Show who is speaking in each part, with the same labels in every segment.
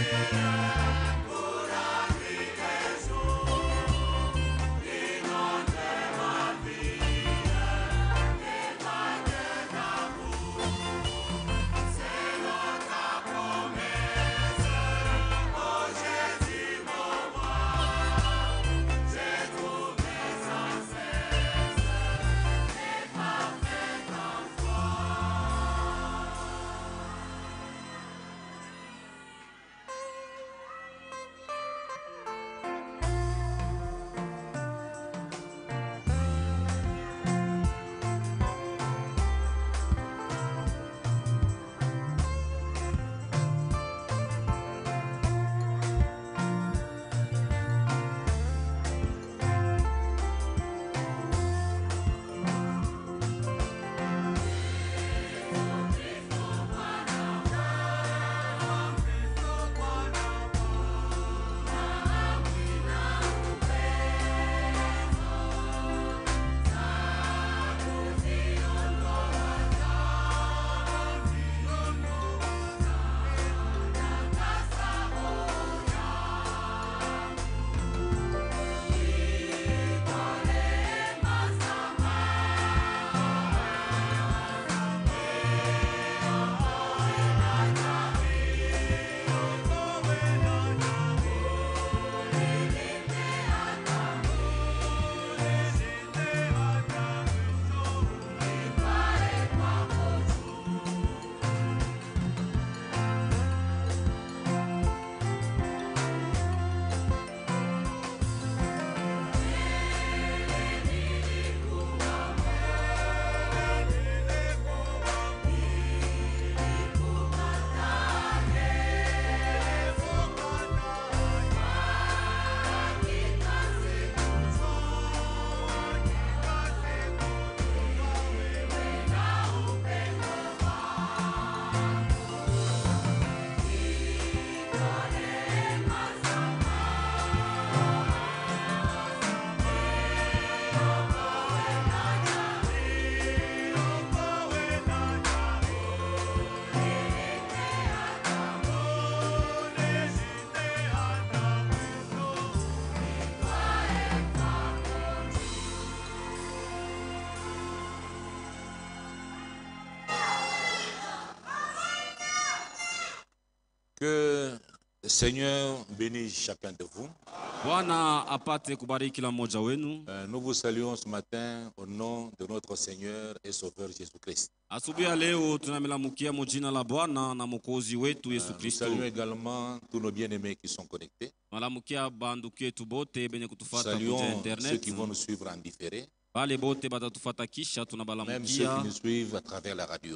Speaker 1: Que le Seigneur bénisse chacun de vous. Nous vous saluons ce matin au nom de notre Seigneur et Sauveur Jésus-Christ. Nous saluons également tous nos bien-aimés qui sont connectés. Saluons ceux qui vont nous suivre en différé. Même ceux qui nous suivent à travers la radio.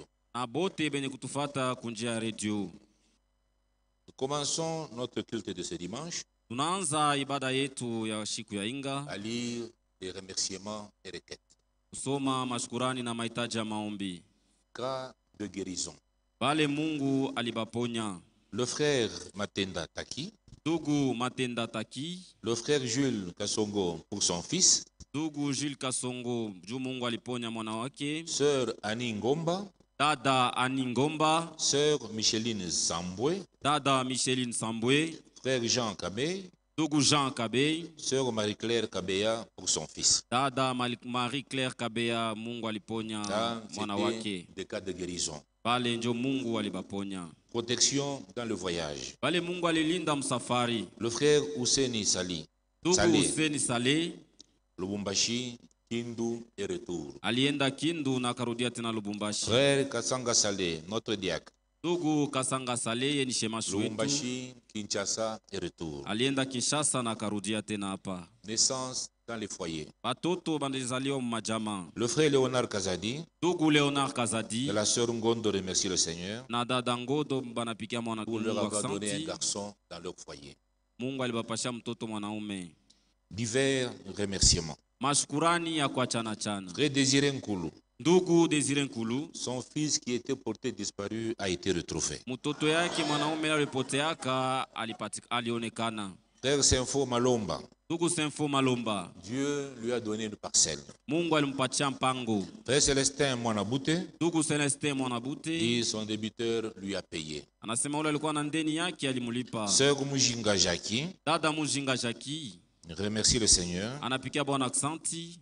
Speaker 1: Nous commençons notre culte de ce dimanche à lire les remerciements et requêtes. Cas de guérison. Le frère Matenda Taki, le frère Jules Kasongo pour son fils, sœur Annie Ngomba,
Speaker 2: Dada Aningomba,
Speaker 1: sœur Micheline Zambwe,
Speaker 2: Dada Micheline Sambwe,
Speaker 1: frère Jean Kabé,
Speaker 2: Dougou Jean Kabé,
Speaker 1: sœur Marie-Claire Kabea pour son fils.
Speaker 2: Dada Marie-Claire Kabea, Mungu aliponya mwana wake.
Speaker 1: Des cas de guérison.
Speaker 2: Pale njo Mungu alibaponya.
Speaker 1: Protection dans le voyage.
Speaker 2: Pale Mungu alilinda msafari.
Speaker 1: Le frère Ouseni Sali,
Speaker 2: Dougou Ouseni Sale,
Speaker 1: Lubumbashi, Kindu et retour.
Speaker 2: Alienda Kindu na karudia tena Lubumbashi.
Speaker 1: Frère Kasanga Salé, notre diacre.
Speaker 2: Dougou Kasanga Sale yeni shemasi wetu.
Speaker 1: Lubumbashi, Kinshasa et retour.
Speaker 2: Alienda Kinshasa na karudia tena hapa.
Speaker 1: Naissance dans les foyers.
Speaker 2: Batoto bandezaliwa majama.
Speaker 1: Le frère Léonard Kazadi,
Speaker 2: Dougou Léonard Kazadi,
Speaker 1: et la sœur Ngondo remercie le Seigneur
Speaker 2: na dada Ngondo banapikia mwana
Speaker 1: pour leur avoir donné un garçon dans leur foyer.
Speaker 2: Mungu alibapasha mtoto mwanaume.
Speaker 1: Divers remerciements.
Speaker 2: Mashukurani ya kuachana chana.
Speaker 1: Frère Désiré Nkulu,
Speaker 2: Ndugu Désiré Nkulu,
Speaker 1: son fils qui était porté disparu a été retrouvé.
Speaker 2: mtoto yake mwanaume alipoteaka alionekana.
Speaker 1: Frère Saint-Fo Malomba,
Speaker 2: Ndugu Saint-Fo Malomba,
Speaker 1: Dieu lui a donné une parcelle.
Speaker 2: Mungu alimpatia mpango.
Speaker 1: Frère Célestin Mwanabute
Speaker 2: Ndugu Celestin Mwanabute
Speaker 1: dit son débiteur lui a payé.
Speaker 2: anasema ule alikuwa na ndeni yake alimulipa.
Speaker 1: Sœur Mujinga Jackie
Speaker 2: Dada Mujinga Jackie
Speaker 1: remercie le Seigneur.
Speaker 2: anapikia Bwana aksanti.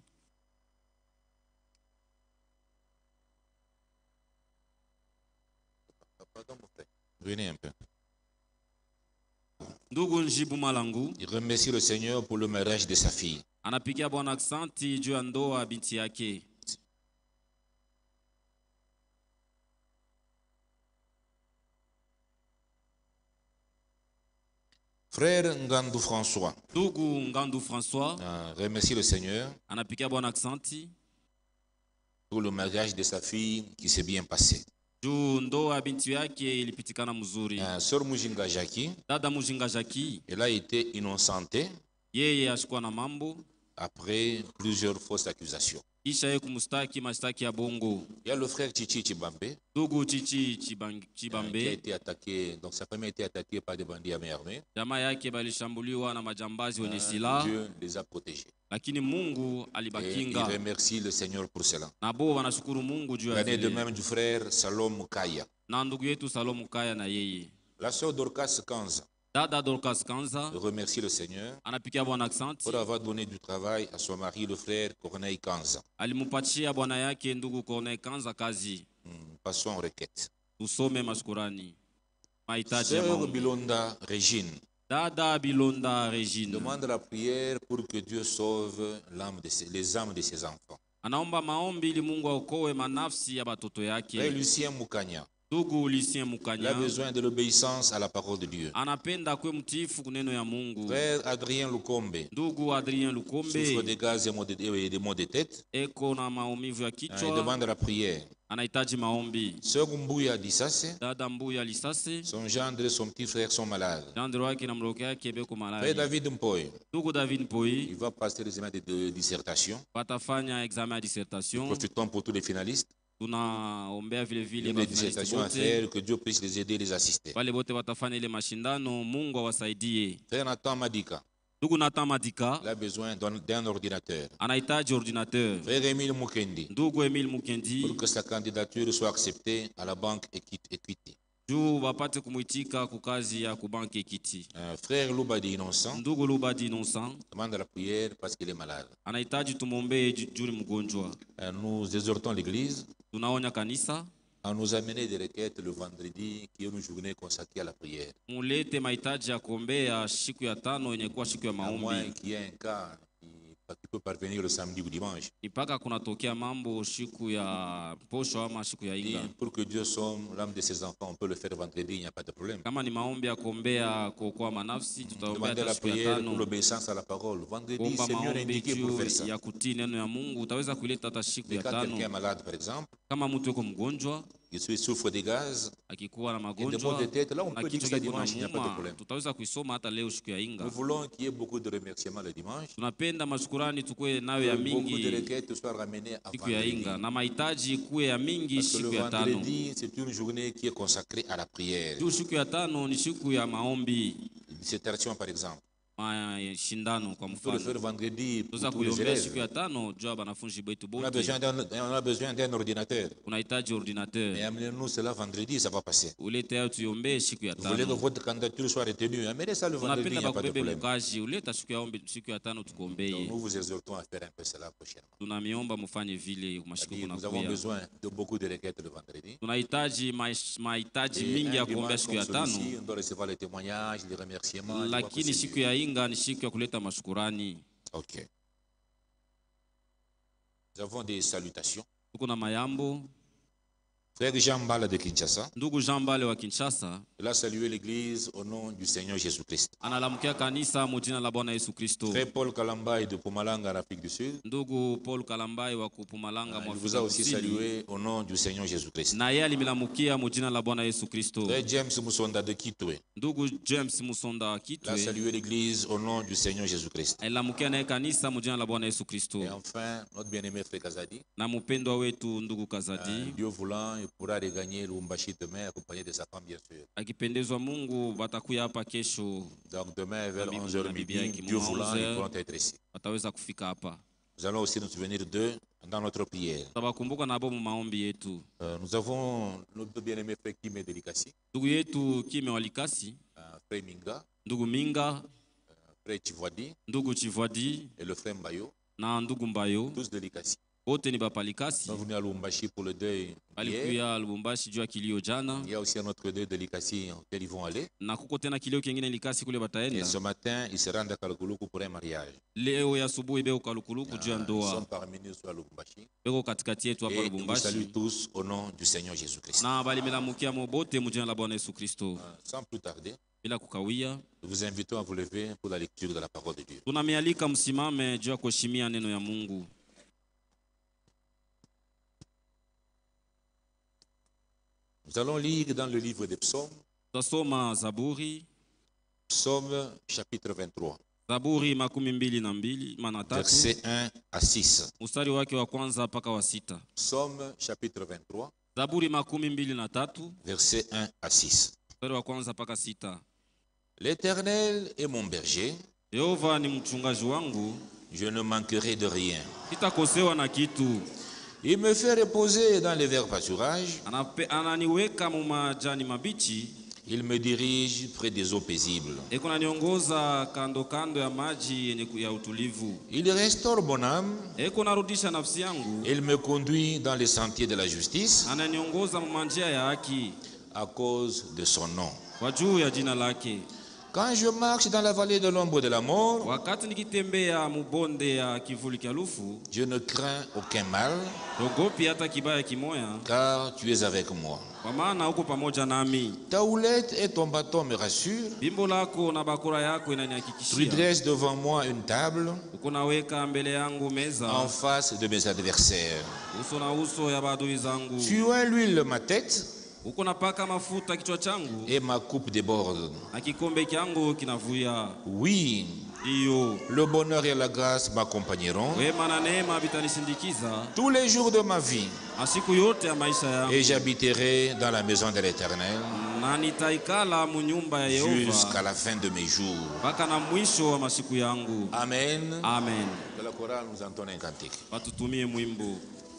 Speaker 1: Venez un peu.
Speaker 2: Ndugu Njibu Malangu
Speaker 1: Il remercie le Seigneur pour le mariage de sa fille.
Speaker 2: anapikia Bwana aksanti juu ya ndoa binti yake.
Speaker 1: Frère Ngandou François
Speaker 2: Ndugu Ngandu François
Speaker 1: remercie le Seigneur
Speaker 2: anapikia Bwana aksanti
Speaker 1: pour le mariage de sa fille qui s'est bien passé.
Speaker 2: juu ndoa binti yake ilipitikana mzuri.
Speaker 1: Sœur Mujinga Jackie,
Speaker 2: Dada Mujinga Jackie
Speaker 1: elle a été innocentée
Speaker 2: yeye ashikuwa na mambo
Speaker 1: après plusieurs fausses accusations.
Speaker 2: kisha yeye kumustaki mashtaki ya bongo.
Speaker 1: Il y a le frère Chichi Chibambe
Speaker 2: Ndugu Chichi
Speaker 1: qui a
Speaker 2: Chibambe
Speaker 1: été attaqué, donc sa famille a été attaquée par des bandits à main armée.
Speaker 2: jamaa yake balishambuliwa na majambazi wenye silaha,
Speaker 1: Dieu les a protégés.
Speaker 2: lakini Mungu
Speaker 1: Et il
Speaker 2: alibakinga
Speaker 1: remercie le Seigneur pour cela.
Speaker 2: na bo wanashukuru Mungu juu ya
Speaker 1: L'année de
Speaker 2: vile.
Speaker 1: même du frère Salom Kaya.
Speaker 2: Na ndugu yetu Salomu Kaya na yeye
Speaker 1: La sœur Dorcas Kanza
Speaker 2: dada Dorcas Kanza
Speaker 1: remercie le Seigneur
Speaker 2: anapikia Bwana aksanti,
Speaker 1: pour avoir donné du travail à son mari, le frère Corneille Kanza.
Speaker 2: alimupatia bwana yake ndugu Corneille Kanza kazi.
Speaker 1: Passons en requête.
Speaker 2: Tusome mashukurani mahitaji ya
Speaker 1: Sœur
Speaker 2: maombi.
Speaker 1: Bilonda Régine
Speaker 2: Dada Bilonda Regine
Speaker 1: demande la prière pour que Dieu sauve les âmes de ses enfants.
Speaker 2: anaomba maombi ili Mungu aokoe manafsi ya batoto
Speaker 1: Frère
Speaker 2: yake.
Speaker 1: Lucien Moukanya,
Speaker 2: Ndugu Lucien
Speaker 1: il a
Speaker 2: Mukanya
Speaker 1: besoin de l'obéissance à la parole de Dieu.
Speaker 2: anapenda kwe mtiifu kuneno ya Mungu.
Speaker 1: Frère Adrien Lukombe
Speaker 2: Ndugu Adrien
Speaker 1: souffre
Speaker 2: Lukombe
Speaker 1: de gaz et des maux de tête.
Speaker 2: eko na maumivu ya
Speaker 1: Il
Speaker 2: kichwa,
Speaker 1: demande la prière.
Speaker 2: anahitaji maombi.
Speaker 1: Sœur Mbouya Dissase,
Speaker 2: Dada Mbuya Lisase
Speaker 1: son gendre et son petit frère sont malades.
Speaker 2: jandro wake na mroke yake beko
Speaker 1: Frère
Speaker 2: malari.
Speaker 1: David Mpoy,
Speaker 2: Ndugu David Mpoi
Speaker 1: il va passer les examens de dissertation.
Speaker 2: watafanya examen ya dissertation.
Speaker 1: Profitons pour tous les finalistes.
Speaker 2: Tunaombea vile
Speaker 1: Il y
Speaker 2: vile
Speaker 1: a des
Speaker 2: mafinalisti
Speaker 1: dissertations à
Speaker 2: wote
Speaker 1: faire, que Dieu puisse les aider et les assister.
Speaker 2: wale wote watafanya ile mashindano, Mungu awasaidie.
Speaker 1: Frère Nathan Madika,
Speaker 2: Ndugu Nathan Madika
Speaker 1: il a besoin d'un ordinateur.
Speaker 2: anahitaji ordinateur.
Speaker 1: Frère Emile Mukendi,
Speaker 2: Ndugu Emile Mukendi
Speaker 1: pour que sa candidature soit acceptée à la banque Equity.
Speaker 2: juu wapate kumwitika kukazi ya kubanki Ekiti.
Speaker 1: Frère Loubadi Innocent
Speaker 2: Ndugu Lubadi Innocent
Speaker 1: demande la prière parce qu'il est malade.
Speaker 2: anahitaji tumwombee juu ni mgonjwa.
Speaker 1: Nous exhortons l'Église
Speaker 2: Tunaonya kanisa
Speaker 1: à nous amener des requêtes le vendredi, qui est une journée consacrée à la prière.
Speaker 2: mulete mahitaji ya kuombea siku ya tano yenye kuwa siku ya
Speaker 1: À moins
Speaker 2: maombi.
Speaker 1: qu'il y ait un cas qui peut parvenir le samedi ou dimanche.
Speaker 2: Ni mpaka kunatokea mambo siku ya posho ama siku ya
Speaker 1: Et
Speaker 2: inga.
Speaker 1: pour que Dieu sauve l'âme de ses enfants, on peut le faire vendredi, il n'y a pas de problème.
Speaker 2: Kama ni maombi ya kuombea kuokoa manafsi, tutaombea
Speaker 1: Demandez
Speaker 2: hata
Speaker 1: la
Speaker 2: siku ya
Speaker 1: prière pour
Speaker 2: tano.
Speaker 1: l'obéissance à la parole. Vendredi,
Speaker 2: Kuomba
Speaker 1: c'est mieux
Speaker 2: maombi
Speaker 1: indiqué pour
Speaker 2: juu
Speaker 1: faire ça.
Speaker 2: ya kutii neno ya Mungu utaweza kuileta hata siku
Speaker 1: Mais
Speaker 2: ya
Speaker 1: quand quelqu'un est
Speaker 2: tano.
Speaker 1: malade, par exemple,
Speaker 2: Kama mtu yuko mgonjwa
Speaker 1: il souffre des gaz,
Speaker 2: akikuwa na
Speaker 1: et des maux
Speaker 2: magonjwa
Speaker 1: de tête, là on
Speaker 2: na
Speaker 1: peut dire que
Speaker 2: kichwa
Speaker 1: ça
Speaker 2: kiko na
Speaker 1: dimanche, il n'y a pas de
Speaker 2: muuma,
Speaker 1: problème.
Speaker 2: tutaweza kuisoma hata leo siku ya inga.
Speaker 1: Nous voulons qu'il y ait beaucoup de remerciements le dimanche.
Speaker 2: Tunapenda mashukurani tukue nayo ya
Speaker 1: Que beaucoup de
Speaker 2: mingi
Speaker 1: requêtes soient ramenées à
Speaker 2: siku ya
Speaker 1: vendredi.
Speaker 2: inga na mahitaji kuwe ya mingi
Speaker 1: Parce que le
Speaker 2: siku ya tano.
Speaker 1: vendredi, c'est une journée qui est consacrée à la prière.
Speaker 2: Juu siku ya tano ni siku ya maombi,
Speaker 1: Dissertation, par exemple.
Speaker 2: mashindano kwa
Speaker 1: On peut le faire
Speaker 2: mfano.
Speaker 1: vendredi pour
Speaker 2: Tuweza
Speaker 1: tous les
Speaker 2: kuiombea siku
Speaker 1: élèves.
Speaker 2: ya tano juu ya wanafunzi wetu
Speaker 1: On a
Speaker 2: bote.
Speaker 1: besoin d'un ordinateur.
Speaker 2: Unahitaji
Speaker 1: Mais
Speaker 2: ordinateur.
Speaker 1: amenez-nous cela vendredi, ça va passer.
Speaker 2: Ulete hayo tuiombee siku ya
Speaker 1: Vous voulez que
Speaker 2: tano.
Speaker 1: votre candidature soit retenue, amenez ça le vendredi, il n'y
Speaker 2: Tunapenda
Speaker 1: a pas de
Speaker 2: bakubebe
Speaker 1: problème.
Speaker 2: mukaji, uleta siku ya tano
Speaker 1: Donc,
Speaker 2: tukuombee.
Speaker 1: nous vous exhortons à faire un peu cela prochainement.
Speaker 2: Tunamiomba mufanye vile masiku
Speaker 1: C'est-à-dire, nous avons
Speaker 2: kunakuya.
Speaker 1: besoin de beaucoup de requêtes le vendredi.
Speaker 2: Tunahitaji mahitaji
Speaker 1: Et
Speaker 2: mingi ya
Speaker 1: un
Speaker 2: kuombea
Speaker 1: dimanche
Speaker 2: siku ya
Speaker 1: comme
Speaker 2: tano,
Speaker 1: celui-ci, on doit recevoir les témoignages, les remerciements. les
Speaker 2: lakini
Speaker 1: procédures.
Speaker 2: siku ya inga ni siku ya kuleta mashukurani.
Speaker 1: Ok. Nous avons des salutations.
Speaker 2: Tuko na mayambo.
Speaker 1: Frère Jean Mbala de Kinshasa,
Speaker 2: Ndugu Jean Mbale wa Kinshasa
Speaker 1: il a salué l'Église au nom du Seigneur Jésus-Christ.
Speaker 2: analamkia kanisa mujina la Bwana Yesu Kristo.
Speaker 1: Frère Paul Kalambaï de Pumalanga en Afrique du Sud,
Speaker 2: Ndugu Paul Kalambai wa Kupumalanga
Speaker 1: il
Speaker 2: mwa
Speaker 1: vous
Speaker 2: Afrika
Speaker 1: a aussi
Speaker 2: Kusini,
Speaker 1: salué au nom du Seigneur Jésus-Christ.
Speaker 2: na yeye alimilamukia mujina la Bwana Yesu Kristo.
Speaker 1: Frère James Musonda de Kitwe,
Speaker 2: Ndugu James Musonda wa
Speaker 1: il a
Speaker 2: Kitwe
Speaker 1: salué l'Église au nom du Seigneur Jésus-Christ.
Speaker 2: alilamukia naye kanisa mujina la Bwana Yesu Kristo.
Speaker 1: Et enfin, notre bien-aimé Frère Kazadi,
Speaker 2: Na mpendwa wetu ndugu Kazadi,
Speaker 1: Dieu voulant, il pourra regagner Lubumbashi demain, accompagné de sa femme, bien sûr.
Speaker 2: Akipendezwa Mungu batakuya hapa kesho.
Speaker 1: Donc demain, vers
Speaker 2: Bibi
Speaker 1: 11h
Speaker 2: na bibi
Speaker 1: midi,
Speaker 2: yake,
Speaker 1: Dieu voulant, ils
Speaker 2: 11h.
Speaker 1: pourront être ici.
Speaker 2: Wataweza kufika hapa.
Speaker 1: Nous allons aussi nous souvenir d'eux dans notre prière.
Speaker 2: Tabakumbuka nabo mu maombi yetu.
Speaker 1: Nous avons notre bien-aimé frère Kim Delikasi,
Speaker 2: Ndugu yetu Kime Walikasi,
Speaker 1: frère Minga,
Speaker 2: ndugu Minga,
Speaker 1: frère Chivwadi
Speaker 2: ndugu Chivwadi
Speaker 1: et le frère Mbayo,
Speaker 2: na ndugu Mbayo,
Speaker 1: tous Delikasi.
Speaker 2: wote ni bapalikasi.
Speaker 1: Nous sommes venus à Lubumbashi pour le deuil.
Speaker 2: Balikuya Lubumbashi juu ya kilio jana.
Speaker 1: Il y a aussi un autre deuil de Likasi auquel ils vont aller.
Speaker 2: Na kuko tena kilio kingine Likasi kule
Speaker 1: Et
Speaker 2: bataenda.
Speaker 1: ce matin, ils se rendent à Kalukuluku pour un mariage.
Speaker 2: Leo ya asubuhi beko Kalukuluku juu ya
Speaker 1: Ils
Speaker 2: ndoa.
Speaker 1: sont parmi nous sur Lubumbashi.
Speaker 2: Beko katikati yetu hapa
Speaker 1: Et ils vous
Speaker 2: Lubumbashi.
Speaker 1: saluent tous au nom du Seigneur Jésus-Christ.
Speaker 2: Na balimelamukia mobote mu jina la Bwana Yesu Kristo.
Speaker 1: Sans plus tarder,
Speaker 2: Bila kukawia,
Speaker 1: nous vous invitons à vous lever pour la lecture de la parole de Dieu.
Speaker 2: tunamialika msimame juu ya kuheshimia neno ya Mungu.
Speaker 1: Nous allons lire dans le livre des psaumes,
Speaker 2: Tutasoma Zaburi,
Speaker 1: psaume chapitre 23,
Speaker 2: Zaburi 22 maana tatu,
Speaker 1: versets 1 à 6.
Speaker 2: mstari wake wa kwanza mpaka wa sita.
Speaker 1: Psaume chapitre 23,
Speaker 2: Zaburi 23,
Speaker 1: versets 1 à 6.
Speaker 2: mstari wa kwanza mpaka sita.
Speaker 1: L'Éternel est mon berger,
Speaker 2: Yehova ni mchungaji wangu,
Speaker 1: je ne manquerai de rien.
Speaker 2: sitakosewa na kitu.
Speaker 1: Il me fait reposer dans les verts pâturages,
Speaker 2: Ananiweka mu majani mabichi,
Speaker 1: il me dirige près des eaux paisibles.
Speaker 2: eko naniongoza kando kando ya maji yenye ya utulivu.
Speaker 1: Il restaure mon âme,
Speaker 2: Eko narudisha nafsi yangu,
Speaker 1: il me conduit dans les sentiers de la justice
Speaker 2: ananiongoza mu manjia ya haki
Speaker 1: à cause de son nom.
Speaker 2: kwa juu ya jina lake.
Speaker 1: Quand je marche dans la vallée de l'ombre de la mort,
Speaker 2: Wakati nikitembea mu bonde ya kivuli kya lufu,
Speaker 1: je ne crains aucun mal,
Speaker 2: ogopi hata kibaya kimoya,
Speaker 1: car tu es avec moi.
Speaker 2: kwa maana uko pamoja nami.
Speaker 1: Ta houlette et ton bâton me rassurent.
Speaker 2: Bimbo lako na bakora yako
Speaker 1: Tu
Speaker 2: inanihakikishia.
Speaker 1: dresses devant moi une table
Speaker 2: Uko naweka mbele yangu
Speaker 1: en
Speaker 2: meza,
Speaker 1: face de mes adversaires.
Speaker 2: uso na uso ya maadui zangu.
Speaker 1: Tu as l'huile ma tête
Speaker 2: Uko napaka mafuta kichwa changu,
Speaker 1: et ma coupe déborde.
Speaker 2: na kikombe kyangu kinavuya.
Speaker 1: Oui,
Speaker 2: Iyo
Speaker 1: le bonheur et la grâce m'accompagneront
Speaker 2: wema na neema vitanisindikiza
Speaker 1: tous les jours de ma vie,
Speaker 2: masiku yote ya maisha yangu,
Speaker 1: et j'habiterai dans la maison de l'Éternel
Speaker 2: na nitaikala mu nyumba ya Yehova
Speaker 1: jusqu'à la fin de mes jours.
Speaker 2: mpaka na mwisho wa masiku yangu.
Speaker 1: Amen.
Speaker 2: Amen.
Speaker 1: Que la chorale nous entonne un cantique.
Speaker 2: Watutumie mwimbo.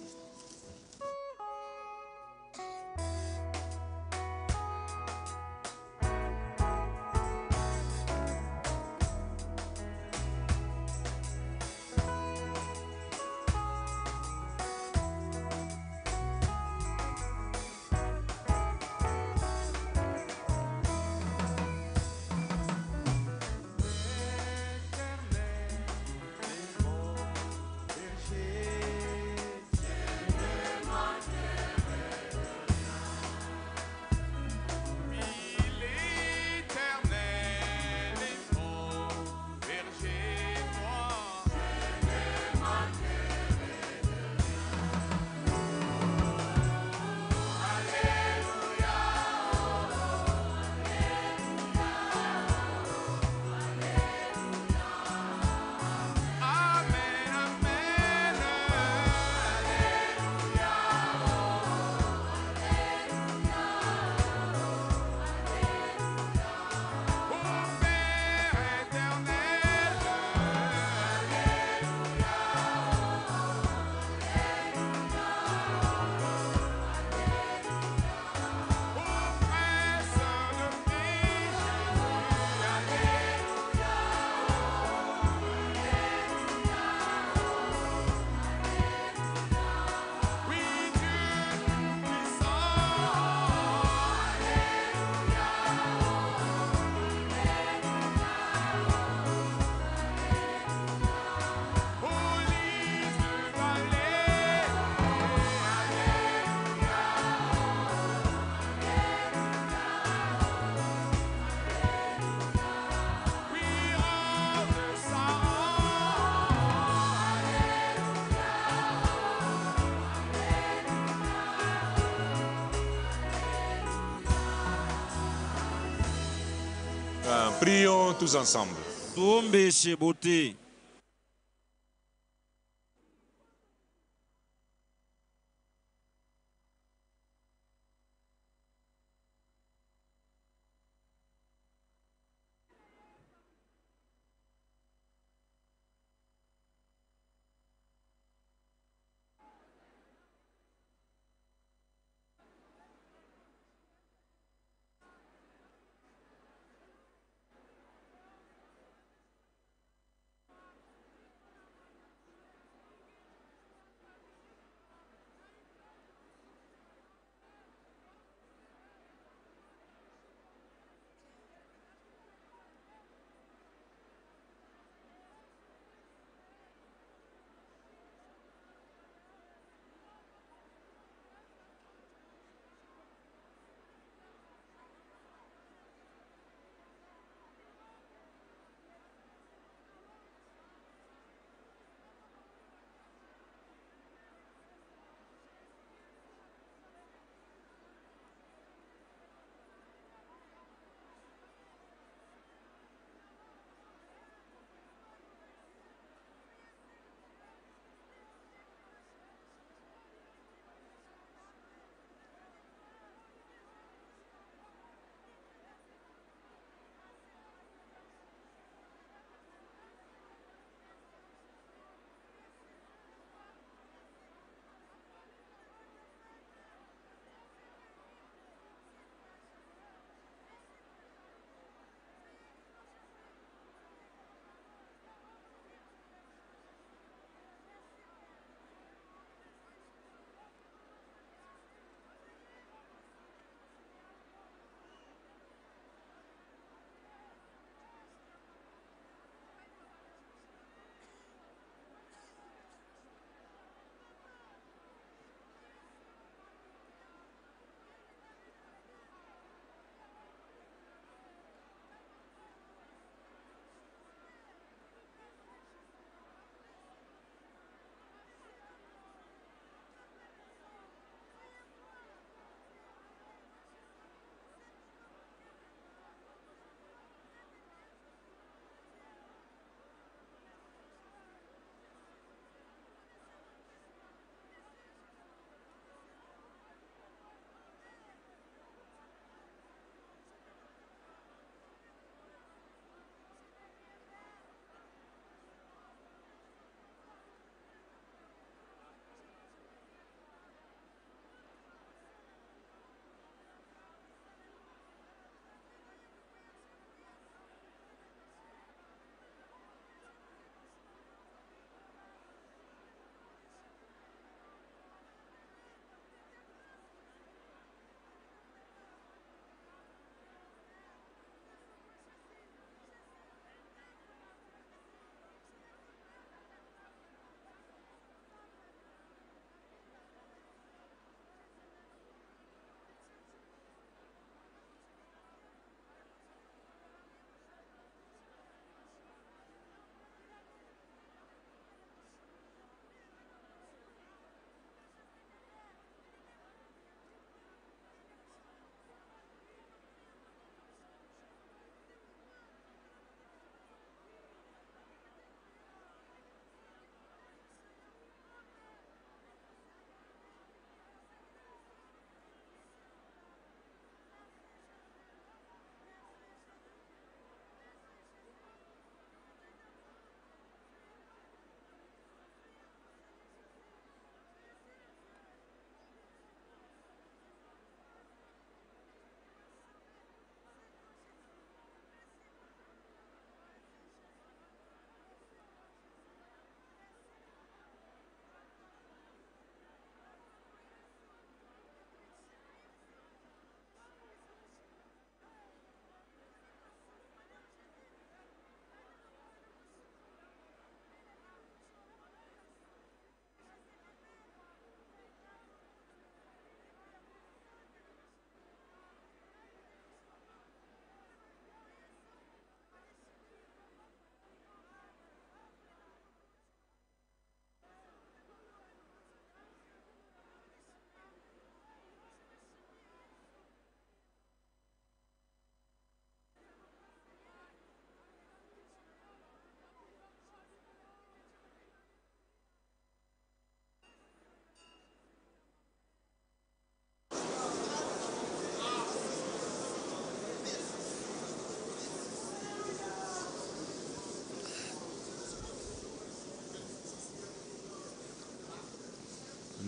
Speaker 1: Prions tous ensemble.
Speaker 2: Tuombeshe bote.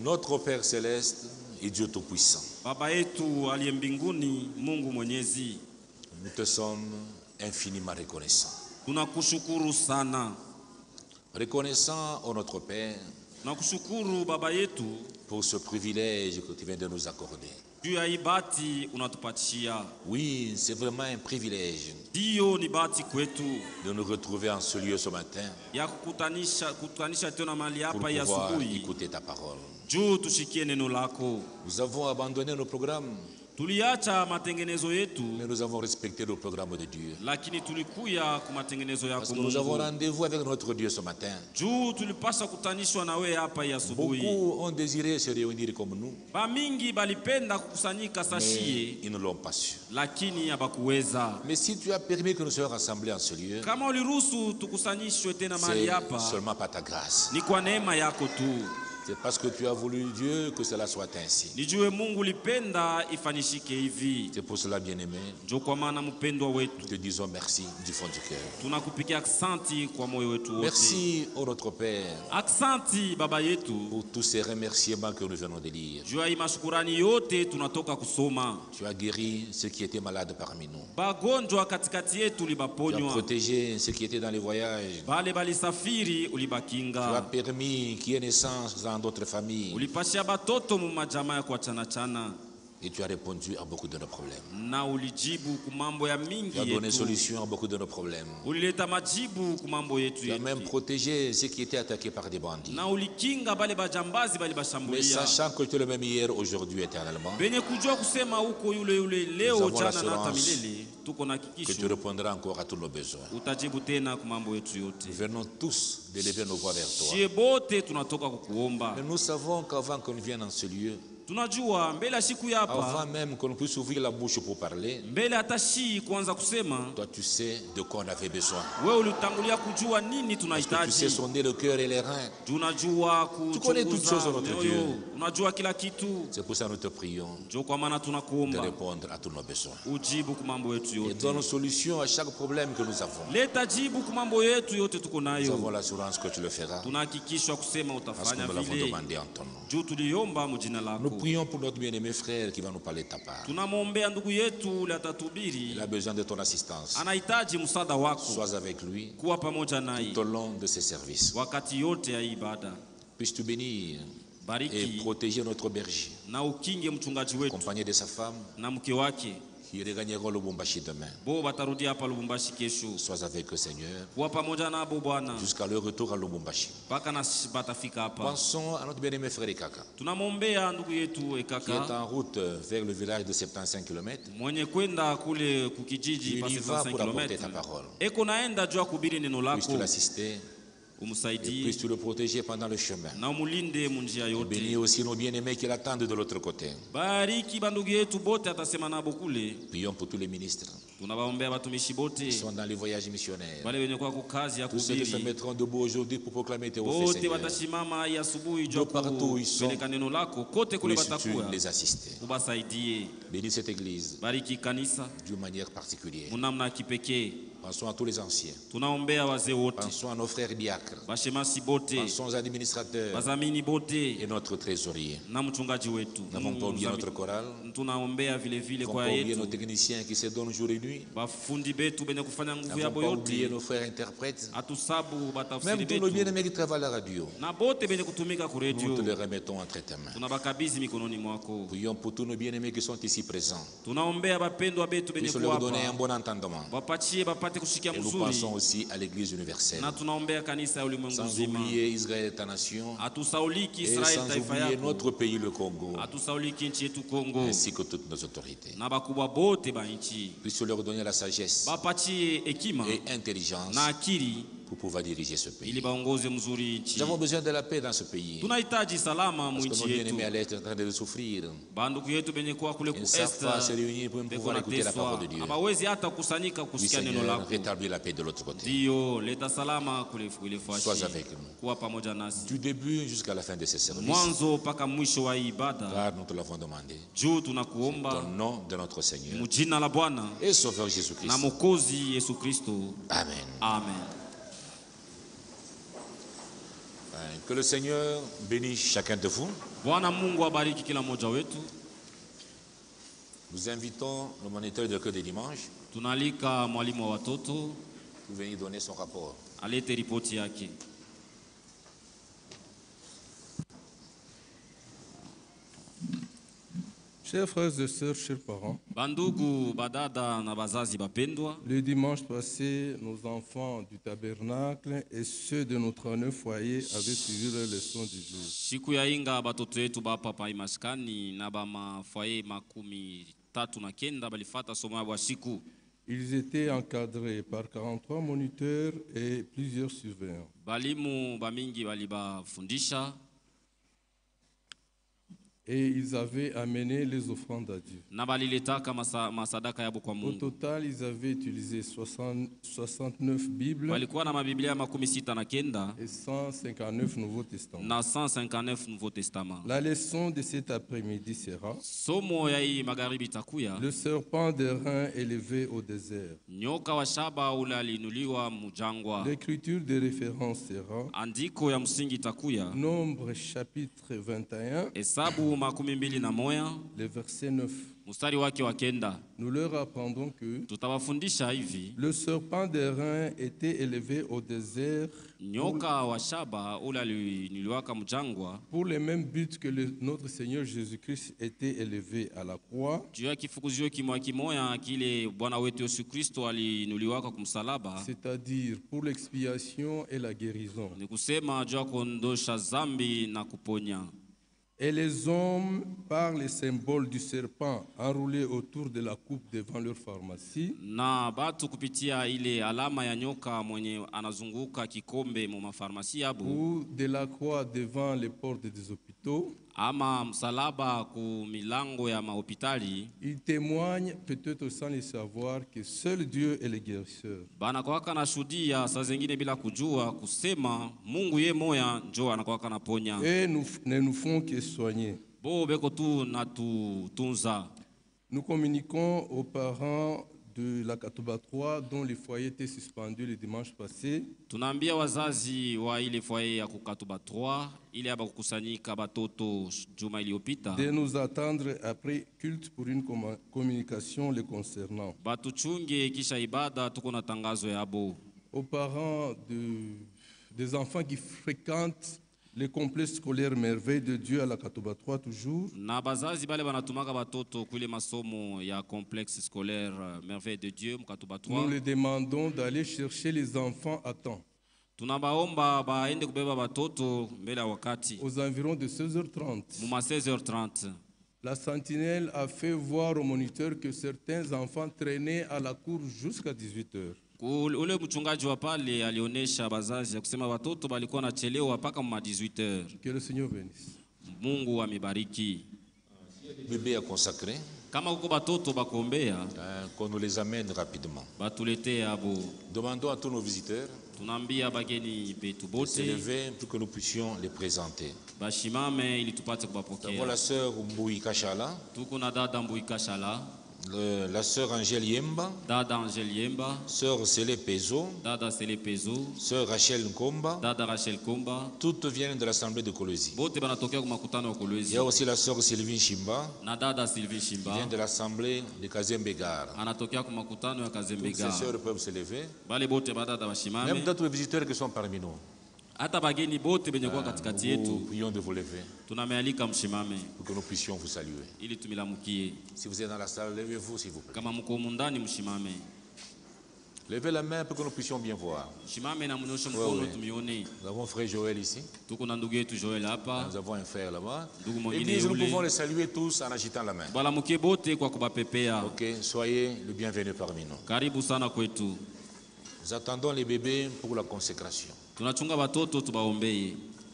Speaker 1: Notre Père céleste et Dieu Tout-Puissant,
Speaker 2: Baba yetu aliye mbinguni, Mungu mwenyezi,
Speaker 1: nous te sommes infiniment reconnaissants.
Speaker 2: tunakushukuru sana.
Speaker 1: Reconnaissant, ô notre Père,
Speaker 2: Tunakushukuru Baba yetu
Speaker 1: pour ce privilège que tu viens de nous accorder.
Speaker 2: juu ya hii bahati unatupatishia.
Speaker 1: Oui, c'est vraiment un privilège
Speaker 2: Ndiyo, ni bahati kwetu
Speaker 1: de nous retrouver en ce lieu ce matin
Speaker 2: ya kukutanisha tena mahali
Speaker 1: pour
Speaker 2: hapa ya
Speaker 1: pouvoir
Speaker 2: asubuhi
Speaker 1: écouter ta parole.
Speaker 2: juu tushikie neno lako.
Speaker 1: Nous avons abandonné nos programmes,
Speaker 2: Tuliacha matengenezo yetu,
Speaker 1: mais nous avons respecté le programme de Dieu.
Speaker 2: lakini tulikuya ku matengenezo
Speaker 1: Parce
Speaker 2: yako
Speaker 1: que nous avons
Speaker 2: Mungu.
Speaker 1: rendez-vous avec notre Dieu ce matin.
Speaker 2: Juu tulipasha kutanishwa na wewe hapa ya asubuhi.
Speaker 1: Beaucoup ont désiré se réunir comme nous,
Speaker 2: Bamingi balipenda kukusanyika
Speaker 1: mais
Speaker 2: sashie,
Speaker 1: ils ne l'ont pas su.
Speaker 2: lakini habakuweza.
Speaker 1: Mais si tu as permis que nous soyons rassemblés en ce lieu,
Speaker 2: Kama uliruhusu tukusanyishwe tena mahali
Speaker 1: c'est
Speaker 2: hapa,
Speaker 1: seulement par ta grâce.
Speaker 2: ni kwa neema yako tu.
Speaker 1: C'est parce que tu as voulu, Dieu, que cela soit ainsi.
Speaker 2: Nijue Mungu lipenda ifanyishike hivi.
Speaker 1: C'est pour cela, bien-aimé,
Speaker 2: Ndio kwa maana mpendwa wetu,
Speaker 1: nous te disons merci du fond du cœur.
Speaker 2: tunakupigia aksanti kwa moyo wetu wote.
Speaker 1: Merci, ô notre Père,
Speaker 2: Aksanti Baba yetu,
Speaker 1: pour tous ces remerciements que nous venons de lire.
Speaker 2: juu ya hii mashukurani yote tunatoka kusoma.
Speaker 1: Tu as guéri ceux qui étaient malades parmi nous.
Speaker 2: Bagonjwa katikati yetu
Speaker 1: Tu as
Speaker 2: ulibaponywa,
Speaker 1: protégé ceux qui étaient dans les voyages.
Speaker 2: bale balisafiri
Speaker 1: Tu as
Speaker 2: ulibakinga,
Speaker 1: permis qu'il y ait naissance dans d'autres familles.
Speaker 2: ulipashia batoto mu majamaa ya kuachana chana,
Speaker 1: Et tu as répondu à beaucoup de nos problèmes.
Speaker 2: na ulijibu kumambo ya
Speaker 1: Tu
Speaker 2: mingi
Speaker 1: as donné
Speaker 2: yetu,
Speaker 1: solution à beaucoup de nos problèmes.
Speaker 2: ulileta majibu kumambo yetu
Speaker 1: Tu as même
Speaker 2: yetu,
Speaker 1: protégé ceux qui étaient attaqués par des bandits.
Speaker 2: na ulikinga bale bajambazi bali
Speaker 1: Mais
Speaker 2: bashambulia,
Speaker 1: sachant que tu es le même hier, aujourd'hui, éternellement,
Speaker 2: benye kujua kusema huko yule
Speaker 1: Nous
Speaker 2: leo
Speaker 1: avons
Speaker 2: jana na hata
Speaker 1: l'assurance
Speaker 2: milele. Tuko na
Speaker 1: que tu
Speaker 2: hakikisho
Speaker 1: répondras encore à tous nos besoins.
Speaker 2: utajibu tena kumambo yetu yote.
Speaker 1: Nous venons tous d'élever nos voix vers toi.
Speaker 2: Shie bote tunatoka kukuomba,
Speaker 1: Mais nous savons qu'avant qu'on vienne en ce lieu,
Speaker 2: tunajua mbele ya siku ya hapa,
Speaker 1: avant même qu'on puisse ouvrir la bouche pour parler,
Speaker 2: mbele hata shi kuanza kusema,
Speaker 1: toi tu sais de quoi on avait besoin.
Speaker 2: wewe ulitangulia kujua nini
Speaker 1: Parce que tu sais
Speaker 2: tunahitaji.
Speaker 1: sonder le cœur et les reins.
Speaker 2: Tunajua
Speaker 1: Tu connais toutes choses,
Speaker 2: kuchunguza
Speaker 1: notre
Speaker 2: mioyo,
Speaker 1: Dieu.
Speaker 2: unajua kila kitu.
Speaker 1: C'est pour ça que nous te prions
Speaker 2: Ndio kwa maana
Speaker 1: de
Speaker 2: tunakuomba
Speaker 1: répondre à tous nos besoins.
Speaker 2: ujibu kumambo yetu
Speaker 1: Et
Speaker 2: yote,
Speaker 1: donne solution à chaque problème que nous avons.
Speaker 2: leta jibu kumambo yetu yote tuko
Speaker 1: Nous avons
Speaker 2: nayo.
Speaker 1: l'assurance que tu le feras
Speaker 2: Tunahakikishwa kusema
Speaker 1: parce que
Speaker 2: utafanya
Speaker 1: nous l'avons
Speaker 2: vile,
Speaker 1: demandé en ton nom.
Speaker 2: juu tuliomba mujina
Speaker 1: Nous
Speaker 2: lako.
Speaker 1: prions pour notre bien-aimé frère qui va nous parler de ta part.
Speaker 2: Tunamwombea ndugu yetu ule
Speaker 1: Il
Speaker 2: atatubiri,
Speaker 1: a besoin de ton assistance.
Speaker 2: anahitaji msaada wako,
Speaker 1: Sois avec lui
Speaker 2: kuwa pamoja naye
Speaker 1: tout au long de ses services.
Speaker 2: wakati yote ya ibada.
Speaker 1: Puisses-tu bénir et
Speaker 2: Bariki
Speaker 1: protéger notre berger,
Speaker 2: na ukinge mchungaji wetu
Speaker 1: accompagné de sa femme
Speaker 2: na mke wake,
Speaker 1: qui regagneront le Lubumbashi demain.
Speaker 2: bo batarudi hapa Lubumbashi kesho.
Speaker 1: Sois avec eux, Seigneur,
Speaker 2: Kuwa pamoja nabo Bwana
Speaker 1: jusqu'à leur retour à Lubumbashi.
Speaker 2: mpaka na batafika hapa.
Speaker 1: Pensons à notre bien-aimé frère Ekaka,
Speaker 2: Tunamwombea ndugu yetu
Speaker 1: qui est
Speaker 2: Ekaka
Speaker 1: en route vers le village de 75 km.
Speaker 2: mwenye kwenda kule kukijiji
Speaker 1: Il
Speaker 2: pa
Speaker 1: y va
Speaker 2: 75
Speaker 1: pour apporter
Speaker 2: km.
Speaker 1: ta parole.
Speaker 2: Eko naenda juu ya kubiri neno
Speaker 1: Puisses-tu
Speaker 2: lako,
Speaker 1: l'assister et
Speaker 2: umsaidie
Speaker 1: puisses-tu le protéger pendant le chemin.
Speaker 2: na umulinde munjia
Speaker 1: Bénis
Speaker 2: yote.
Speaker 1: aussi nos bien-aimés qui l'attendent de l'autre côté.
Speaker 2: Bariki bandugu yetu bote, atasema nabo kule.
Speaker 1: Prions pour tous les ministres
Speaker 2: Tunawaombea batumishi
Speaker 1: qui
Speaker 2: bote,
Speaker 1: sont dans les voyages missionnaires.
Speaker 2: wale wenye kwa kazi ya
Speaker 1: Tous ceux qui se
Speaker 2: kubiri
Speaker 1: mettront debout aujourd'hui pour proclamer tes faits,
Speaker 2: bote,
Speaker 1: Seigneur.
Speaker 2: watashimama hii asubuhi juu
Speaker 1: De partout ils sont.
Speaker 2: kupeleka neno lako kote kule
Speaker 1: Puisses-tu
Speaker 2: batakuwa,
Speaker 1: les assister.
Speaker 2: ubasaidie.
Speaker 1: Bénis cette église
Speaker 2: Bariki kanisa
Speaker 1: d'une manière particulière.
Speaker 2: munamna ya kipekee.
Speaker 1: Pensons à tous les anciens.
Speaker 2: Tunaombea wazee wote,
Speaker 1: Pensons à nos frères diacres.
Speaker 2: bashemasi bote,
Speaker 1: Pensons aux administrateurs
Speaker 2: bazamini bote
Speaker 1: et notre trésorier.
Speaker 2: na mchungaji wetu.
Speaker 1: Nous n'avons pas oublié notre chorale.
Speaker 2: Tunaombea vile vile
Speaker 1: Nous n'avons
Speaker 2: kwa
Speaker 1: pas oublié
Speaker 2: yetu,
Speaker 1: nos techniciens qui se donnent jour et nuit.
Speaker 2: bafundi betu benye kufanya
Speaker 1: Nous
Speaker 2: nguvu
Speaker 1: n'avons
Speaker 2: yabo
Speaker 1: pas oublié
Speaker 2: yote,
Speaker 1: nos frères interprètes.
Speaker 2: atusabu batafsiri
Speaker 1: Même tous nos
Speaker 2: betu
Speaker 1: bien-aimés qui travaillent à la radio.
Speaker 2: na bote benye kutumika ku
Speaker 1: Nous te les
Speaker 2: radio,
Speaker 1: remettons entre tes mains.
Speaker 2: tunabakabidhi mikononi mwako.
Speaker 1: Prions pour tous nos bien-aimés qui sont ici présents.
Speaker 2: Tunaombea bapendwa betu benye
Speaker 1: Puisse
Speaker 2: kuwa
Speaker 1: leur donner un
Speaker 2: hapa,
Speaker 1: bon entendement.
Speaker 2: wapachie bapate kushikia
Speaker 1: Et nous
Speaker 2: mzuri,
Speaker 1: pensons aussi à l'Église universelle.
Speaker 2: na tunaombea kanisa ya ulimwengu
Speaker 1: Sans
Speaker 2: mzima.
Speaker 1: oublier Israël, ta nation.
Speaker 2: Hatusauliki
Speaker 1: Et
Speaker 2: Israeli
Speaker 1: sans
Speaker 2: taifa
Speaker 1: oublier
Speaker 2: yako,
Speaker 1: notre pays, le Congo.
Speaker 2: hatusauliki nchi yetu Kongo,
Speaker 1: Ainsi que toutes nos autorités.
Speaker 2: na bakubwa bote ba nchi,
Speaker 1: Puisse leur donner la sagesse
Speaker 2: bapachie hekima
Speaker 1: et intelligence
Speaker 2: na akili
Speaker 1: pour pouvoir diriger ce pays.
Speaker 2: ili baongoze mzuri nchi.
Speaker 1: Nous avons besoin de la paix dans ce pays.
Speaker 2: Tunahitaji salama mu
Speaker 1: Parce que nos
Speaker 2: nchi
Speaker 1: bien-aimés à
Speaker 2: yetu.
Speaker 1: l'Est sont en train de souffrir.
Speaker 2: Bandugu yetu benye kuwa kule ku
Speaker 1: Ils ne savent pas se
Speaker 2: est
Speaker 1: réunir pour
Speaker 2: beko
Speaker 1: pouvoir écouter la parole de
Speaker 2: nateswa,
Speaker 1: Dieu.
Speaker 2: abawezi hata kusanyika
Speaker 1: Oui,
Speaker 2: kusikia neno
Speaker 1: Seigneur,
Speaker 2: lako.
Speaker 1: rétablis la paix de l'autre côté.
Speaker 2: Ndiyo, leta salama kule
Speaker 1: Sois
Speaker 2: fuashi,
Speaker 1: avec nous.
Speaker 2: kuwa pamoja nasi
Speaker 1: Du début jusqu'à la fin de ces services.
Speaker 2: mwanzo mpaka mwisho wa hii ibada,
Speaker 1: Car nous te l'avons demandé.
Speaker 2: juu
Speaker 1: Au
Speaker 2: tunakuomba
Speaker 1: nom de notre Seigneur
Speaker 2: mu jina la Bwana
Speaker 1: et Sauveur
Speaker 2: na
Speaker 1: Jésus-Christ.
Speaker 2: Mwokozi Yesu Kristo,
Speaker 1: Amen.
Speaker 2: amen.
Speaker 1: Que le Seigneur bénisse chacun de vous.
Speaker 2: Bwana Mungu abariki kila mmoja wetu.
Speaker 1: Nous invitons le moniteur de cœur des dimanches
Speaker 2: Tunalika mwalimu wa watoto
Speaker 1: pour venir donner son rapport.
Speaker 2: alete ripoti yake.
Speaker 3: Chers frères et sœurs, chers parents,
Speaker 2: Bandugu, badada na bazazi bapendwa,
Speaker 3: le dimanche passé, nos enfants du tabernacle et ceux de notre neuf foyer avaient suivi leur leçon du jour.
Speaker 2: siku ya inga batoto yetu bapa pa imashikani na bamafoye 39 balifata somo ya siku.
Speaker 3: Ils étaient encadrés par 43 moniteurs et plusieurs surveillants.
Speaker 2: Balimu bamingi balibafundisha
Speaker 3: Et ils avaient amené les offrandes à Dieu.
Speaker 2: na baliletaka masadaka yabo kwa
Speaker 3: Au
Speaker 2: Mungu.
Speaker 3: total, ils avaient utilisé 69 Bibles
Speaker 2: Walikuwa na mabiblia 69
Speaker 3: et 159 Nouveaux Testaments.
Speaker 2: na 159 Nouveau Testament.
Speaker 3: La leçon de cet après-midi sera
Speaker 2: Somo ya hii magharibi takuya,
Speaker 3: le serpent d'airain élevé au désert.
Speaker 2: nyoka wa shaba ule aliinuliwa mujangwa.
Speaker 3: L'écriture de référence sera
Speaker 2: Andiko ya msingi takuya,
Speaker 3: Nombre chapitre 21,
Speaker 2: Hesabu 21,
Speaker 3: le verset 9.
Speaker 2: mstari wake wa 9.
Speaker 3: Nous leur apprendrons que
Speaker 2: Tutawafundisha hivi,
Speaker 3: le serpent d'airain était élevé au désert
Speaker 2: nyoka wa shaba ule aliinuliwaka mjangwa
Speaker 3: pour le même but que notre Seigneur Jésus-Christ était élevé à la croix,
Speaker 2: juu ya kifukuzio kimoya kile Bwana wetu Yesu Kristo aliinuliwaka kumsalaba,
Speaker 3: c'est-à-dire pour l'expiation et la guérison.
Speaker 2: ni kusema juu ya kuondosha zambi na kuponya.
Speaker 3: Et les hommes, par les symboles du serpent enroulés autour de la coupe devant leur pharmacie,
Speaker 2: Na batu kupitia ile alama ya nyoka mwenye anazunguka kikombe mu mafarmasi yabo,
Speaker 3: ou de la croix devant les portes des hôpitaux,
Speaker 2: ama msalaba ku milango ya mahopitali,
Speaker 3: ils témoignent, peut-être sans le savoir, que seul Dieu est le guérisseur.
Speaker 2: banakwaka na shuhudia saa zingine bila kujua kusema Mungu ye moya njo anakwaka na ponya.
Speaker 3: Et nous ne nous font que soigner.
Speaker 2: Bo beko tu na tutunza.
Speaker 3: Nous communiquons aux parents de la Katoba 3 dont le foyer était suspendu le dimanche passé
Speaker 2: Tunaambia wazazi wa ile foyer ya Kukatuba 3 ile aba kukusanyika batoto juma iliyopita,
Speaker 3: de nous attendre après culte pour une communication les concernant.
Speaker 2: batuchunge kisha ibada tuko na tangazo yabo.
Speaker 3: Aux parents des enfants qui fréquentent les complexes scolaires Merveille de Dieu à la Katoba 3 toujours,
Speaker 2: Na bazazi bale banatumaka batoto kule masomo ya complexe scolaire Merveille de Dieu Mkatuba
Speaker 3: nous
Speaker 2: 3.
Speaker 3: les demandons d'aller chercher les enfants à temps,
Speaker 2: Tunabaomba baende kubeba batoto mbele ya wakati
Speaker 3: aux environs de 16h30.
Speaker 2: muma 16h30.
Speaker 3: La sentinelle a fait voir au moniteur que certains enfants traînaient à la cour jusqu'à 18h.
Speaker 2: Ule mchungaji wa pale alionesha bazazi ya kusema watoto balikuwa nachelewa mpaka mma 18h.
Speaker 3: Que le Seigneur bénisse.
Speaker 2: Mungu amebariki.
Speaker 1: Bébé à consacrer,
Speaker 2: Kama uko batoto bakuombea,
Speaker 1: qu'on nous les amène rapidement.
Speaker 2: batulete abo.
Speaker 1: Demandons à tous nos visiteurs
Speaker 2: Tunambia bageni betu
Speaker 1: de
Speaker 2: bote
Speaker 1: s'élever pour que nous puissions les présenter.
Speaker 2: bashimame ili tupate
Speaker 1: Voilà
Speaker 2: kubapokea.
Speaker 1: la sœur Mbouy Kachala,
Speaker 2: Tuko na dada Mbuika Shala,
Speaker 1: la sœur Angèle Yemba,
Speaker 2: dada Angel Yemba,
Speaker 1: sœur Célé Pezo,
Speaker 2: dada Sele Pezo,
Speaker 1: sœur Rachel Nkomba,
Speaker 2: dada Rachel Komba,
Speaker 1: toutes viennent de l'assemblée de Colosi.
Speaker 2: bote banatokea kwa makutano ya
Speaker 1: Il
Speaker 2: Kolwezi.
Speaker 1: y a aussi la sœur Sylvie Shimba,
Speaker 2: Na dada Sylvie
Speaker 1: qui
Speaker 2: Shimba
Speaker 1: vient de l'assemblée de Kazembegar.
Speaker 2: anatokea kwa makutano ya
Speaker 1: Toutes ces
Speaker 2: Kazembega.
Speaker 1: sœurs peuvent se lever.
Speaker 2: Bale bote badada
Speaker 1: Même
Speaker 2: bashimame,
Speaker 1: d'autres visiteurs qui sont parmi nous.
Speaker 2: hata bageni bote benye kwa katikati
Speaker 1: Nous
Speaker 2: yetu
Speaker 1: prions de vous lever
Speaker 2: tunamealika mshimame
Speaker 1: pour que nous puissions vous saluer.
Speaker 2: ili tumilamukie.
Speaker 1: Si vous êtes dans la salle, levez-vous s'il vous plaît.
Speaker 2: Kama mko mundani mshimame,
Speaker 1: Levez la main pour que nous puissions bien voir.
Speaker 2: shimame na mnyoshe mkono
Speaker 1: ouais.
Speaker 2: tumione.
Speaker 1: Nous avons frère Joël ici.
Speaker 2: Tuko na ndugu yetu Joel hapa,
Speaker 1: Nous avons un frère là-bas.
Speaker 2: ndugu mwingine
Speaker 1: Église, nous pouvons
Speaker 2: yule.
Speaker 1: les saluer tous en agitant la main.
Speaker 2: Balamukie bote kwa kubapepea.
Speaker 1: Ok, soyez le bienvenu parmi nous.
Speaker 2: Karibu sana kwetu.
Speaker 1: Nous attendons les bébés pour la consécration.
Speaker 2: Tunachunga batoto tubaombeye.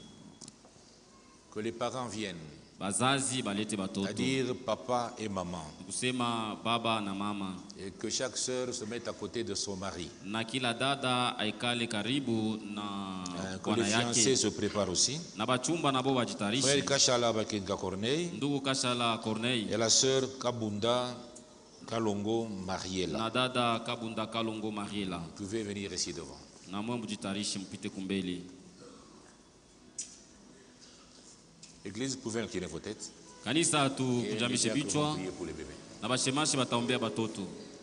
Speaker 1: Que les parents viennent,
Speaker 2: Bazazi balete batoto.
Speaker 1: c'est-à-dire papa et maman.
Speaker 2: Kusema baba na mama.
Speaker 1: Et que chaque sœur se mette à côté de son mari.
Speaker 2: Na kila dada aikale karibu na
Speaker 1: Que les
Speaker 2: bwana
Speaker 1: fiancés
Speaker 2: yake.
Speaker 1: se préparent aussi.
Speaker 2: Na bachumba nabo
Speaker 1: Frère
Speaker 2: bajitarishe.
Speaker 1: Kachala Bakenga Corneille
Speaker 2: Ndugu Kashala Corneille
Speaker 1: et la sœur Kabunda Kalongo Mariela.
Speaker 2: na dada Kabunda Kalongo Mariela.
Speaker 1: Vous pouvez venir ici devant.
Speaker 2: Na mwe mjitarishe mpite kumbele.
Speaker 1: Église, vous pouvez incliner vos têtes.
Speaker 2: Kanisa
Speaker 1: Et les
Speaker 2: tukujamishe
Speaker 1: diacres vont
Speaker 2: vichwa
Speaker 1: prier pour les bébés.
Speaker 2: na bashemashi bataombea batoto.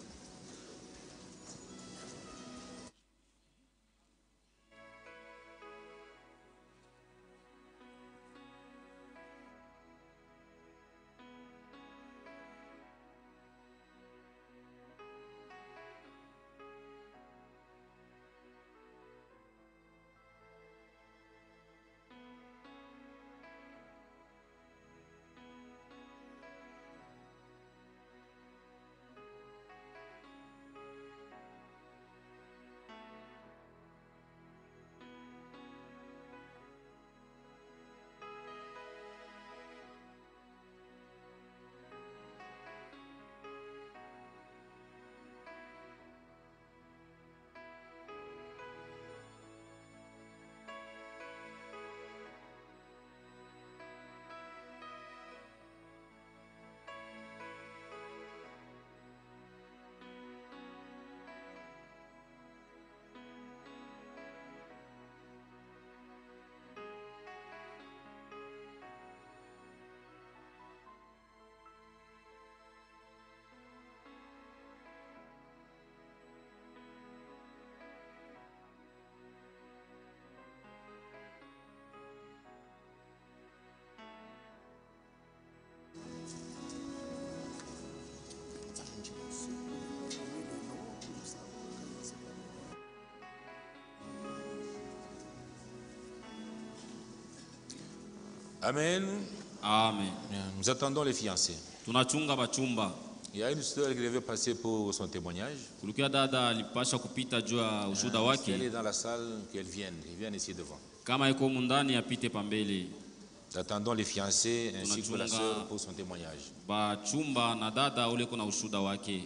Speaker 1: Amen.
Speaker 2: Amen.
Speaker 1: Nous attendons les fiancés.
Speaker 2: Tunachunga bachumba.
Speaker 1: Il y a une sœur qui devait passer pour son témoignage.
Speaker 2: Kulikia dada alipasha kupita juu ya ushuda
Speaker 1: Si elle est
Speaker 2: wake.
Speaker 1: dans la salle, qu'elle vienne ici devant.
Speaker 2: Kama iko mundani apite pambele.
Speaker 1: Nous attendons les fiancés ainsi que la
Speaker 2: Tunachunga
Speaker 1: sœur pour son témoignage.
Speaker 2: bachumba na dada ule kuna ushuda wake.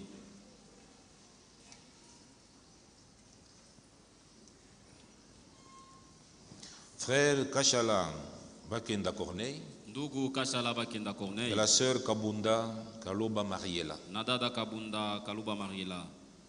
Speaker 1: Frère Kachala Bakenda Corneille
Speaker 2: Ndugu Kashala Bakenda
Speaker 1: et
Speaker 2: Corneille
Speaker 1: la sœur Kabunda Kaloba Mariela.
Speaker 2: na dada Kabunda Kaluba Mariela.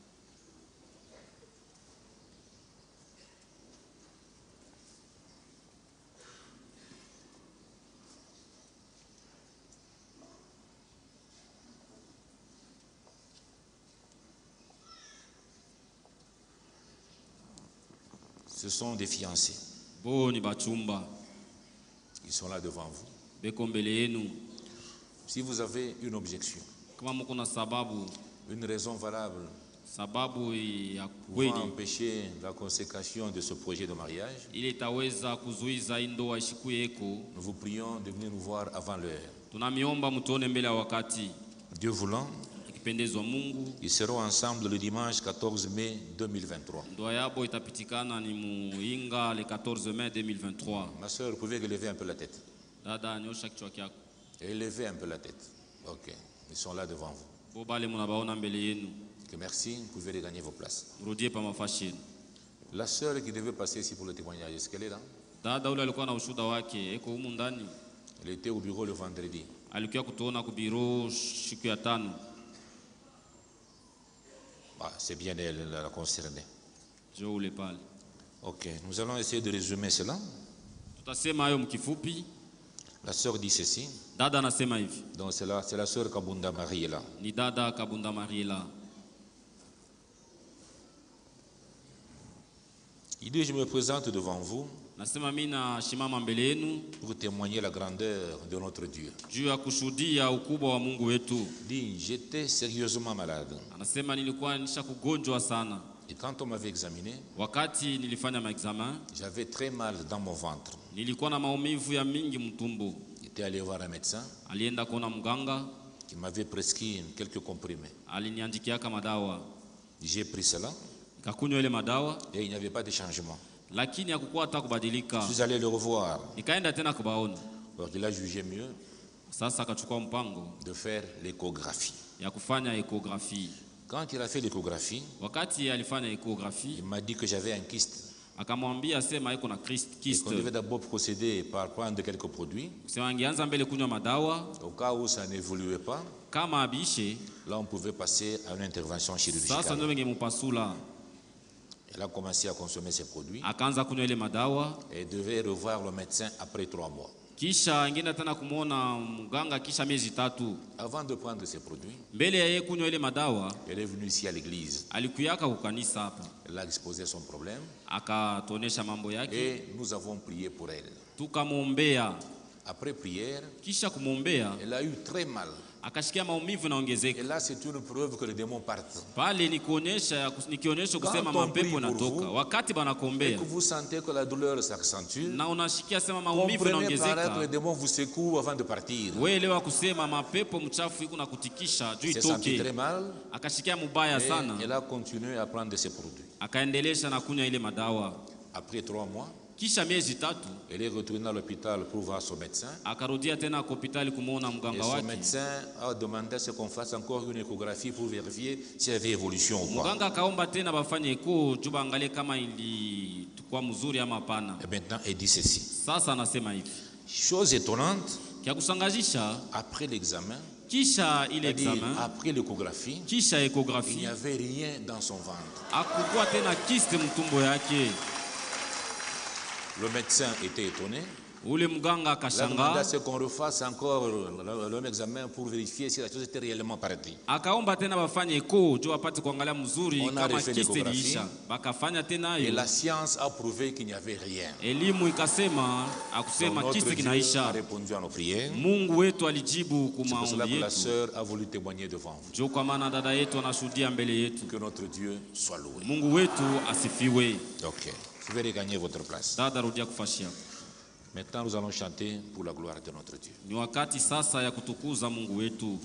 Speaker 1: Ce sont des fiancés.
Speaker 2: Bo ni bachumba.
Speaker 1: Ils sont là devant vous.
Speaker 2: Beko mbele yenu.
Speaker 1: Si vous avez une objection,
Speaker 2: Kama mko na sababu
Speaker 1: une raison valable
Speaker 2: ya
Speaker 1: pouvant
Speaker 2: kweli
Speaker 1: empêcher la consécration de ce projet de mariage,
Speaker 2: ile itaweza kuzuiza hii ndoa ishikuyeko,
Speaker 1: nous vous prions de venir nous voir avant l'heure.
Speaker 2: tunamiomba mtuone mbele ya wakati.
Speaker 1: Dieu voulant,
Speaker 2: Ikipendezwa Mungu,
Speaker 1: ils seront ensemble le dimanche 14 mai 2023.
Speaker 2: ndoa yabo itapitikana ni muinga le 14 mai 2023.
Speaker 1: Ma soeur, vous pouvez relever un peu la tête.
Speaker 2: Dada nyosha kichwa kyako.
Speaker 1: Élevez un peu la tête. Ok, ils sont là devant vous.
Speaker 2: Bo bale munabaona mbele yenu.
Speaker 1: Que merci, vous pouvez regagner vos places.
Speaker 2: Mrudie pa mafashi yenu.
Speaker 1: La sœur qui devait passer ici pour le témoignage, est-ce qu'elle est là?
Speaker 2: Dada ule alikuwa na ushuda wake, eko humu ndani.
Speaker 1: Elle était au bureau le vendredi.
Speaker 2: Alikuwa kutuona ku biro siku ya tano.
Speaker 1: Ah, c'est bien elle, la concernée.
Speaker 2: Jo ule pale.
Speaker 1: Ok, nous allons essayer de résumer cela.
Speaker 2: Tutasema hayo mkifupi.
Speaker 1: La sœur dit ceci.
Speaker 2: Dada anasema hivi.
Speaker 1: Donc c'est la sœur Kabunda Mariela.
Speaker 2: Ni dada Kabunda Mariela.
Speaker 1: Il dit, je me présente devant vous
Speaker 2: Nasema mimi na shimama mbele yenu
Speaker 1: pour témoigner la grandeur de notre Dieu.
Speaker 2: juu ya kushuhudia ukubwa wa Mungu wetu.
Speaker 1: Il dit, j'étais sérieusement malade.
Speaker 2: Anasema nilikuwa nisha kugonjwa sana.
Speaker 1: Et quand on m'avait examiné,
Speaker 2: Wakati nilifanya maexamen,
Speaker 1: j'avais très mal dans mon ventre.
Speaker 2: nilikuwa na maumivu ya mingi mtumbo.
Speaker 1: J'étais allé voir un médecin
Speaker 2: Alienda kuona mganga,
Speaker 1: qui m'avait prescrit quelques comprimés.
Speaker 2: aliniandikiaka madawa.
Speaker 1: J'ai pris cela
Speaker 2: Nikakunywa ile madawa,
Speaker 1: et il n'y avait pas de changement.
Speaker 2: lakini hakukuwa hata kubadilika.
Speaker 1: Je suis allé le revoir.
Speaker 2: Nikaenda tena kubaona.
Speaker 1: Alors il a jugé mieux
Speaker 2: Sasa akachukua mpango
Speaker 1: de faire l'échographie.
Speaker 2: ya kufanya ekografi.
Speaker 1: Quand il a fait l'échographie,
Speaker 2: Wakati alifanya ekografi,
Speaker 1: il m'a dit que j'avais un kyste.
Speaker 2: akamwambia sema iko na
Speaker 1: Et
Speaker 2: kyste.
Speaker 1: qu'on devait d'abord procéder par prendre quelques produits.
Speaker 2: Sema angeanza mbele kunywa madawa,
Speaker 1: Au cas où ça n'évoluait pas,
Speaker 2: kama abishe
Speaker 1: là on pouvait passer à une intervention
Speaker 2: sasa
Speaker 1: chirurgicale.
Speaker 2: ndio wengemupasula.
Speaker 1: Elle a commencé à consommer ces produits
Speaker 2: Akaanza kunywa ile madawa,
Speaker 1: et devait revoir le médecin après 3 mois.
Speaker 2: Kisha ngenda tena kumuona mganga kisha miezi 3.
Speaker 1: Avant de prendre ces produits,
Speaker 2: Mbele ya yeye kunywa ile madawa,
Speaker 1: elle est venue ici à l'église.
Speaker 2: alikuyaka kukanisa hapa.
Speaker 1: Elle a exposé son problème
Speaker 2: Akatonesha mambo yake.
Speaker 1: et nous avons prié pour elle.
Speaker 2: Tukamwombea.
Speaker 1: Après prière,
Speaker 2: Kisha kumwombea,
Speaker 1: elle a eu très mal.
Speaker 2: akashikia maumivu naongezeka.
Speaker 1: Et là, c'est une preuve que les démons partent.
Speaker 2: Pale nikionyesha kusema
Speaker 1: Quand on prie
Speaker 2: mapepo
Speaker 1: pour
Speaker 2: natoka.
Speaker 1: vous,
Speaker 2: Wakati
Speaker 1: Et
Speaker 2: banakombea
Speaker 1: que vous sentez que la douleur s'accentue,
Speaker 2: na unashikia sema maumivu
Speaker 1: comprenez par là que
Speaker 2: naongezeka.
Speaker 1: les démons vous secouent avant de partir.
Speaker 2: Weelewa kusema mapepo mchafu iko na kutikisha juu
Speaker 1: Elle s'est sentie
Speaker 2: itoke.
Speaker 1: très mal
Speaker 2: Akashikia mubaya
Speaker 1: et
Speaker 2: sana.
Speaker 1: elle a continué à prendre ses produits.
Speaker 2: Akaendelesha na kunywa ile madawa.
Speaker 1: Après 3 mois,
Speaker 2: Kisha miezi 3
Speaker 1: elle est retournée à l'hôpital pour voir son médecin.
Speaker 2: akarudia tena kwa hospitali kumuona
Speaker 1: Et
Speaker 2: mganga
Speaker 1: son
Speaker 2: wake.
Speaker 1: médecin a demandé à ce qu'on fasse encore une échographie pour vérifier s'il y avait évolution ou pas.
Speaker 2: Mganga akaomba tena bafanye eko juba angalie kama ilikuwa mzuri ama hapana.
Speaker 1: Et maintenant, elle dit ceci.
Speaker 2: Sasa anasema hivi.
Speaker 1: Chose étonnante,
Speaker 2: Kia kusangazisha
Speaker 1: après l'examen,
Speaker 2: kisha ile
Speaker 1: c'est-à-dire
Speaker 2: examen,
Speaker 1: après l'échographie,
Speaker 2: kisha
Speaker 1: il n'y
Speaker 2: ekografi,
Speaker 1: avait rien dans son ventre.
Speaker 2: hakukuwa tena kiste mtumbo yake.
Speaker 1: Le médecin était étonné.
Speaker 2: Ule mganga
Speaker 1: Il a demandé à
Speaker 2: akashangaa,
Speaker 1: ce qu'on refasse encore le même examen pour vérifier si la chose était réellement partie.
Speaker 2: akaomba tena bafanye eko juu apate kuangalia mzuri
Speaker 1: On a
Speaker 2: kama
Speaker 1: refait
Speaker 2: kiste
Speaker 1: l'échographie.
Speaker 2: iliisha. Bakafanya tena
Speaker 1: Et
Speaker 2: hiyo.
Speaker 1: la science a prouvé qu'il n'y avait rien.
Speaker 2: Elimu ikasema
Speaker 1: Donc
Speaker 2: akusema
Speaker 1: notre
Speaker 2: kiste
Speaker 1: Dieu a
Speaker 2: kinaisha.
Speaker 1: répondu à nos prières.
Speaker 2: Mungu wetu alijibu
Speaker 1: C'est pour cela
Speaker 2: kumaombi
Speaker 1: que la
Speaker 2: yetu.
Speaker 1: sœur a voulu témoigner devant vous.
Speaker 2: Juu kwa maana dada yetu anashuhudia mbele yetu.
Speaker 1: Que notre Dieu soit loué.
Speaker 2: Mungu wetu asifiwe.
Speaker 1: Ok. Vous pouvez regagner votre place.
Speaker 2: Dada, rudia kufashia.
Speaker 1: Maintenant, nous allons chanter pour la gloire de notre Dieu.
Speaker 2: Ni wakati sasa ya kutukuza Mungu wetu.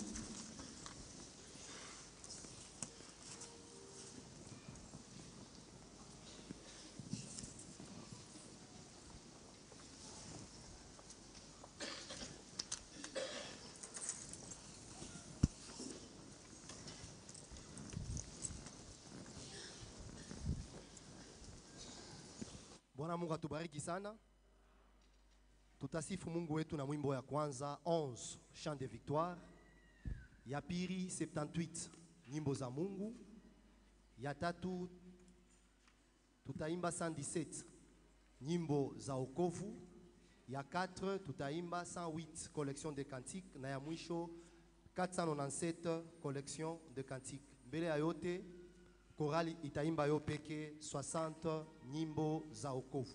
Speaker 4: Bwana Mungu atubariki sana. Tutasifu Mungu wetu na mwimbo ya kwanza 11 chant de victoire, ya pili 78 nyimbo za Mungu, ya tatu tutaimba 117 nyimbo za wokovu, ya 4 tutaimba 108 collection de cantiques, na ya mwisho 497 collection de cantiques. Mbele ya yote korali itaimba yo peke 60 nyimbo za wokovu.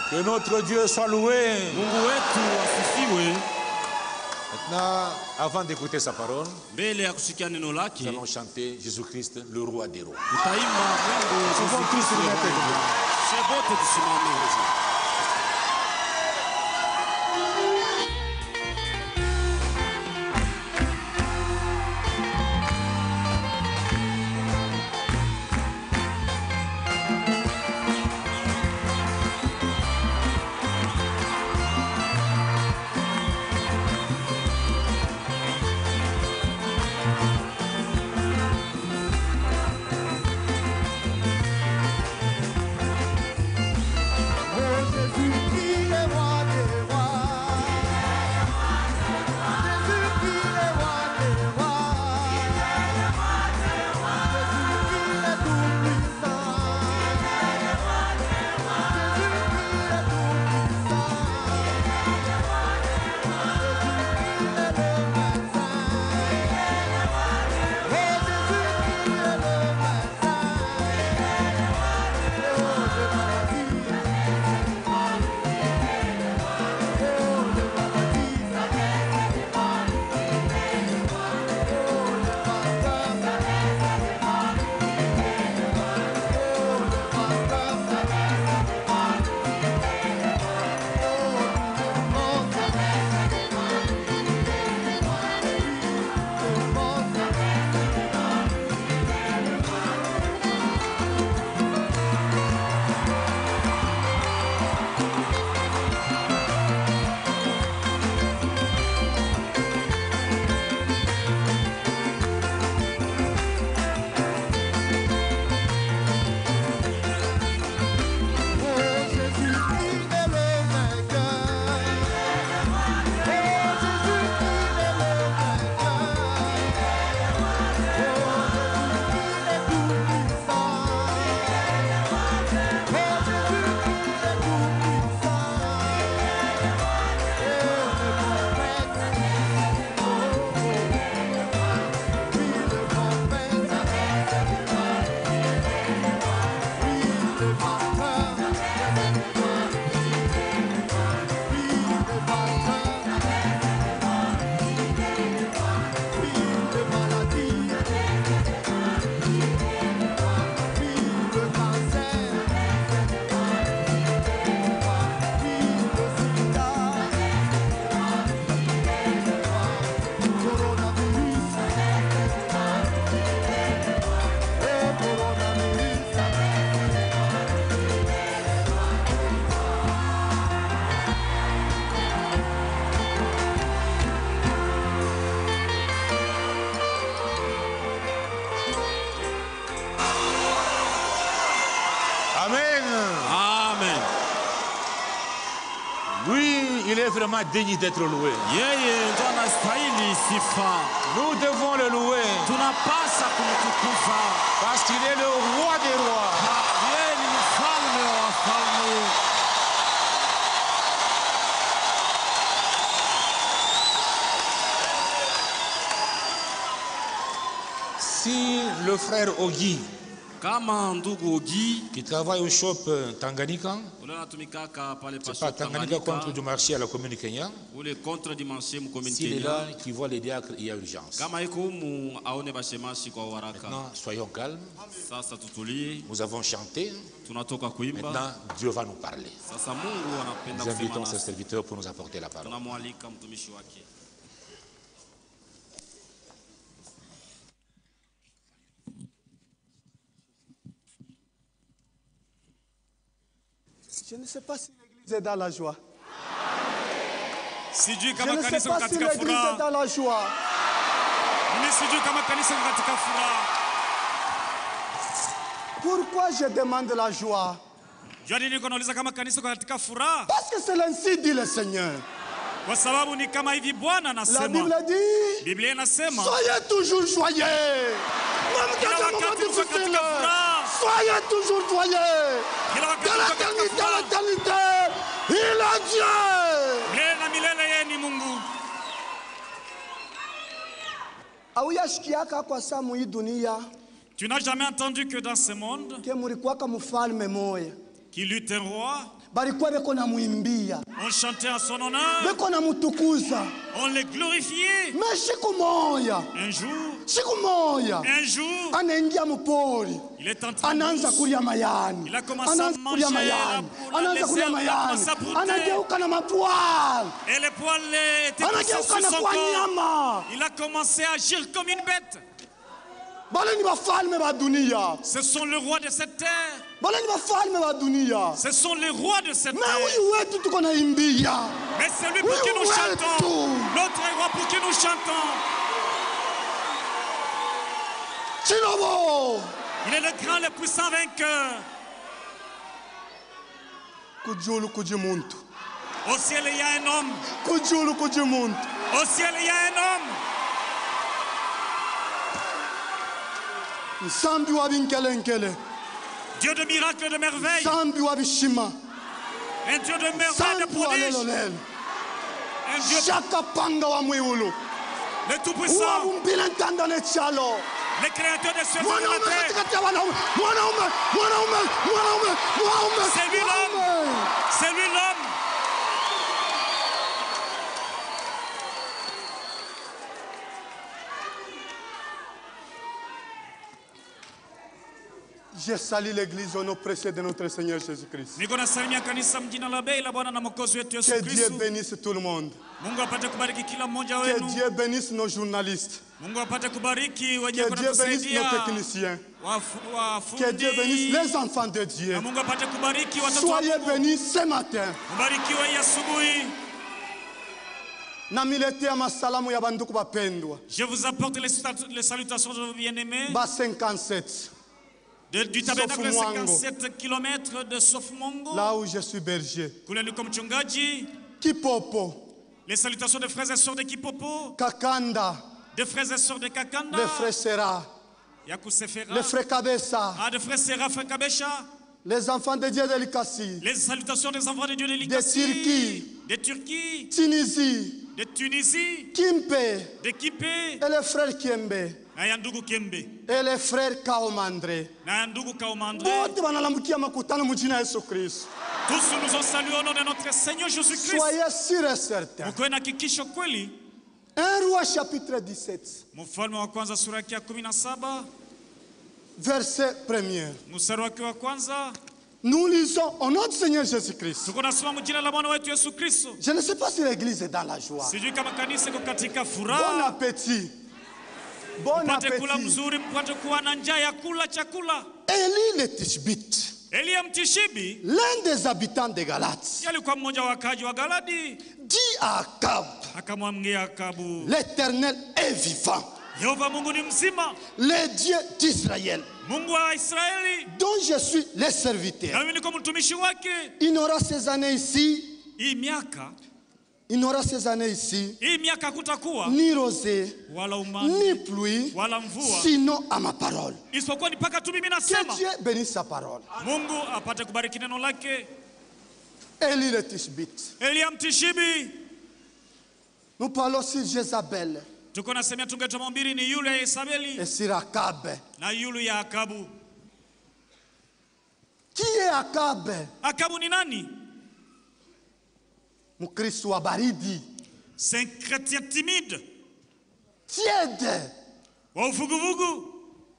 Speaker 1: Que notre Dieu soit loué.
Speaker 2: Mungu wetu asifiwe.
Speaker 1: Maintenant, avant d'écouter sa parole,
Speaker 2: Mbele ya kusikia neno
Speaker 1: nous
Speaker 2: lake,
Speaker 1: allons chanter Jésus-Christ, le roi des rois.
Speaker 2: tutaimba wimbo
Speaker 1: Nous pouvons tous
Speaker 2: Yesu
Speaker 1: nous
Speaker 2: Kristo.
Speaker 1: mettre debout.
Speaker 2: Shebote tusimame. Amen.
Speaker 1: Lui, il est vraiment digne d'être loué.
Speaker 2: Yeye ndo anastahili sifa.
Speaker 1: Nous devons le louer
Speaker 2: Tunapasa kumtukuza.
Speaker 1: parce qu'il est le roi des rois.
Speaker 2: Yeye ni mfalme wa wafalme.
Speaker 1: Si le frère Ogi,
Speaker 2: Kama ndugu Ogi,
Speaker 1: qui travaille au shop Tanganyika,
Speaker 2: ule anatumikaka pale
Speaker 1: c'est
Speaker 2: pa
Speaker 1: pas Tanganyika contre du marché à la commune Kenya,
Speaker 2: ule contre dimanche mu commune
Speaker 1: s'il est
Speaker 2: Kenya.
Speaker 1: là, qui voit les diacres, il y a urgence.
Speaker 2: Kama iko humu aone bashemashi kwa haraka.
Speaker 1: Maintenant, soyons calmes.
Speaker 2: Sasa tutulie,
Speaker 1: Nous avons chanté.
Speaker 2: tunatoka kuimba.
Speaker 1: Maintenant, Dieu va nous parler.
Speaker 2: Sasa Mungu anapenda
Speaker 1: Nous
Speaker 2: kusema
Speaker 1: invitons ses
Speaker 2: nasi.
Speaker 1: serviteurs pour nous apporter la parole.
Speaker 2: Tunamwalika mtumishi wake.
Speaker 5: Je ne sais pas si l'église est dans la joie.
Speaker 6: Sijui
Speaker 5: Je
Speaker 6: kama
Speaker 5: ne sais
Speaker 6: kanisa
Speaker 5: pas si
Speaker 6: katika
Speaker 5: l'église est
Speaker 6: furaha.
Speaker 5: dans la joie.
Speaker 6: Mimi sijui kama kanisa katika furaha.
Speaker 5: Pourquoi je demande la joie?
Speaker 6: Jua nini niko nauliza kama kanisa katika furaha?
Speaker 5: Parce que c'est l'ainsi dit le Seigneur.
Speaker 6: Kwa sababu ni kama hivi Bwana
Speaker 5: La
Speaker 6: anasema.
Speaker 5: Bible dit,
Speaker 6: Biblia inasema
Speaker 5: soyez toujours joyeux. Même
Speaker 6: kila
Speaker 5: dans les moments
Speaker 6: wakati mko
Speaker 5: difficiles,
Speaker 6: katika furaha.
Speaker 5: soyez toujours joyeux.
Speaker 6: Kila
Speaker 5: De
Speaker 6: wakati mko katika
Speaker 5: l'éternité à
Speaker 6: furaha.
Speaker 5: l'éternité, il est Dieu.
Speaker 6: Milele na milele yeye ni Mungu.
Speaker 5: Auyashikiaka kwa samu hii dunia
Speaker 6: Tu n'as jamais entendu que dans ce monde,
Speaker 5: ke mulikuwaka mfalme moya.
Speaker 6: qu'il eut un roi.
Speaker 5: balikuwa beko na muimbia,
Speaker 6: On chantait à son honneur.
Speaker 5: beko na mutukuza.
Speaker 6: On les glorifiait.
Speaker 5: Mais siku moya,
Speaker 6: Un jour,
Speaker 5: anaingia mupori,
Speaker 6: il est en train
Speaker 5: anaanza kulia mayani,
Speaker 6: Il a commencé à
Speaker 5: anaanza kulia
Speaker 6: manger
Speaker 5: mayani,
Speaker 6: la
Speaker 5: anaanza kulia
Speaker 6: laisser,
Speaker 5: mayani,
Speaker 6: il a commencé à brouter.
Speaker 5: anageuka na mapwali,
Speaker 6: et les poils étaient poussés
Speaker 5: anageuka
Speaker 6: sur
Speaker 5: na
Speaker 6: son
Speaker 5: kwa
Speaker 6: corps.
Speaker 5: nyama.
Speaker 6: Il a commencé à agir comme une bête.
Speaker 5: Bale ni bafalme ba dunia,
Speaker 6: Ce sont les rois de cette terre.
Speaker 5: bale ni bafalme ba dunia.
Speaker 6: Ce sont les rois de cette
Speaker 5: Mais
Speaker 6: terre.
Speaker 5: huyu wetu tuko na imbia,
Speaker 6: Mais c'est lui pour qui nous
Speaker 5: Oui,
Speaker 6: chantons.
Speaker 5: ouais,
Speaker 6: Notre roi pour qui nous chantons.
Speaker 5: Chinobo,
Speaker 6: Il est le grand, le puissant vainqueur.
Speaker 5: kujulu kujimuntu,
Speaker 6: Au ciel, il y a un homme.
Speaker 5: kujulu kujimuntu.
Speaker 6: Au ciel, il y a un homme.
Speaker 5: Nsambi wa binkelenkele,
Speaker 6: Dieu de miracles et de merveilles.
Speaker 5: nsambi wa bishima,
Speaker 6: Un Dieu de merveilles, de
Speaker 5: nsambi wa
Speaker 6: prodiges.
Speaker 5: lelolele,
Speaker 6: Un Dieu,
Speaker 5: shaka panga wa mwiulu,
Speaker 6: le tout-puissant.
Speaker 5: wabumbile ntanda ne chalo.
Speaker 6: Le créateur des cieux et de
Speaker 5: Mwanaume
Speaker 6: la terre.
Speaker 5: katikati ya wanaume, mwanaume, mwanaume, mwanaume, mwanaume,
Speaker 6: C'est lui l'homme.
Speaker 5: mwanaume.
Speaker 6: C'est lui l'homme.
Speaker 5: Je salue l'église au nom précieux de notre Seigneur Jésus-Christ.
Speaker 6: Niko nasalimia kanisa mjina la bei la Bwana na Mwokozi wetu Yesu
Speaker 5: Que Dieu
Speaker 6: Kristo.
Speaker 5: bénisse tout le monde.
Speaker 6: Mungu apate kubariki kila mmoja
Speaker 5: Que
Speaker 6: wenu.
Speaker 5: Dieu bénisse nos journalistes.
Speaker 6: Mungu apate kubariki wenye
Speaker 5: Que Dieu bénisse
Speaker 6: kutusaidia.
Speaker 5: nos techniciens. Que Dieu bénisse
Speaker 6: Wafundi.
Speaker 5: les enfants de Dieu.
Speaker 6: Na Mungu apate kubariki watoto wa
Speaker 5: Soyez
Speaker 6: Mungu.
Speaker 5: bénis ce matin.
Speaker 6: Mubarikiwe hii asubuhi.
Speaker 5: Namiletea masalamu ya banduku bapendwa.
Speaker 6: Je vous apporte les salutations de vos bien-aimés
Speaker 5: Ba 57.
Speaker 6: du tabernacle
Speaker 5: Sofumwango.
Speaker 6: 57 km de Sofmongo.
Speaker 5: Là où je suis berger.
Speaker 6: Kule niko mchungaji.
Speaker 5: Kipopo.
Speaker 6: Les salutations des frères et sœurs de Kipopo,
Speaker 5: Kakanda.
Speaker 6: des frères et sœurs de Kakanda,
Speaker 5: Les frères Sera.
Speaker 6: Yakusefera,
Speaker 5: Les frères Kabessa.
Speaker 6: des frères Serra, frères Kabesha.
Speaker 5: Les enfants de Dieu de l'Ikassi.
Speaker 6: Les salutations des enfants de Dieu de
Speaker 5: De
Speaker 6: l'Ikassi,
Speaker 5: Turquie.
Speaker 6: de Turquie,
Speaker 5: Tunisie.
Speaker 6: de Tunisie,
Speaker 5: Kimpe.
Speaker 6: de Kipe,
Speaker 5: Et les frères Kiembe.
Speaker 6: na ya ndugu Kembe,
Speaker 5: Et les frères Kaomandre.
Speaker 6: na ya ndugu Kaumandre.
Speaker 5: Bote banalambukia makutano mujina Yesu Kristo.
Speaker 6: Tous nous ont salués au nom de notre Seigneur Jésus-Christ.
Speaker 5: Soyez sûrs et certains.
Speaker 6: Mkuwe na hakikisho kweli.
Speaker 5: 1 Roi chapitre 17,
Speaker 6: Mfalme wa kwanza sura yake ya 17
Speaker 5: verset 1er.
Speaker 6: mstari wake wa kwanza.
Speaker 5: Nous lisons au nom du Seigneur Jésus-Christ.
Speaker 6: Tuko nasoma mjina la Bwana wetu Yesu Kristo.
Speaker 5: Je ne sais pas si l'église est dans la joie.
Speaker 6: Sijui kama kanisa iko katika
Speaker 5: Bon
Speaker 6: furaha.
Speaker 5: appétit. Bon
Speaker 6: Mpate kula
Speaker 5: appétit.
Speaker 6: mzuri, mpate kuwa na njaa ya kula chakula.
Speaker 5: Élie le Tishbite,
Speaker 6: Eliya Mtishibi
Speaker 5: l'un des habitants de Galate,
Speaker 6: alikuwa mmoja wa wakaji wa Galadi,
Speaker 5: dit à Akab,
Speaker 6: akamwambia Akabu,
Speaker 5: l'Éternel est vivant,
Speaker 6: Yehova Mungu ni mzima,
Speaker 5: le Dieu d'Israël,
Speaker 6: Mungu wa Israeli,
Speaker 5: dont je suis le
Speaker 6: na
Speaker 5: serviteur.
Speaker 6: mimi niko mtumishi wake.
Speaker 5: Il n'aura ces années ici,
Speaker 6: Hii miaka hakutakuwa
Speaker 5: ni rosée,
Speaker 6: wala
Speaker 5: ni
Speaker 6: umande
Speaker 5: pluie,
Speaker 6: wala mvua,
Speaker 5: sinon à ma parole.
Speaker 6: isipokuwa ni mpaka tu mimi
Speaker 5: Que
Speaker 6: nasema.
Speaker 5: Dieu bénisse sa parole.
Speaker 6: Mungu apate kubariki neno lake.
Speaker 5: Élie le Tishbite.
Speaker 6: Eliya Mtishibi,
Speaker 5: Nous parlons sur Jézabel
Speaker 6: tuko nasemea tungetwa mahubiri ni yule ya Yezabeli
Speaker 5: et sur Akab.
Speaker 6: na yule ya Akabu.
Speaker 5: Qui est Akab?
Speaker 6: Akabu ni nani?
Speaker 5: Mkristo wa baridi,
Speaker 6: C'est un chrétien timide,
Speaker 5: tiède,
Speaker 6: wa uvuguvugu.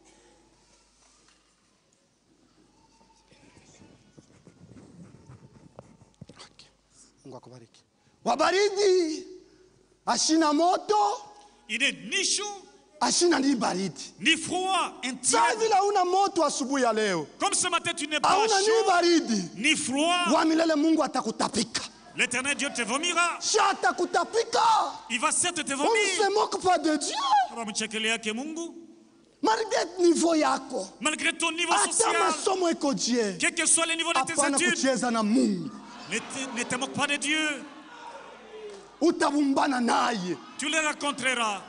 Speaker 5: Mungu akubariki. Wa baridi, ashina moto,
Speaker 6: Il est ni chaud,
Speaker 5: ashina ni baridi.
Speaker 6: ni froid, un
Speaker 5: Sasa
Speaker 6: tiède.
Speaker 5: vile hauna moto asubuhi ya leo,
Speaker 6: Comme ce matin, tu n'es pas
Speaker 5: hauna ni
Speaker 6: chaud,
Speaker 5: baridi,
Speaker 6: ni froid.
Speaker 5: wa milele Mungu atakutapika.
Speaker 6: L'éternel Dieu te vomira.
Speaker 5: Sha atakutapika.
Speaker 6: Il va certes te
Speaker 5: On ne
Speaker 6: vomir.
Speaker 5: se moque pas de Dieu.
Speaker 6: Mchekelea yake Mungu.
Speaker 5: Malgré niveau yako,
Speaker 6: Malgré ton niveau
Speaker 5: hata
Speaker 6: social,
Speaker 5: masomo iko Dieu,
Speaker 6: quel que soit le niveau de tes
Speaker 5: hapana
Speaker 6: études,
Speaker 5: kucheza na Mungu.
Speaker 6: ne te moque pas de Dieu.
Speaker 5: Utabumbana naye.
Speaker 6: Tu le rencontreras.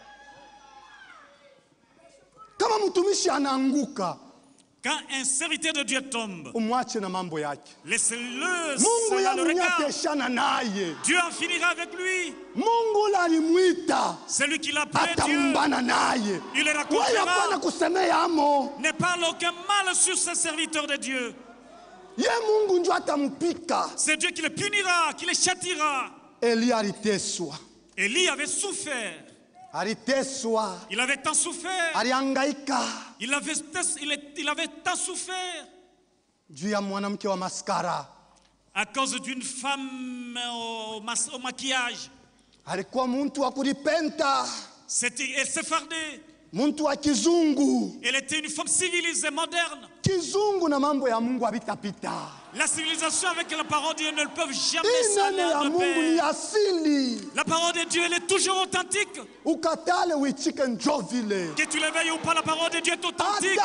Speaker 5: Kama mtumishi anaanguka,
Speaker 6: Quand un serviteur de Dieu tombe,
Speaker 5: umwache na mambo yake.
Speaker 6: laisse-le
Speaker 5: Mungu
Speaker 6: seul à le regard.
Speaker 5: yamnyateshana naye.
Speaker 6: Dieu en finira avec lui.
Speaker 5: Mungu alimwita,
Speaker 6: Celui qui l'a appelé Dieu,
Speaker 5: atamumbana naye.
Speaker 6: il le
Speaker 5: Wewe hapana
Speaker 6: rencontrera.
Speaker 5: kusemea amo.
Speaker 6: Ne parle aucun mal sur ce serviteur de Dieu.
Speaker 5: Ye Mungu ndio atampika.
Speaker 6: C'est Dieu qui les punira, qui les châtira.
Speaker 5: Eli aliteswa.
Speaker 6: Élie avait souffert.
Speaker 5: Aliteswa.
Speaker 6: Il avait tant souffert.
Speaker 5: Alihangaika.
Speaker 6: Il avait tant souffert.
Speaker 5: Juu ya mwanamke wa maskara.
Speaker 6: À cause d'une femme au maquillage.
Speaker 5: Alikuwa muntu wa kulipenta.
Speaker 6: Elle s'effardait.
Speaker 5: Muntu wa kizungu.
Speaker 6: Elle était une femme civilisée, moderne.
Speaker 5: Kizungu na mambo ya Mungu habitapita.
Speaker 6: La civilisation avec la parole de Dieu ne peuvent jamais s'aller de pair. La parole de Dieu, elle est toujours authentique.
Speaker 5: Ukatale uitike njo vile.
Speaker 6: Que tu le veuilles ou pas, la parole de Dieu est authentique.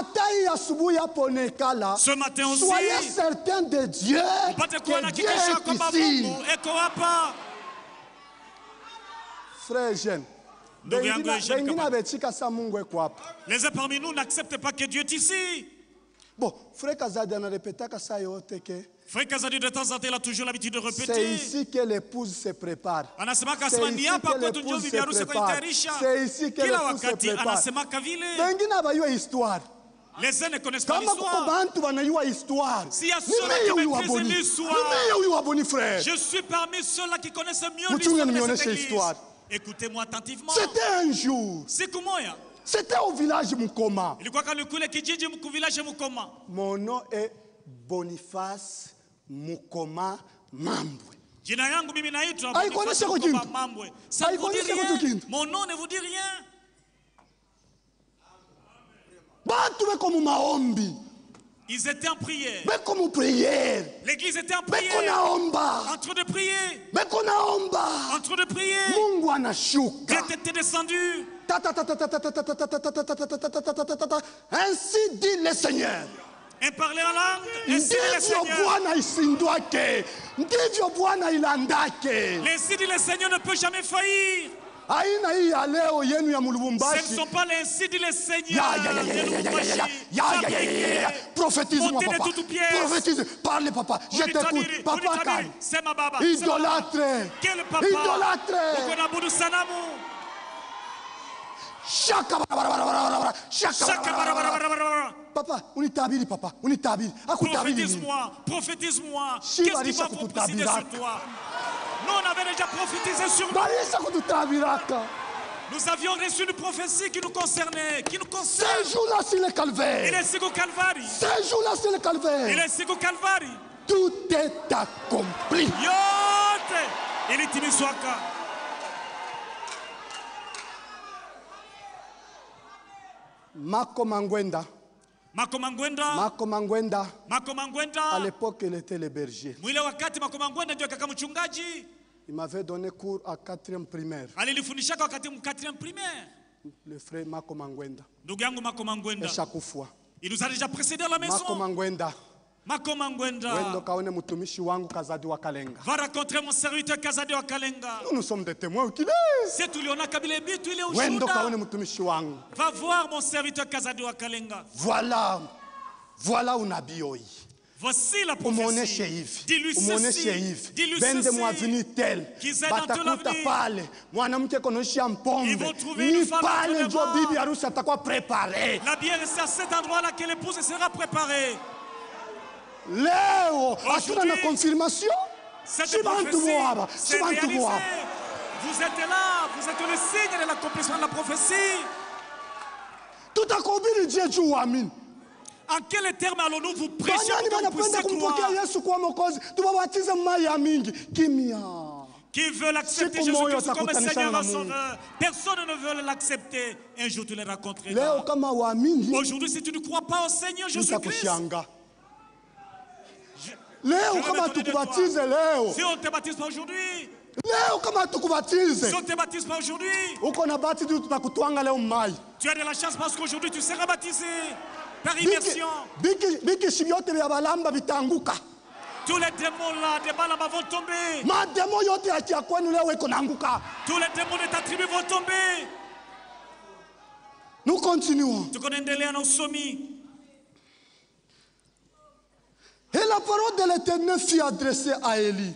Speaker 6: Ce matin aussi,
Speaker 5: soyez certain de Dieu. Que Dieu est ici. Frère jeune. Les
Speaker 6: uns parmi nous n'acceptent pas que Dieu est ici.
Speaker 5: Bon, frère Kazadi a répété que ça yote que
Speaker 6: Frère Kazadi de temps en temps il a toujours l'habitude de répéter.
Speaker 5: C'est ici que l'épouse se prépare.
Speaker 6: Anasema kasema ni hapa kwetu ndio bibi harusi kuitayarisha.
Speaker 5: C'est ici que l'épouse se prépare.
Speaker 6: Anasema kavile.
Speaker 5: Wengine habayua histoire.
Speaker 6: Les uns ne connaissent pas l'histoire.
Speaker 5: Kama kuko bantu banayua histoire.
Speaker 6: Si ya ceux qui maîtrisent l'histoire. Je suis parmi ceux-là qui connaissent mieux l'histoire de cette église. Écoutez-moi attentivement.
Speaker 5: C'était un jour.
Speaker 6: Siku moja.
Speaker 5: C'était au village Mukoma.
Speaker 6: Ilikuwa kule kijiji village Mukoma.
Speaker 5: Mon nom est Boniface Mukoma Mambwe.
Speaker 6: Jina yangu mimi naitwa Boniface Mukoma Mambwe. Ça vous dit rien? Mon nom ne vous dit rien.
Speaker 5: Bantu beko mu maombi.
Speaker 6: Ils étaient en prière.
Speaker 5: Beko mu prière.
Speaker 6: L'église était en prière.
Speaker 5: Beko naomba.
Speaker 6: En train de prier.
Speaker 5: Beko naomba.
Speaker 6: En train de prier.
Speaker 5: Mungu anashuka.
Speaker 6: Dieu était descendu.
Speaker 5: Ainsi dit le Seigneur.
Speaker 6: Et parler en langue. Ainsi dit le Seigneur. Ainsi dit le Seigneur ne peut jamais faillir. Ce ne sont pas les ainsi dit le Seigneur.
Speaker 5: Prophétise-moi, papa. Prophétise. Parle, papa. Je t'écoute. Papa, calme.
Speaker 6: C'est ma baba.
Speaker 5: Idolâtre.
Speaker 6: Quel papa?
Speaker 5: Idolâtre. Shaka bara. Papa, unitabiri papa, unitabiri.
Speaker 6: Prophétise-moi. Qu'est-ce qui va prophétiser sur toi? Nous, on avait déjà prophétisé sur nous. Nous avions reçu une prophétie qui nous concernait,
Speaker 5: Ces jours-là sur le calvaire.
Speaker 6: Il est sur le calvaire.
Speaker 5: Ces jours-là sur le calvaire.
Speaker 6: Il est sur le calvaire.
Speaker 5: Tout est accompli.
Speaker 6: Yote. Il est timiswaka.
Speaker 5: Mako Mangwenda. À l'époque, il était le berger. Il m'avait donné cours à 4e primaire. Le frère Mako Mangwenda. Et chaque fois.
Speaker 6: Il nous a déjà précédé à la maison. Mako Mangwenda. Va rencontrer mon serviteur Kazadi wa Kalenga.
Speaker 5: Nous sommes des témoins oculaires.
Speaker 6: C'est tout, il est au Va voir mon serviteur Kazadi wa Kalenga.
Speaker 5: Voilà unabii hoi.
Speaker 6: Voici la prophétie. Dis-lui ceci. Dis-lui ceci.
Speaker 5: Batakuta pale. Mwanamke konoshia mpombe. Ni pale ndio bibi harusi atakuwa préparé.
Speaker 6: La bière c'est à cet endroit-là que l'épouse sera préparée.
Speaker 5: Léo, hatuna na confirmation.
Speaker 6: Cette prophétie s'est réalisée. Vous êtes là, vous êtes le signe de l'accomplissement de la prophétie.
Speaker 5: Tout accompli Dieu tu amène.
Speaker 6: En quel terme allons-nous vous prêcher pour que vous puissiez croire? Qui veut l'accepter Jésus-Christ comme Seigneur et Sauveur? Personne ne veut l'accepter. Un jour tu les rencontreras. Aujourd'hui, si tu ne crois pas au Seigneur Jésus-Christ,
Speaker 5: Léo, comment tu baptises Léo?
Speaker 6: Si on ne te baptise pas aujourd'hui,
Speaker 5: Léo, comment tu baptises?
Speaker 6: Si on ne te baptise pas aujourd'hui,
Speaker 5: tu
Speaker 6: as de la chance parce qu'aujourd'hui tu seras baptisé par immersion. Tous les démons là, des balabas vont tomber. Tous les démons de ta tribu vont tomber.
Speaker 5: Nous continuons. Et la parole de l'Éternel fut adressée à Élie.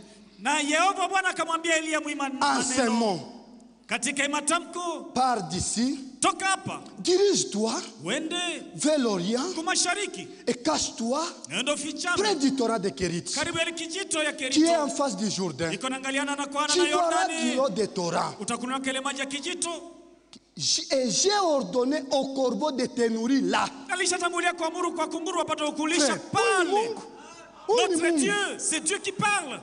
Speaker 5: En ces mots, pars d'ici
Speaker 6: Toka hapa.
Speaker 5: Dirige-toi
Speaker 6: Wende.
Speaker 5: vers l'Orient.
Speaker 6: Kumashariki.
Speaker 5: Et cache-toi près du Torah de Kérit.
Speaker 6: Karibu ya kijito ya Kerito.
Speaker 5: Qui est en face du Jourdain.
Speaker 6: Iko naangaliana na kuana
Speaker 5: Tu
Speaker 6: na
Speaker 5: boiras du
Speaker 6: Yordani.
Speaker 5: eau de Torah.
Speaker 6: Utakunywa kile maji ya kijito.
Speaker 5: Et j'ai ordonné au corbeau de te nourrir là.
Speaker 6: Alishatangulia kuamuru kwa kunguru wapate kukulisha
Speaker 5: Frère,
Speaker 6: pale. Notre
Speaker 5: Mungu.
Speaker 6: Dieu, c'est Dieu qui parle.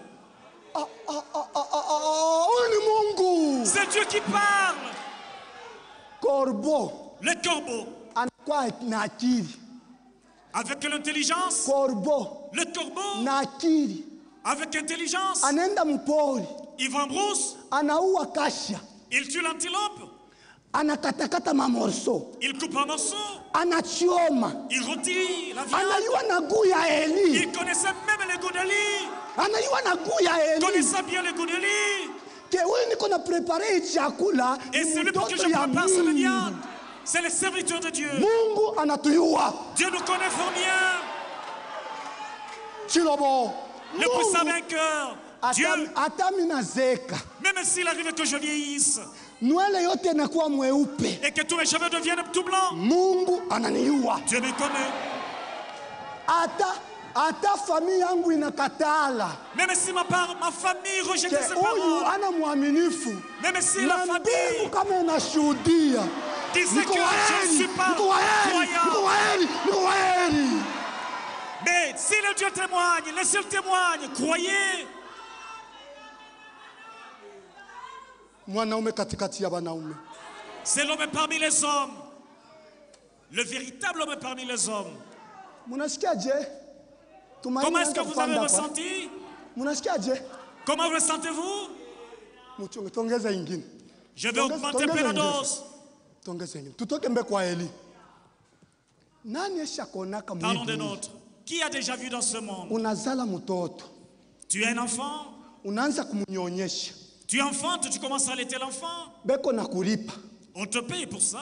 Speaker 5: Mungu.
Speaker 6: C'est Dieu qui parle.
Speaker 5: Corbeau.
Speaker 6: Le corbeau.
Speaker 5: Anakuwa na akili.
Speaker 6: Avec l'intelligence.
Speaker 5: Corbeau.
Speaker 6: Le corbeau.
Speaker 5: Na akili.
Speaker 6: Avec intelligence.
Speaker 5: Anaenda mpori.
Speaker 6: Il va en brousse.
Speaker 5: Anaua kasha.
Speaker 6: Il tue l'antilope.
Speaker 5: Anakatakata mamorso.
Speaker 6: Il coupe un morceau.
Speaker 5: Anachioma.
Speaker 6: Il rôtit la viande.
Speaker 5: Anayua na goût ya Eli.
Speaker 6: Il connaissait même les goûts d'Eli.
Speaker 5: Anayua na goût ya
Speaker 6: Il
Speaker 5: Eli.
Speaker 6: connaissait bien les goûts d'Eli.
Speaker 5: Que huyu niko na prepare chakula.
Speaker 6: Et celui pour qui je prépare cette viande, c'est le serviteur de Dieu.
Speaker 5: Mungu anatuyua.
Speaker 6: Dieu nous connaît fort bien.
Speaker 5: Chilobo.
Speaker 6: Le puissant vainqueur. Dieu,
Speaker 5: Atamina zeka.
Speaker 6: même s'il arrive que je vieillisse
Speaker 5: Nywele yote inakuwa mweupe.
Speaker 6: et que tous mes cheveux deviennent tout blancs,
Speaker 5: Mungu ananiua.
Speaker 6: Dieu me connaît.
Speaker 5: Ata famille yangu inakatala.
Speaker 6: Même si ma famille rejette ses
Speaker 5: Huyu
Speaker 6: parents,
Speaker 5: ana mwaminifu.
Speaker 6: même si la
Speaker 5: Na mbingu
Speaker 6: famille
Speaker 5: kama inashuhudia.
Speaker 6: disait que je ne suis pas
Speaker 5: Niko waheri.
Speaker 6: mais si le Dieu témoigne, le ciel témoigne, croyez.
Speaker 5: Mwanaume katikati ya wanaume.
Speaker 6: C'est l'homme parmi les hommes. Le véritable homme parmi les hommes.
Speaker 5: Munasikiaje?
Speaker 6: Comment est-ce que vous avez ressenti?
Speaker 5: Munasikiaje?
Speaker 6: Comment ressentez-vous?
Speaker 5: Mchunge tongeza ingine.
Speaker 6: Je vais augmenter un peu la dose.
Speaker 5: Tongeza ingine. Tutoke mbe kwa Eli. Nani eshakonaka mwili?
Speaker 6: Parlons des nôtres. Qui a déjà vu dans ce monde?
Speaker 5: Unazala mtoto.
Speaker 6: Tu es un enfant.
Speaker 5: Unaanza kumnyonyesha.
Speaker 6: Tu enfantes, tu commences à allaiter l'enfant.
Speaker 5: Beko na kulipa.
Speaker 6: On te paye pour ça.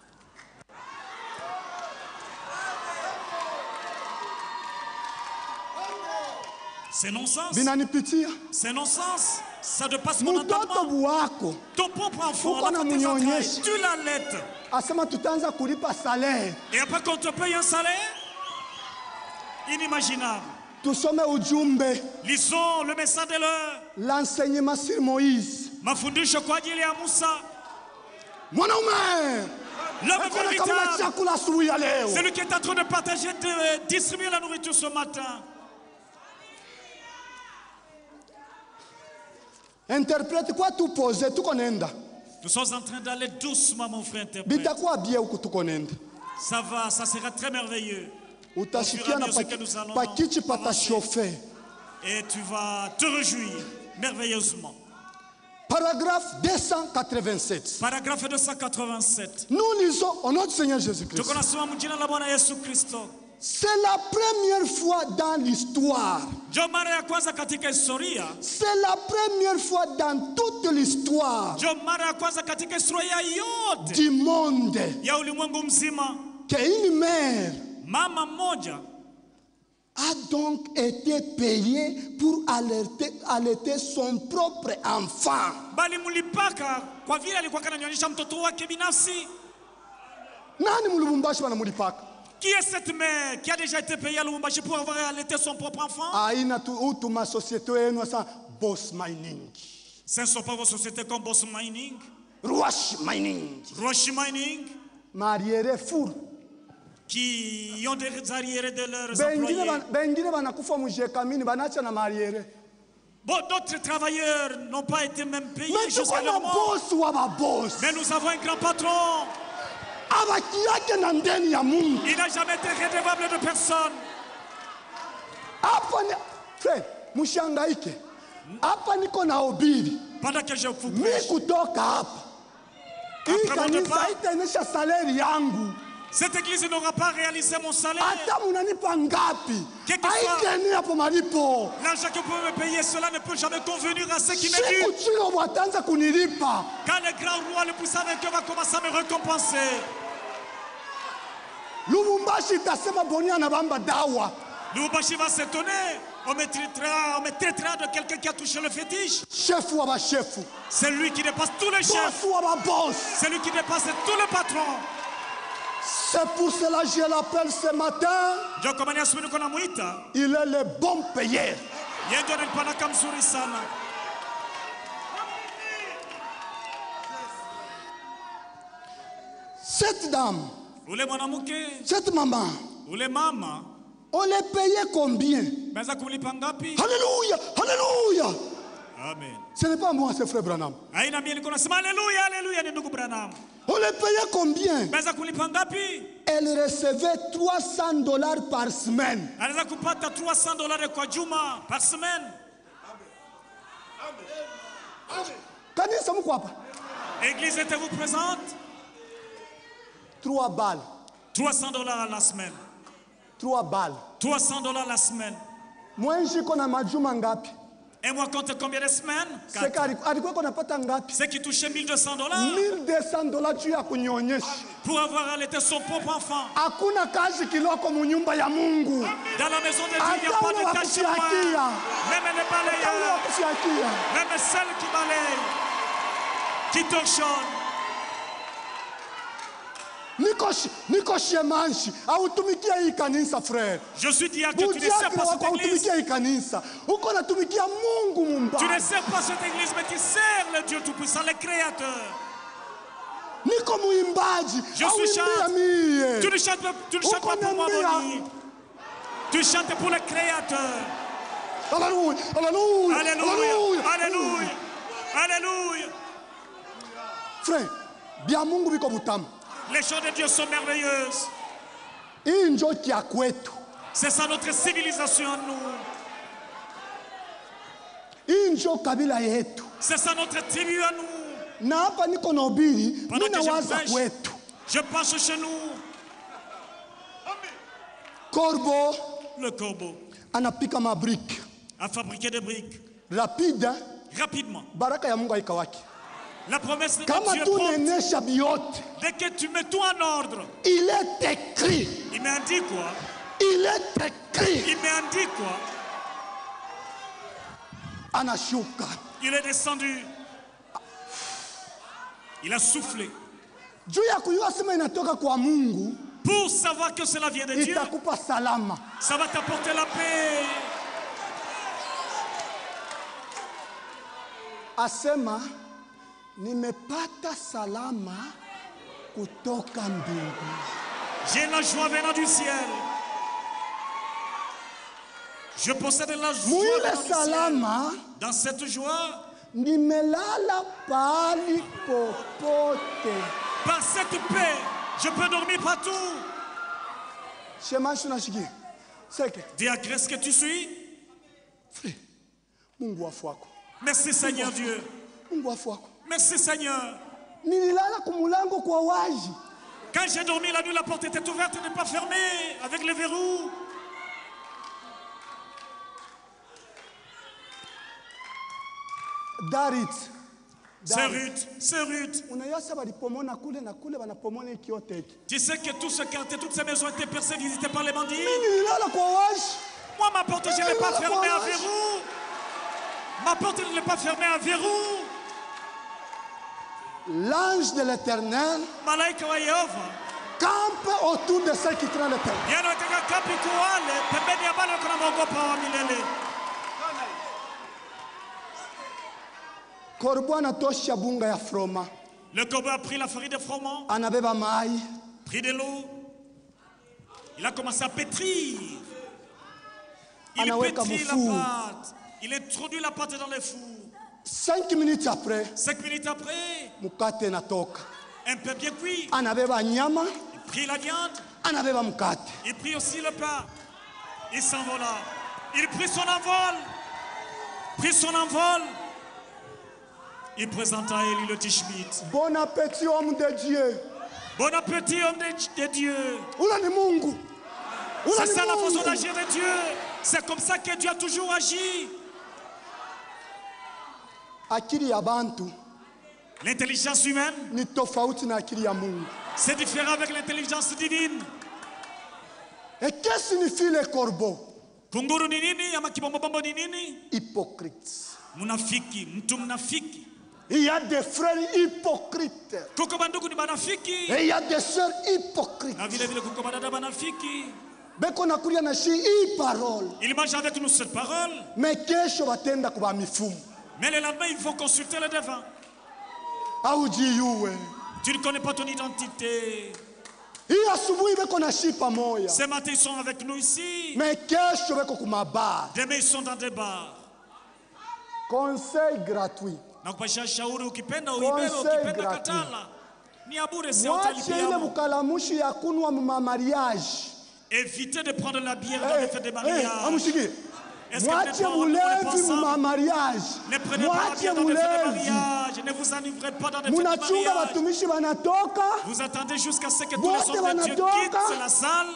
Speaker 6: C'est non-sens.
Speaker 5: Binanipitia.
Speaker 6: C'est non-sens. Ça dépasse mon entendement.
Speaker 5: Mtoto wako.
Speaker 6: Ton propre enfant,
Speaker 5: Uko na mnyonyesha.
Speaker 6: tu l'allaites.
Speaker 5: Asema tutaanza kulipa salaire.
Speaker 6: Et après qu'on te paye un salaire, inimaginable.
Speaker 5: Tusome ujumbe.
Speaker 6: Lisons le message de l'heure.
Speaker 5: L'enseignement sur Moïse.
Speaker 6: Mafundisho kwa ajili ya Musa.
Speaker 5: Mwanaume.
Speaker 6: L'homme véritable.
Speaker 5: Chakula asubuhi ya leo.
Speaker 6: Celui qui est en train de partager, de distribuer la nourriture ce matin.
Speaker 5: Interprète kwa tupoze tuko nenda.
Speaker 6: Nous sommes en train d'aller doucement, mon frère interprète.
Speaker 5: Bitakuwa bie huku tuko nenda.
Speaker 6: Ça va, ça sera très merveilleux.
Speaker 5: Utasikia na pakichi patashofe.
Speaker 6: Et tu vas te réjouir merveilleusement.
Speaker 5: Paragraphe 287.
Speaker 6: Paragraphe 287.
Speaker 5: Nous lisons au nom du Seigneur Jésus-Christ. C'est la première fois dans l'histoire. C'est la première fois dans toute l'histoire du monde qu'une mère a donc été payée pour allaiter son propre enfant. Nani mulubumbashi banamulipaka?
Speaker 6: Qui est cette mère qui a déjà été payée à Lubumbashi pour avoir allaité son propre enfant?
Speaker 5: Aina tu utuma société yenu asa Boss Mining.
Speaker 6: Ce ne sont pas vos sociétés comme Boss Mining,
Speaker 5: Rush Mining.
Speaker 6: Rush Mining,
Speaker 5: Mariere full.
Speaker 6: qui ont des arriérés de leurs employés.
Speaker 5: Bengine banakufa mujekamini banacha na mariere.
Speaker 6: Bon, d'autres travailleurs n'ont pas été même payés
Speaker 5: Mais
Speaker 6: jusqu'à leur mort.
Speaker 5: boss wa boss.
Speaker 6: Mais nous avons un grand patron.
Speaker 5: Abakiake na ndeni ya Mungu.
Speaker 6: Il n'a jamais été redevable de personne.
Speaker 5: Hapa ni frère, mshangaike. Hapa niko na obiri.
Speaker 6: Pendant que je vous
Speaker 5: Mimi
Speaker 6: prêche,
Speaker 5: kutoka hapa. Hii kanisa itaenesha salary yangu.
Speaker 6: cette église n'aura pas réalisé mon salaire.
Speaker 5: Hata munanipa ngapi?
Speaker 6: Quelquefois,
Speaker 5: Haiteni hapo malipo.
Speaker 6: l'argent que vous pouvez me payer, cela ne peut jamais convenir à ceux qui me
Speaker 5: Siku
Speaker 6: dû.
Speaker 5: chilo watanza kunilipa.
Speaker 6: Quand le grand roi, le puissant vainqueur, va commencer à me récompenser.
Speaker 5: Lubumbashi itasema Boni anabamba dawa.
Speaker 6: Lubumbashi va s'étonner. On me traitera de quelqu'un qui a touché le fétiche.
Speaker 5: Chef ou aba chef.
Speaker 6: C'est lui qui dépasse tous les chefs.
Speaker 5: Boss ou aba boss.
Speaker 6: C'est lui qui dépasse tous les patrons.
Speaker 5: C'est pour cela que je l'appelle ce matin. Il est le bon payeur. Cette dame, cette maman, on les payait combien? Alléluia, alléluia.
Speaker 6: Amen.
Speaker 5: Ce n'est pas moi, c'est frère Branham.
Speaker 6: Alléluia, alléluia, ndugu Branham.
Speaker 5: On les payait combien? Elle recevait $300 par semaine.
Speaker 6: Anaweza kupata $300 kwa juma par semaine.
Speaker 5: Kanisa mko hapa?
Speaker 6: Église, êtes-vous présente?
Speaker 5: 3 balles.
Speaker 6: $300 la semaine.
Speaker 5: 3 balles.
Speaker 6: $300 la semaine.
Speaker 5: Moi niko na majuma ngapi?
Speaker 6: Et moi, compte combien de semaines?
Speaker 5: C'est
Speaker 6: qui touchait $1200.
Speaker 5: $1200 tu as kunyonyesha.
Speaker 6: Pour avoir allaité son propre enfant.
Speaker 5: Hakuna kazi kiloko mu nyumba ya Mungu.
Speaker 6: Dans la maison de Dieu, il n'y a pas de tâche noire. Même les balayeurs, même celles qui balayent, qui torchonnent.
Speaker 5: Niko shemanshi autumikia hii kanisa frère.
Speaker 6: Je suis diacre, tu ne sers pas cette église.
Speaker 5: Hii kanisa uko natumikia Mungu mumba.
Speaker 6: Tu ne sers pas cette église, mais tu sers le Dieu tout-puissant, le créateur.
Speaker 5: Niko muimbaji.
Speaker 6: Je suis chanteur. Tu ne chantes pas pour moi, Boni. Tu chantes pour le créateur.
Speaker 5: Alléluia, alléluia,
Speaker 6: alléluia, alléluia, alléluia.
Speaker 5: Frère, bien Mungu biko butamu.
Speaker 6: Les choses de Dieu sont merveilleuses. C'est ça notre civilisation à nous. C'est ça notre tribu à nous. Je passe chez nous.
Speaker 5: Corbeau.
Speaker 6: Le corbeau a fabriqué des briques. Rapidement. La promesse de Dieu porte. Dès que tu mets tout en ordre.
Speaker 5: Il est écrit.
Speaker 6: Il m'a dit quoi?
Speaker 5: Il est écrit.
Speaker 6: Il m'a dit quoi?
Speaker 5: Anashuka.
Speaker 6: Il est descendu. Il a soufflé. Pour savoir que cela vient de Dieu. Ça va t'apporter la paix.
Speaker 5: Asema. Nimepata salama kutoka mbingu.
Speaker 6: J'ai la joie venant du ciel. Je possède la joie venant du ciel. Dans cette joie,
Speaker 5: nimelala pali popote.
Speaker 6: Par cette paix, je peux dormir partout. Diacre, est-ce que tu suis? Merci Seigneur Dieu. Merci Seigneur. Quand j'ai dormi la nuit, la porte était ouverte et n'est pas fermée avec les verrous. C'est Ruth, c'est Ruth. Tu sais que tout ce quartier, toutes ces maisons étaient percées, visitées par les bandits. Moi, ma porte, je ne l'ai pas fermée à verrou. Ma porte ne l'ai pas fermée à verrou.
Speaker 5: L'ange de l'Éternel campe autour de ceux qui craignent l'Éternel.
Speaker 6: Le corbeau a pris la farine de froment, pris de l'eau. Il a commencé à pétrir. Il pétrit la pâte. Il introduit la pâte dans les fours.
Speaker 5: 5 minutes après,
Speaker 6: un peu bien cuit.
Speaker 5: Il
Speaker 6: prit la viande. Il prit aussi le pain. Il s'envola. Il prit son envol. Il présenta à Élie le Tishbite.
Speaker 5: Bon appétit, homme de Dieu.
Speaker 6: Bon appétit, homme de Dieu. C'est ça la façon d'agir de Dieu. C'est comme ça que Dieu a toujours agi. L'intelligence humaine, c'est différent avec l'intelligence divine.
Speaker 5: Et qu'est-ce que signifie le corbeau?
Speaker 6: Kunguru ni nini ama kibombobombo ni nini?
Speaker 5: Hypocrites.
Speaker 6: Munafiki, mtu mnafiki.
Speaker 5: Il y a des frères hypocrites.
Speaker 6: Kuko bandugu ni banafiki.
Speaker 5: Et il y a des sœurs hypocrites.
Speaker 6: Na vile vile kuko badada banafiki.
Speaker 5: Beko nakulia na shi hii parole.
Speaker 6: Il mange avec nous cette parole.
Speaker 5: Mais kesho watenda kwa mifumu.
Speaker 6: Mais le lendemain il faut consulter le devin.
Speaker 5: Aujiue.
Speaker 6: Tu ne connais pas ton identité.
Speaker 5: Hii asubuhi beko na shi pamoja.
Speaker 6: Ce matin ils sont avec nous ici.
Speaker 5: Mais kesho beko kumabar.
Speaker 6: Demain ils sont dans des bars.
Speaker 5: Conseil gratuit.
Speaker 6: Na kupasha shauri ukipenda uibebe ukipenda katala. Ni abure si utalipia.
Speaker 5: Ile bukalamushi ya kunwa mu mariage.
Speaker 6: Évitez de prendre la bière dans les fêtes de mariage.
Speaker 5: Amushiki. Mwache mulevi mu mariage.
Speaker 6: Ne prenez pas la bière dans les fêtes de mariage. Ne vous enivrez pas dans les fêtes de mariage.
Speaker 5: Munachunga batumishi banatoka.
Speaker 6: Vous attendez jusqu'à ce que tous les hommes de Dieu quittent la salle.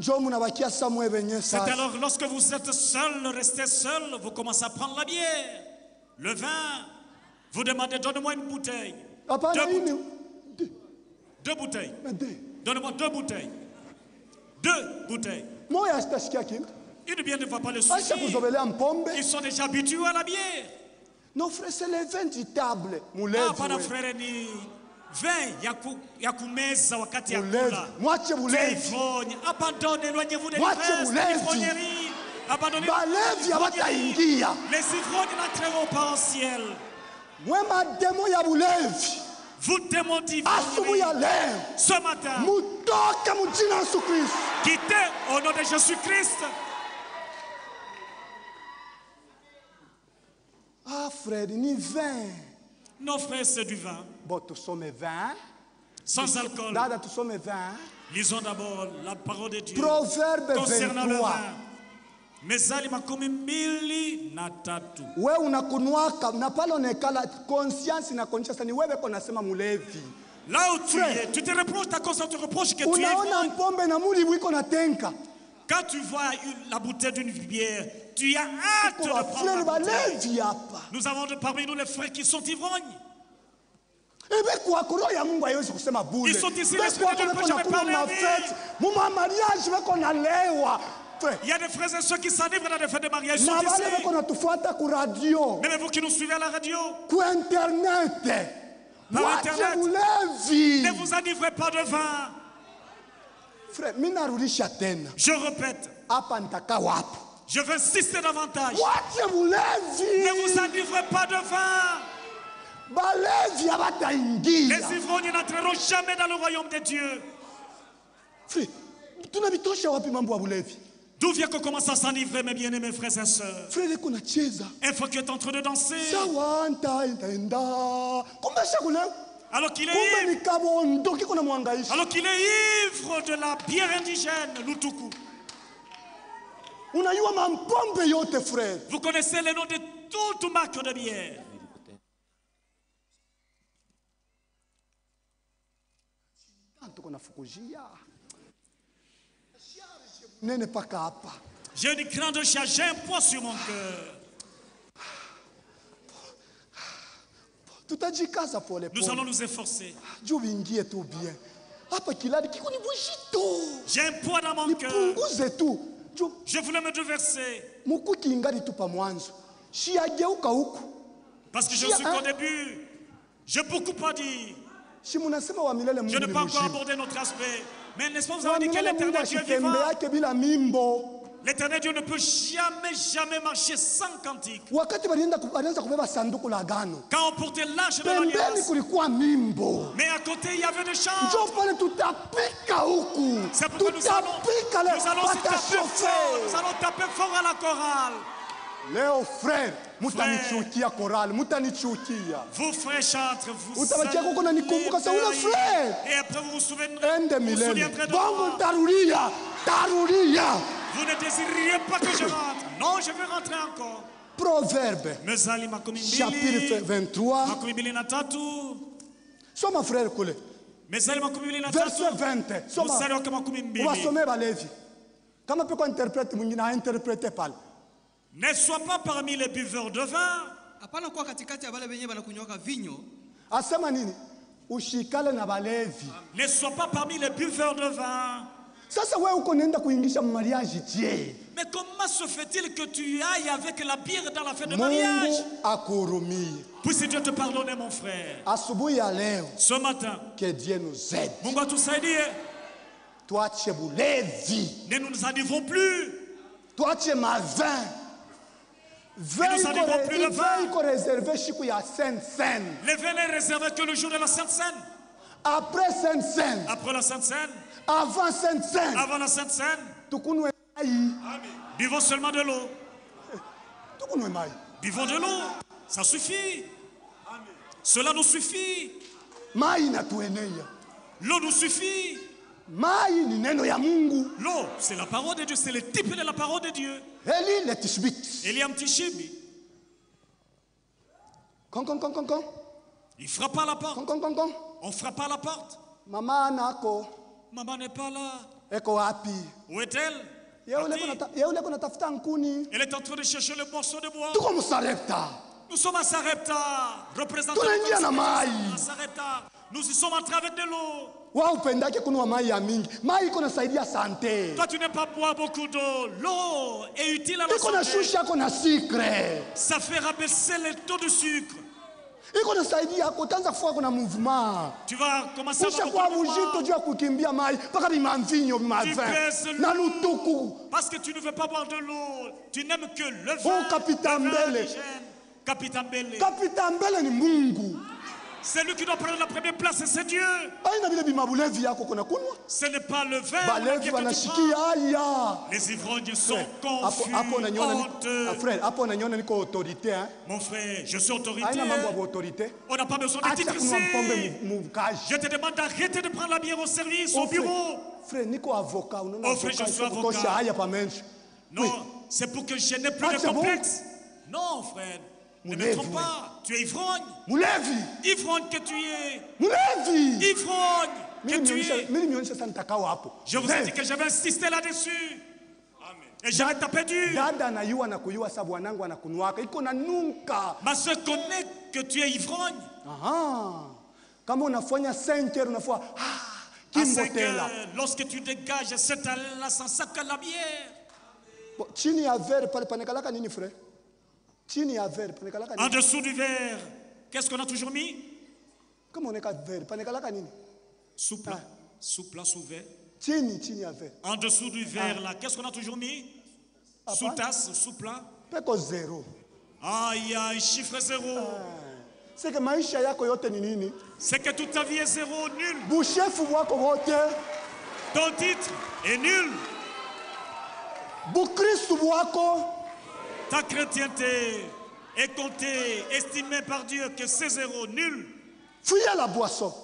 Speaker 6: C'est alors lorsque vous êtes seul, restez seul, vous commencez à prendre la bière. Le vin, vous demandez, donne-moi une bouteille. Deux bouteilles. Donne-moi 2 bouteilles. 2 bouteilles. Une bière ne va pas le suffire. Ils sont déjà habitués à la bière.
Speaker 5: Non, frère, c'est le vin du table.
Speaker 6: Ah, pas frère, ni vin, ya kumeza wakati ya kula.
Speaker 5: Mwache bulevi.
Speaker 6: Abandonne, éloignez-vous des
Speaker 5: ivrogneries. Abandonnez. Balevi abataingia.
Speaker 6: Les ivrognes n'entreront pas en ciel.
Speaker 5: Mwema demo ya bulevi.
Speaker 6: Vous démons d'ivrogne.
Speaker 5: Ce matin. Mutoke mujina Yesu Kristo.
Speaker 6: Quittez au nom de Jésus-Christ.
Speaker 5: Ah frère, ni vin.
Speaker 6: Non frère, c'est du vin.
Speaker 5: Bon, tu sommes vin.
Speaker 6: Sans alcool.
Speaker 5: Dada, tu sommes vin.
Speaker 6: Lisons d'abord la parole de Dieu.
Speaker 5: Proverbe
Speaker 6: concernant
Speaker 5: 23.
Speaker 6: Le vin. Mezali 23.
Speaker 5: Wewe unakunwaka na pale onekala conscience na conscience ni wewe kona sema mulevi.
Speaker 6: Là où tu es, tu te reproches, ta conscience te reproche que tu es.
Speaker 5: Unaona mpombe na muri wiko na tenka.
Speaker 6: Quand tu vois la bouteille d'une bière, tu as hâte de prendre la bouteille. Nous avons parmi nous les frères qui sont ivrognes. Ils sont ici, l'esprit de Dieu ne peut jamais parler à il y a des frères et ceux qui s'enivrent dans des fêtes de mariage. Ils sont ici. Même vous qui nous suivez à la radio. Par Internet. Ne vous enivrez pas de vin.
Speaker 5: Je
Speaker 6: répète. Je veux insister davantage. Ne vous enivrez pas de vin. Les ivrognes n'entreront jamais dans le royaume de Dieu. D'où vient qu'on commence à s'enivrer, mes bien-aimés frères et sœurs? Un fois qu'il est en train de danser. Alors qu'il est ivre de la bière indigène, l'Utuku. Vous connaissez les noms de toutes marques de bière. J'ai une grande charge, j'ai un poids sur mon cœur. Nous allons nous efforcer. J'ai un poids dans mon cœur. Je voulais me déverser. Parce que je suis qu'au début. Je n'ai beaucoup pas dit. Je n'ai pas encore abordé notre aspect. Mais n'est-ce pas vous avez dit que l'éternel Dieu est vivant? L'éternel Dieu ne peut jamais marcher sans cantique. Quand on portait l'arche de l'alliance, mais à côté il y avait des chants. C'est pourquoi nous allons taper fort à la chorale.
Speaker 5: Léo frère, mutanichukia chorale, mutanichukia.
Speaker 6: Vous frères chantres, vous et après vous vous souviendrez de
Speaker 5: moi. Taruria.
Speaker 6: Vous ne désireriez pas que je rentre. Non, je veux rentrer encore.
Speaker 5: Proverbe chapitre 23. Soma frère kule. Verset 20. Soma. Wasome balevi. Kama peko interprète mwingine interprète pale.
Speaker 6: Ne sois pas parmi les buveurs de vin.
Speaker 7: Hapana kuwa katikati ya wale wenyewe wanakunywa vinyo.
Speaker 5: Asema nini? Ushikale na balevi.
Speaker 6: Ne sois pas parmi les buveurs de vin.
Speaker 5: Sasa wewe uko nenda kuingisha mariage je?
Speaker 6: Mais comment se fait-il que tu ailles avec la bière dans la fête de mariage?
Speaker 5: Mungu akurumie.
Speaker 6: Puisse Dieu te pardonner, mon frère.
Speaker 5: Asubuhi ya leo,
Speaker 6: ce matin,
Speaker 5: que Dieu nous aide.
Speaker 6: Mungu atusaidie.
Speaker 5: Tuache bulevi.
Speaker 6: Ne nous arrivons plus.
Speaker 5: Tuache mavin. Vin iko réservé siku ya Sainte Seine.
Speaker 6: Le vin n'est réservé que le jour de la Sainte Seine.
Speaker 5: Après Sainte Seine.
Speaker 6: Après la Sainte Seine.
Speaker 5: Avant Sainte Seine.
Speaker 6: Avant la Sainte Seine.
Speaker 5: Tukunwe mai.
Speaker 6: Buvons seulement de l'eau.
Speaker 5: Tukunwe mai.
Speaker 6: Buvons de l'eau. Ça suffit. Cela nous suffit.
Speaker 5: Mai inatuenea.
Speaker 6: L'eau nous suffit.
Speaker 5: Mai ni neno ya Mungu.
Speaker 6: L'eau, c'est la parole de Dieu, c'est le type de la parole de Dieu.
Speaker 5: Eli le tishbit.
Speaker 6: Eliam Tishibi.
Speaker 5: Kon.
Speaker 6: Il frappe à la porte.
Speaker 5: Kon.
Speaker 6: On frappe à la porte.
Speaker 5: Mama nako.
Speaker 6: Maman n'est pas là.
Speaker 5: Eko wapi?
Speaker 6: Où est-elle?
Speaker 5: Elle
Speaker 6: est en train de chercher le morceau de bois.
Speaker 5: Tuko Sarepta.
Speaker 6: Nous sommes à Sarepta, représentant de Sarepta. Nous y sommes entrés avec de l'eau. Toi, tu n'aimes pas boire beaucoup d'eau. L'eau est utile à la santé. Ça fait rabaisser le taux de sucre. Tu vas commencer à avoir parce que tu ne veux pas boire de l'eau. Tu n'aimes que le vin. Capitaine Bele. C'est lui qui doit prendre la première place, et c'est Dieu. Ce n'est pas le vin que tu prends. Les ivrognes sont confus, honteux. Mon frère, je suis autorité. On n'a pas besoin de titre ici. Je te demande d'arrêter de prendre la bière au service, au bureau.
Speaker 5: Frère,
Speaker 6: je suis avocat. Non, c'est pour que je n'ai plus de complexe. Non, frère. Ne me trompe pas, tu es ivrogne. Ivrogne que tu es. Ivrogne que tu es. Je vous ai dit que j'avais insisté là-dessus. Et j'avais tapé dur. Ma soeur connaît que tu es ivrogne.
Speaker 5: À 5
Speaker 6: heures, lorsque tu dégages cette là sans sac à la bière. En dessous du verre, qu'est-ce qu'on a toujours mis? Sous plat, sous verre. En dessous du verre là, qu'est-ce qu'on a toujours mis? Sous tasse, sous plat. Ah, il y a un chiffre 0. C'est que toute ta vie est 0, nul. Ton titre est nul. Ta chrétienté est comptée, estimée par Dieu que c'est 0, nul.
Speaker 5: Fuyez la boisson.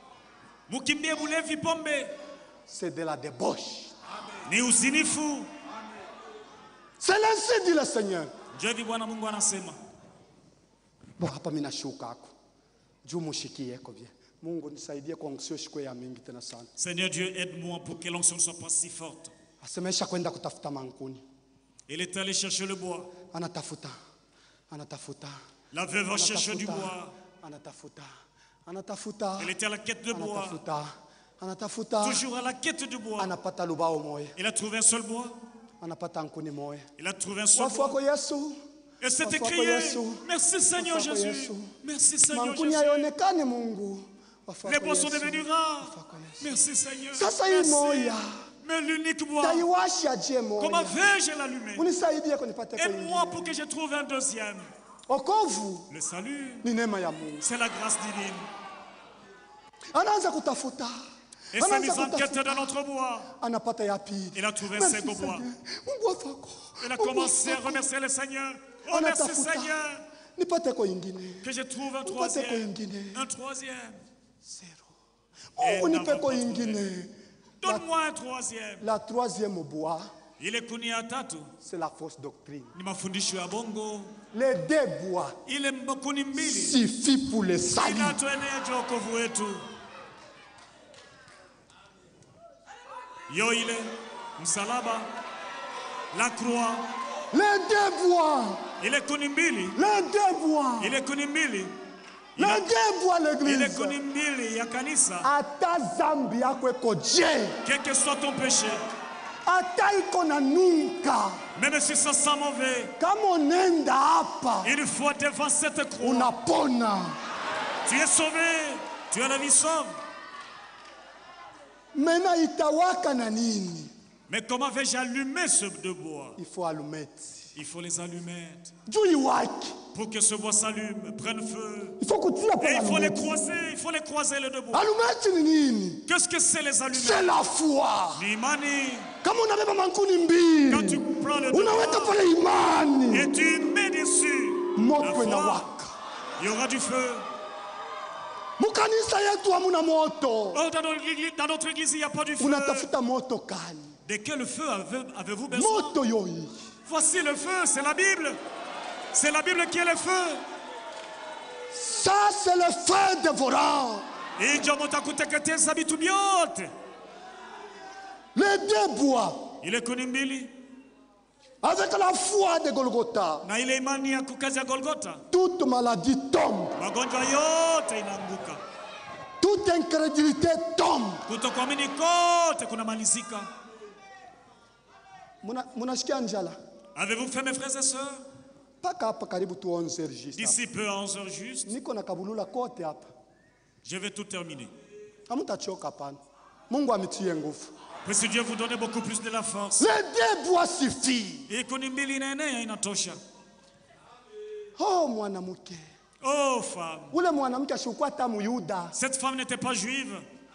Speaker 6: C'est
Speaker 5: de la débauche.
Speaker 6: Ni usini fou.
Speaker 5: C'est l'ainsi dit le Seigneur.
Speaker 6: Dieu dit Bwana Mungu anasema.
Speaker 5: Bo hapa mimi nashuka hako. Juu mushikie kwa bien. Mungu nisaidie kwa onction shikwe ya mingi tena sana.
Speaker 6: Seigneur Dieu, aide-moi pour que l'onction ne soit pas si forte.
Speaker 5: Asemesha kwenda kutafuta mankuni.
Speaker 6: Il est allé chercher le bois.
Speaker 5: Anatafuta.
Speaker 6: La veuve va chercher du bois.
Speaker 5: Anatafuta.
Speaker 6: Elle était à la quête de bois.
Speaker 5: Anatafuta.
Speaker 6: Toujours à la quête de bois.
Speaker 5: Anapata lubao moya.
Speaker 6: Il a trouvé un seul bois.
Speaker 5: Anapata nkuni moya.
Speaker 6: Il a trouvé un seul bois. Et c'était crié. Merci Seigneur Jésus. Merci Seigneur Jésus. Les bois sont devenus rares. Merci Seigneur. Merci. Mais l'unique bois, comment vais-je l'allumer? Aide-moi pour que je trouve un deuxième. Le salut, c'est la grâce divine. Et s'est mis en quête dans notre bois. Il a trouvé un second bois. Il a commencé à remercier le Seigneur. Oh merci Seigneur. Que je trouve un troisième. Un troisième. Donne-moi un troisième.
Speaker 5: La troisième bois,
Speaker 6: c'est
Speaker 5: la fausse doctrine.
Speaker 6: Les
Speaker 5: deux bois suffit pour le salut.
Speaker 6: Yoile, msalaba, la croix.
Speaker 5: Les deux bois.
Speaker 6: Les deux
Speaker 5: bois. Le deux voit l'église.
Speaker 6: Il est connu mbili ya kanisa.
Speaker 5: Ata zambi yako eko je.
Speaker 6: Quel que soit ton péché.
Speaker 5: Ata iko na nunka.
Speaker 6: Même si ça sent mauvais.
Speaker 5: Kama unaenda hapa.
Speaker 6: Une fois devant cette croix.
Speaker 5: Unapona.
Speaker 6: Tu es sauvé. Tu as la vie sauve.
Speaker 5: Mena itawaka na nini?
Speaker 6: Mais comment vais-je allumer ce deux bois?
Speaker 5: Il faut allumette.
Speaker 6: Il faut les allumettes.
Speaker 5: Pour
Speaker 6: que ce bois s'allume, prenne feu.
Speaker 5: Il faut
Speaker 6: et il faut les croiser les deux bois. Qu'est-ce que c'est les allumettes?
Speaker 5: C'est la foi.
Speaker 6: L'imani.
Speaker 5: Quand
Speaker 6: tu prends le deux bois et tu mets dessus la foi, il y aura du feu.
Speaker 5: Oh,
Speaker 6: dans notre église, il n'y a pas du feu. De quel feu avez-vous besoin? Voici le feu, c'est la Bible. C'est la Bible qui est le feu.
Speaker 5: Ça, c'est le feu dévorant.
Speaker 6: Les
Speaker 5: deux bois.
Speaker 6: Il est connu mbili.
Speaker 5: Avec la foi de Golgotha.
Speaker 6: Na ile imani ya kukazi ya Golgotha.
Speaker 5: Toute maladie tombe.
Speaker 6: Magonjwa yote inaanguka.
Speaker 5: Toute incrédulité tombe.
Speaker 6: Kutokuamini kote kunamalizika.
Speaker 5: Munasikia njala?
Speaker 6: Avez-vous fait, mes frères et sœurs? D'ici peu à 11h juste. Je vais tout terminer. Mais si Dieu vous donne beaucoup plus de la force.
Speaker 5: Les deux bois suffisent. Oh, mwanamke.
Speaker 6: Oh, femme. Cette femme n'était pas juive.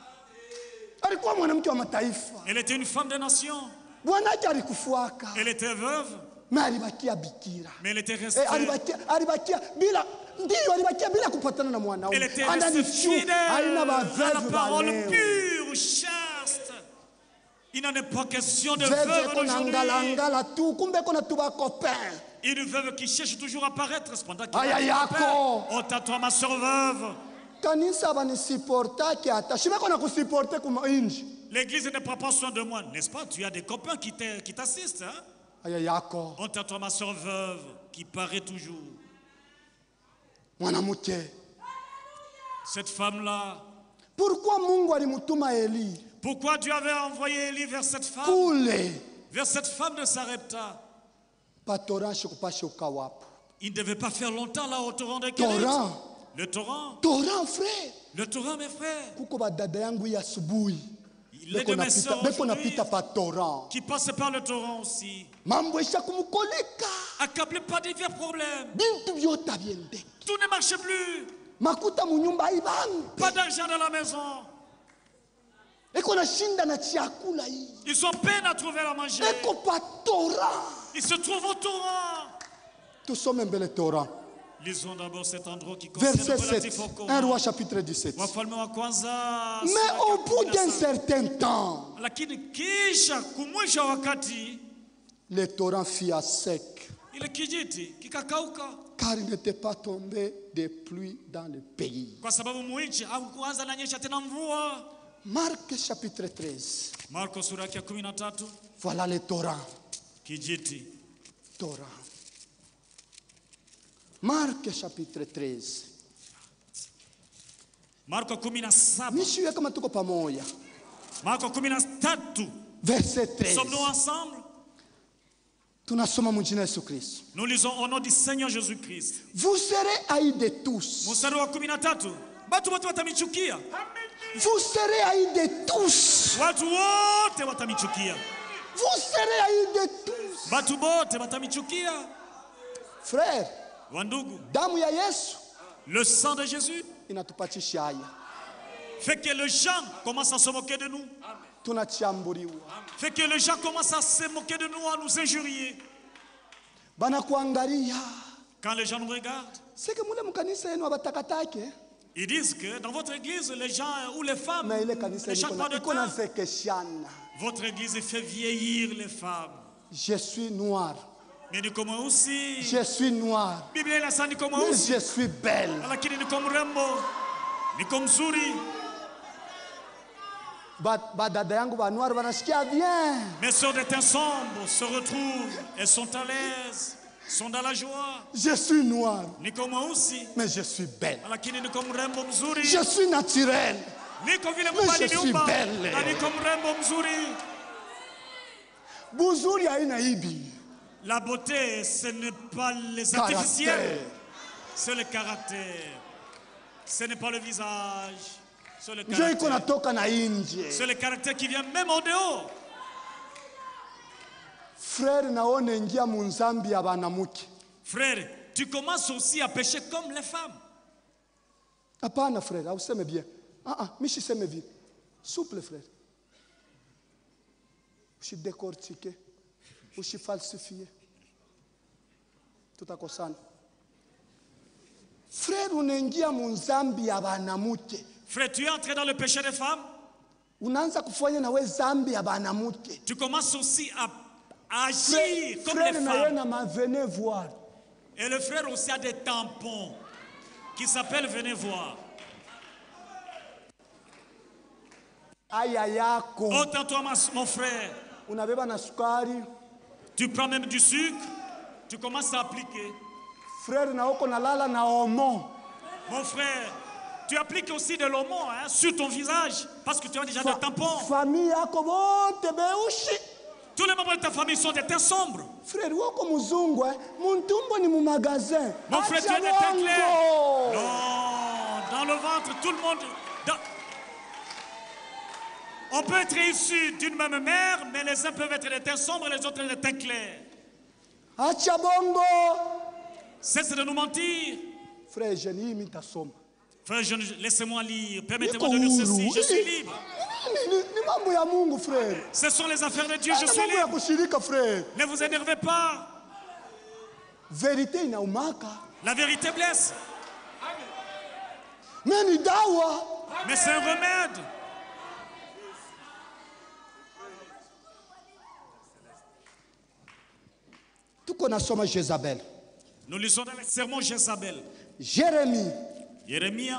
Speaker 6: Elle était une femme de nation. Elle était veuve. Mais elle était restée. Elle était restée fidèle à la parole pure, chaste. Il n'en est pas question de veuve d'aujourd'hui. Une veuve qui cherche toujours à paraître cependant qu'il a des copains. Oh, toi, ma soeur veuve. L'église ne prend pas soin de moi, n'est-ce pas? Tu as des copains qui t'assistent, hein? Honte à toi, ma soeur veuve, qui paraît toujours. Cette femme-là. Pourquoi Dieu avait envoyé Élie vers cette femme? Vers cette femme de Sarepta. Il ne devait pas faire longtemps là au torrent de Kérit. Le torrent.
Speaker 5: Frère.
Speaker 6: Le torrent, mes frères.
Speaker 5: Les deux mes sœurs
Speaker 6: qui passent par le torrent aussi. Accablés par divers problèmes. Tout ne marche plus. Pas d'argent dans la maison. Ils ont peine à trouver à manger. Ils se trouvent au torrent. Lisons d'abord cet endroit qui concerne
Speaker 5: verset 7, 1 Roi chapitre 17. Mais au bout d'un certain temps, le torrent fut à sec, car il n'était pas tombé de pluie dans le pays. Marc chapitre 13. Voilà le torrent. Marc chapitre 13.
Speaker 6: Marko 17.
Speaker 5: Nishiwe kama tuko pamoja.
Speaker 6: Marko 13.
Speaker 5: Verset 13.
Speaker 6: Sommes-nous ensemble?
Speaker 5: Tunasoma mu jina Yesu Kristo.
Speaker 6: Nous lisons au nom du Seigneur Jésus-Christ.
Speaker 5: Vous serez haïs de tous.
Speaker 6: Mstari wa 13. Watu wote watamichukia.
Speaker 5: Vous serez haïs de tous.
Speaker 6: Watu wote watamichukia.
Speaker 5: Vous serez haïs de tous.
Speaker 6: Watu wote watamichukia.
Speaker 5: Frère,
Speaker 6: wandugu,
Speaker 5: damu ya Yesu,
Speaker 6: le sang de Jésus,
Speaker 5: inatupatisha haya.
Speaker 6: Fait que les gens commencent à se moquer de nous.
Speaker 5: Tunachambuliwa.
Speaker 6: Fait que les gens commencent à se moquer de nous, à nous injurier.
Speaker 5: Banakuangalia.
Speaker 6: Quand les gens nous regardent,
Speaker 5: c'est que mule mkanisa yenu abatakatake.
Speaker 6: Ils disent que dans votre église, les gens ou les femmes ne chantent pas de teint. Votre église fait vieillir les femmes.
Speaker 5: Je suis noir.
Speaker 6: Mais ni comme aussi.
Speaker 5: Je suis noir.
Speaker 6: Biblia inasema ni kama
Speaker 5: Mais
Speaker 6: usi.
Speaker 5: je suis belle.
Speaker 6: Lakini ni kama mrembo. Ni kama mzuri.
Speaker 5: Badada yangu ba noir banasikia bien.
Speaker 6: Mes sœurs de teint sombre se retrouvent, elles sont à l'aise. sont dans la joie.
Speaker 5: Je suis noir,
Speaker 6: Niko mweusi,
Speaker 5: mais je suis belle.
Speaker 6: lakini niko mrembo mzuri.
Speaker 5: Je suis naturel,
Speaker 6: Niko vile
Speaker 5: mais
Speaker 6: Mungu
Speaker 5: je suis
Speaker 6: aliniumba,
Speaker 5: belle.
Speaker 6: na niko mrembo mzuri.
Speaker 5: Buzuri haina ibi.
Speaker 6: La beauté, ce n'est pas les
Speaker 5: Caractère.
Speaker 6: artificiels, c'est le caractère. Ce n'est pas le visage, c'est le
Speaker 5: Ndio iko
Speaker 6: caractère.
Speaker 5: natoka na nje.
Speaker 6: C'est le caractère qui vient même en dehors.
Speaker 5: Frère, naone ingia munzambi ya banamuke.
Speaker 6: Frère, tu commences aussi à pécher comme les femmes.
Speaker 5: Hapana frère, useme bien. Mishi seme bien. Souple frère. Ushi décortiquer, ushi falsifier. Tutakosana. Frère, unaingia munzambi ya banamuke.
Speaker 6: Frère, tu es entré dans le péché des femmes.
Speaker 5: Unaanza kufanya na we zambi ya banamuke.
Speaker 6: Tu commences aussi à agir comme
Speaker 5: frère
Speaker 6: les
Speaker 5: na
Speaker 6: femmes.
Speaker 5: yena ma venez voir.
Speaker 6: Et le frère aussi a des tampons qui s'appellent venez voir.
Speaker 5: Aya yako.
Speaker 6: Entends-toi mon frère.
Speaker 5: Unabeba na sukari.
Speaker 6: Tu prends même du sucre. Tu commences à appliquer.
Speaker 5: Frère na uko na lala na omo.
Speaker 6: Mon frère, tu appliques aussi de l'omo sur ton visage parce que tu as déjà des tampons.
Speaker 5: Famille yako bote beushi.
Speaker 6: Tous les membres de ta famille sont des teints sombres.
Speaker 5: Frère, wako muzungu muntumbo ni mu magasin.
Speaker 6: Mon frère, tu as des teints clairs. Non, dans le ventre, tout le monde. On peut être issus d'une même mère, mais les uns peuvent être des teints sombres et les autres des teints clairs.
Speaker 5: Acha bongo.
Speaker 6: Cesse de nous mentir.
Speaker 5: Frère, je lis mitasoma.
Speaker 6: Frère, laissez-moi lire. Permettez-moi de lire ceci. Je suis libre. Ce sont les affaires de Dieu, je suis libre. Ne vous énervez pas. La vérité blesse. Mais c'est un remède. Nous lisons dans le sermon Jézabel. Jérémie.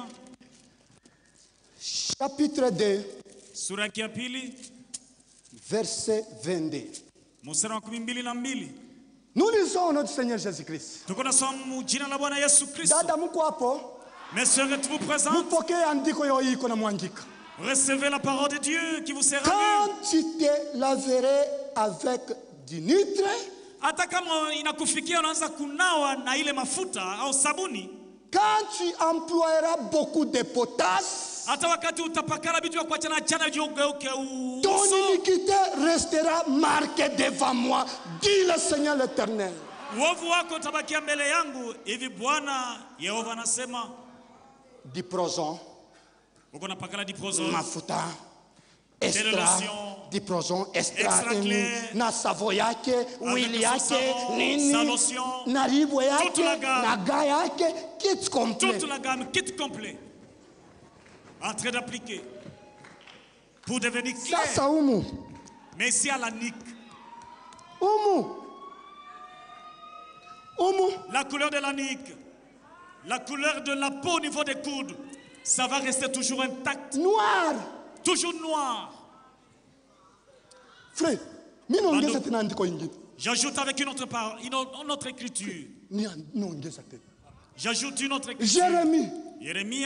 Speaker 5: Chapitre 2.
Speaker 6: Sura ya pili.
Speaker 5: Verset 22.
Speaker 6: Mstari wa 12.
Speaker 5: Nous lisons notre Seigneur Jésus-Christ.
Speaker 6: Tuko nasoma jina la Bwana Yesu Kristo.
Speaker 5: Dada mko hapo?
Speaker 6: Mes sœurs, êtes-vous présentes?
Speaker 5: Mpokee andiko yo iko na mwandika.
Speaker 6: Recevez la parole de Dieu qui vous sera lue.
Speaker 5: Quand tu te laverais avec du nitre,
Speaker 6: hata kama inakufikia unaanza kunawa na ile mafuta au sabuni.
Speaker 5: Quand tu emploieras beaucoup de potasse,
Speaker 6: hata wakati utapakala vitu vya kuachana jana ugeuke uso,
Speaker 5: ton iniquité restera marquée devant moi, dit le Seigneur l'Éternel.
Speaker 6: Uovu wako utabakia mbele yangu, hivi Bwana Yehova anasema.
Speaker 5: Diprozon,
Speaker 6: uko napakala diprozon,
Speaker 5: mafuta, extra, diprozon, extra, na savo yake, wili yake, nini, na ribo yake, na ga yake, kit complet.
Speaker 6: Toute la gamme, kit complet. En train d'appliquer pour devenir clair.
Speaker 5: Ça, ça umu.
Speaker 6: Mais ici à la nique.
Speaker 5: Umu.
Speaker 6: La couleur de la nique, la couleur de la peau au niveau des coudes, ça va rester toujours intact.
Speaker 5: Noir.
Speaker 6: Toujours noir.
Speaker 5: Frère,
Speaker 6: j'ajoute avec une autre écriture. J'ajoute une autre écriture. Jérémie.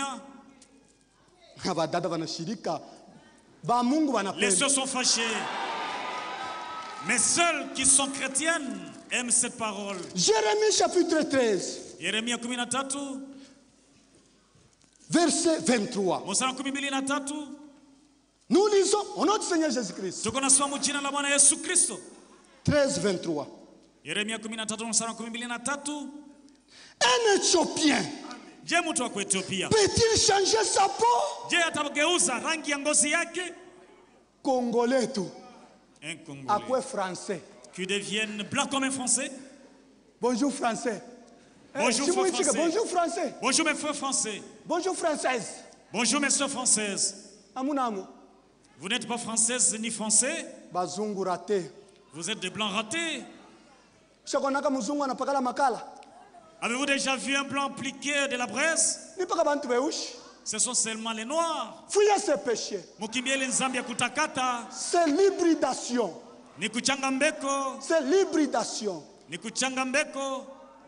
Speaker 6: Les sœurs sont fâchées. Mais seules qui sont chrétiennes aiment cette parole.
Speaker 5: Jérémie chapitre 13.
Speaker 6: Jérémie 13.
Speaker 5: Verset 23. Nous lisons au nom du Seigneur Jésus-Christ. 13, 23.
Speaker 6: Jérémie 13.
Speaker 5: Un Éthiopien peut-il changer sa peau? Congolais tout.
Speaker 6: Un Congolais.
Speaker 5: À quoi français?
Speaker 6: Qui deviennent blancs comme un Français.
Speaker 5: Bonjour français.
Speaker 6: Bonjour français.
Speaker 5: Bonjour français.
Speaker 6: Bonjour mes frères français.
Speaker 5: Bonjour française.
Speaker 6: Bonjour mes soeurs françaises.
Speaker 5: Amunamu.
Speaker 6: Vous n'êtes pas française ni français.
Speaker 5: Bazungu raté.
Speaker 6: Vous êtes des blancs ratés.
Speaker 5: Avez-vous
Speaker 6: déjà vu un blanc appliquer de la braise? Ce sont seulement les noirs.
Speaker 5: Fuyez ces péchés.
Speaker 6: C'est
Speaker 5: l'hybridation. C'est l'hybridation.
Speaker 6: Nikuchanga mbeko.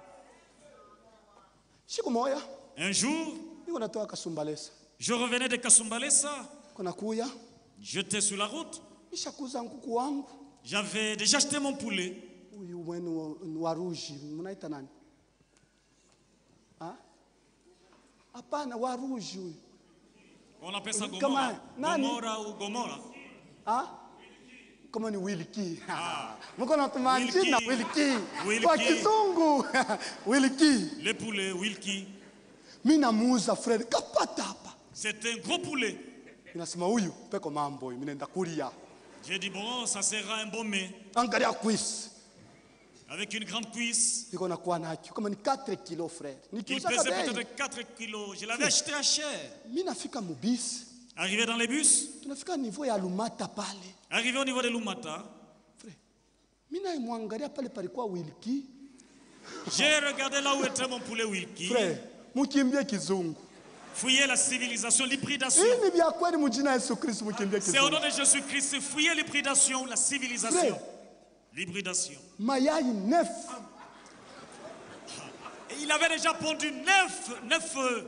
Speaker 5: Siku moja.
Speaker 6: Un jour,
Speaker 5: je
Speaker 6: revenais de Kasumbalesa.
Speaker 5: Kunakuya.
Speaker 6: J'étais sur la route.
Speaker 5: Nishakuza nkuku wangu.
Speaker 6: J'avais déjà acheté mon poulet.
Speaker 5: Uyu wenu wa rouge, mnaita nani? Ah? Hapana, wa rouge huyu.
Speaker 6: On appelle ça Gomora. Gomora ou Gomora.
Speaker 5: Ah? Kama ni Wilkie. Mko natuma jina Wilkie. Kwa kizungu. Wilkie.
Speaker 6: Le poulet Wilkie.
Speaker 5: Mimi namuuza frère kapata hapa.
Speaker 6: C'est un gros poulet.
Speaker 5: Ninasema huyu peko mambo, mimi nenda kulia.
Speaker 6: J'ai dit bon, ça sera un bon mets.
Speaker 5: Angalia cuisse.
Speaker 6: Avec une grande cuisse.
Speaker 5: Niko na kuwa nacho kama ni 4 kilos frère.
Speaker 6: Il pesait peut-être 4 kilos. Je l'avais acheté à cher.
Speaker 5: Mimi nafika mubisi.
Speaker 6: Arrivé dans les bus.
Speaker 5: Tunafika niveau ya Lumata pale.
Speaker 6: Arrivé au niveau de Lumata.
Speaker 5: Frère. Mimi naimwangalia pale palikuwa Wilkie.
Speaker 6: J'ai regardé là où était mon poulet Wilkie.
Speaker 5: Frère, mukimbie kizungu.
Speaker 6: Fouiller la civilisation, l'hybridation. C'est au nom de Jésus-Christ, fouiller l'hybridation, la civilisation. L'hybridation. Et il avait déjà pondu 9 œufs.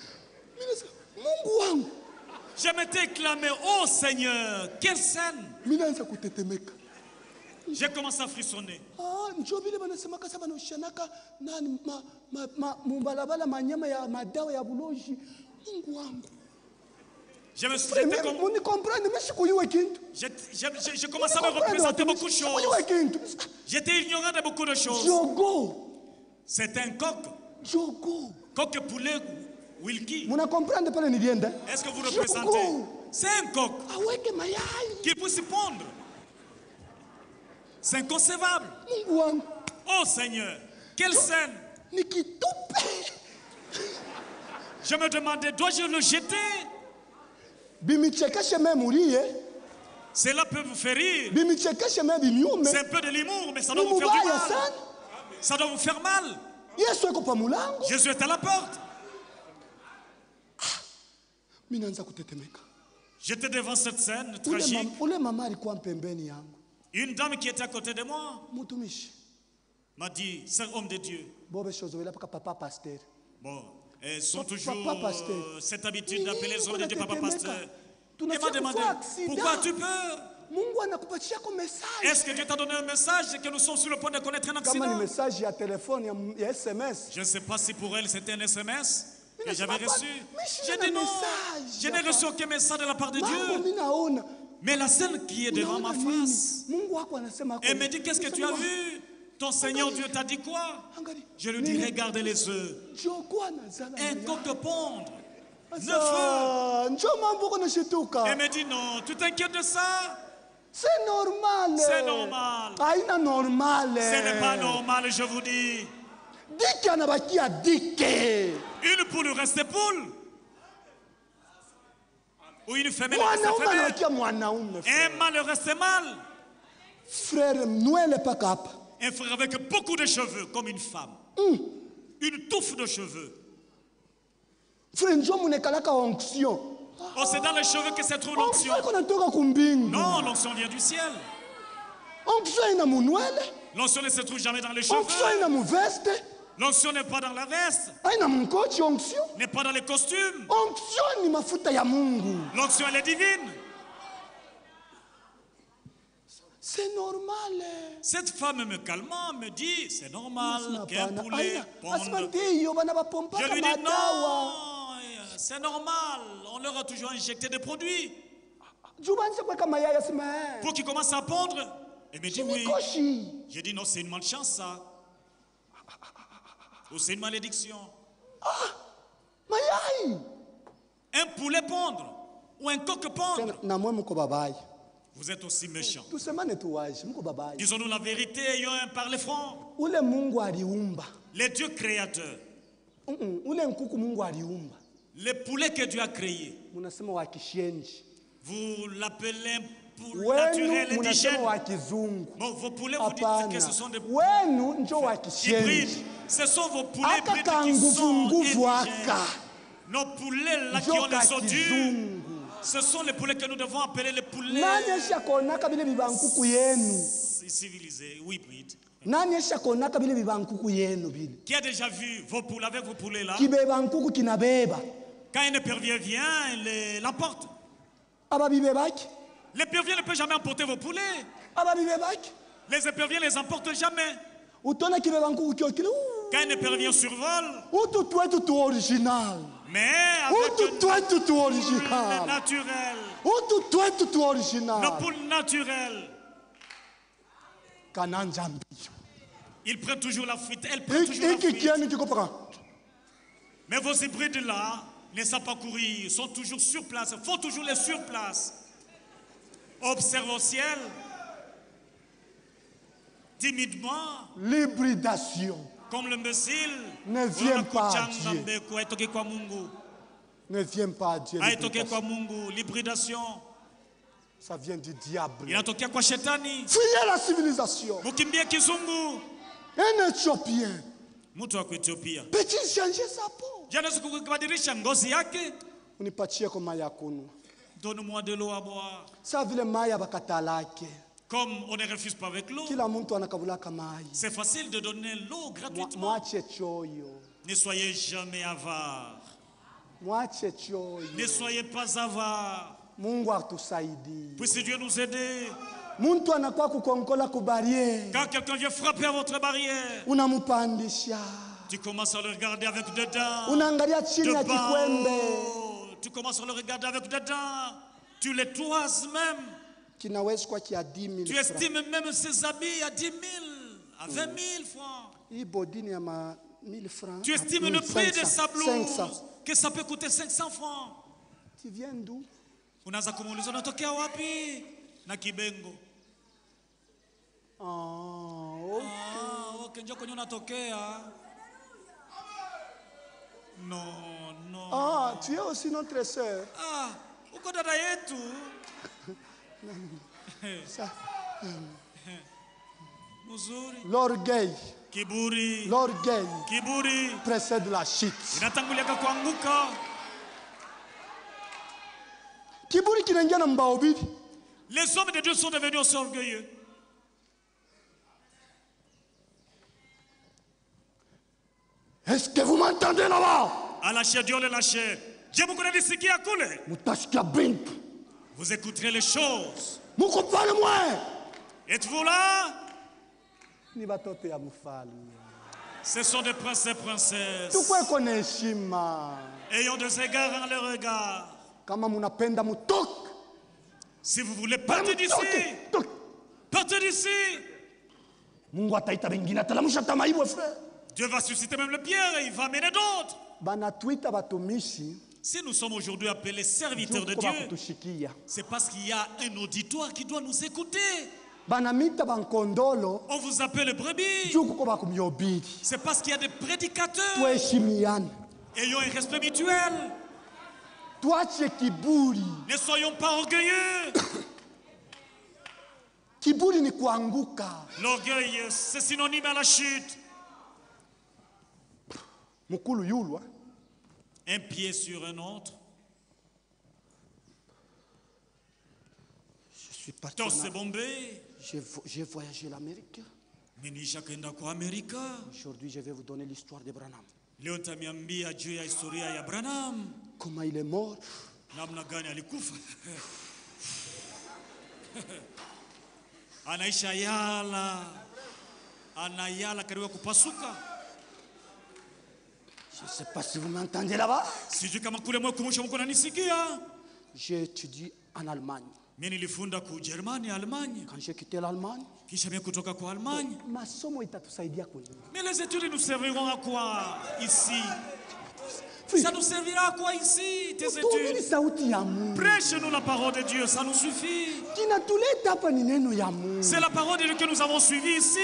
Speaker 6: Je m'étais clamé, oh Seigneur, quelle scène! J'ai commencé à frissonner. Je me suis dit, je commençais à me représenter beaucoup de choses. J'étais ignorant de beaucoup de choses. C'était un coq. Coq poulet Wilkie. Est-ce que vous représentez? C'est un coq qui peut s'y pondre. C'est inconcevable. Oh Seigneur, quelle scène! Je me demandais, dois-je le jeter? Cela peut vous faire rire. C'est un peu de l'humour, mais ça doit vous faire du mal. Ça doit vous faire mal. Jésus est à la porte. J'étais devant cette scène tragique. Une dame qui était à côté de moi m'a dit, c'est un homme de Dieu. Bon, elles sont toujours cette habitude d'appeler les hommes de Dieu papa pasteur. Elle m'a demandé, pourquoi as-tu peur? Est-ce que Dieu t'a donné un message et que nous sommes sur le point de connaître un accident? Je ne sais pas si pour elle c'était un SMS que j'avais reçu. J'ai dit non, je n'ai reçu aucun message de la part de Dieu. Mais la scène qui est devant ma face, elle me dit, qu'est-ce que tu as vu? Ton Seigneur Dieu t'a dit quoi? Je lui dis, regardez les œufs. Un coq pondre. 9 œufs. Elle me dit, non, tu t'inquiètes de ça?
Speaker 5: C'est normal.
Speaker 6: C'est normal. Ce n'est pas normal, je vous dis. Une poule reste poule. Ou une femelle reste femelle. Un mâle reste mâle.
Speaker 5: Frère,
Speaker 6: un frère avec beaucoup de cheveux, comme une femme. Une touffe de cheveux. Oh, c'est dans les cheveux que se trouve l'onction. Non, l'onction vient du ciel. L'onction ne se trouve jamais dans les cheveux. L'onction n'est pas dans la veste. N'est pas dans les costumes. L'onction, elle est divine.
Speaker 5: C'est normal.
Speaker 6: Cette femme me calmant me dit, c'est normal qu'un poulet ponde. Je lui dis non, c'est normal. On leur a toujours injecté des produits pour qu'ils commencent à pondre. Elle me dit oui. J'ai dit non, c'est une malchance ça. Ou c'est une malédiction. Un poulet pondre ou un coq pondre. Vous êtes aussi méchants. Disons-nous la vérité, ayons un parler franc. Les dieux créateurs. Les poulets que Dieu a créés. Vous l'appelez pour naturel indigène. Bon, vos poulets, vous dites que ce sont des hybrides. Ce sont vos poulets hybrides qui sont indigènes. Nos poulets là qui ont les os durs, ce sont les poulets que nous devons appeler les poulets civilisés ou hybrides.
Speaker 5: Nani esha konaka bile bibankuku yenu bile?
Speaker 6: Qui a déjà vu vos poules avec vos poulets là?
Speaker 5: Kibe bankuku kinabeba.
Speaker 6: Quand un épervier vient, il l'emporte.
Speaker 5: Aba bibebaki?
Speaker 6: L'épervier ne peut jamais emporter vos poulets.
Speaker 5: Aba bibebaki?
Speaker 6: Les éperviers ne les emportent jamais.
Speaker 5: Utona kibe bankuku kyokile.
Speaker 6: Quand un épervier survole.
Speaker 5: Tout original.
Speaker 6: Mais avec
Speaker 5: tout original.
Speaker 6: Naturel.
Speaker 5: Tout original.
Speaker 6: Nos poules naturelles. Il prend toujours la fuite. Elle prend toujours la fuite. Mais vos hybrides là ne savent pas courir. Ils sont toujours sur place. Il faut toujours les sur place. Observe au ciel. Timidement.
Speaker 5: L'hybridation.
Speaker 6: Comme l'imbécile.
Speaker 5: Ne vient pas à Dieu. Ne vient pas à Dieu.
Speaker 6: L'hybridation.
Speaker 5: Ça vient du diable.
Speaker 6: Fuyez
Speaker 5: la civilisation. Un Éthiopien peut-il changer sa peau? Unipatie comme maya kunu.
Speaker 6: Donne-moi de l'eau à boire.
Speaker 5: Ça vile maya bakatalake.
Speaker 6: Comme on ne refuse pas avec l'eau, c'est facile de donner l'eau gratuitement. Ne soyez jamais avare. Ne soyez pas avare. Puisse Dieu nous aider. Quand quelqu'un vient frapper à votre barrière, tu commences à le regarder avec des dents. Tu commences à le regarder avec des dents. Tu les toises même. Tu estimes même ses habits à 10 000, à 20 000 francs. Tu estimes le prix de sa blouse, que ça peut coûter 500 francs.
Speaker 5: Tu viens d'où?
Speaker 6: Unaanza kumuuliza unatokea wapi? Na Kibengo. Okay, njoo kwenye unatokea. Non.
Speaker 5: Tu es aussi notre sœur.
Speaker 6: Uko dada yetu.
Speaker 5: L'orgueil.
Speaker 6: Kiburi.
Speaker 5: L'orgueil.
Speaker 6: Kiburi.
Speaker 5: Précède la chute.
Speaker 6: Inatangulia kuanguka.
Speaker 5: Kiburi kinaingia na mbahubiri.
Speaker 6: Les hommes de Dieu sont devenus aussi orgueilleux.
Speaker 5: Est-ce que vous m'entendez là-bas?
Speaker 6: Alâchez Dieu le lâcher. Je vous connais d'ici qui a coulé. Vous écouterez les choses. Êtes-vous là? Ce sont des princes et princesses. Ayons des égards en leur regard. Si vous voulez partir d'ici, partez d'ici. Dieu va susciter même le Pierre et il va amener d'autres. Si nous sommes aujourd'hui appelés serviteurs de Dieu, c'est parce qu'il y a un auditoire qui doit nous écouter. On vous appelle brebis. C'est parce qu'il y a des prédicateurs. Ayons un respect mutuel. Ne soyons pas orgueilleux. L'orgueil, c'est synonyme à la chute. Un pied sur un autre.
Speaker 5: Je suis parti. J'ai voyagé l'Amérique. Aujourd'hui, je vais vous donner l'histoire de Branham. Comment il est mort.
Speaker 6: Anaisha yala. Anayala karibu kupasuka.
Speaker 5: Je ne sais pas si vous m'entendez là-bas. J'ai étudié en Allemagne. Quand j'ai quitté l'Allemagne,
Speaker 6: mais les études nous serviront à quoi ici? Ça nous servira à quoi ici, tes études? Prêche-nous la parole de Dieu, ça nous suffit. C'est la parole de Dieu que nous avons suivie ici.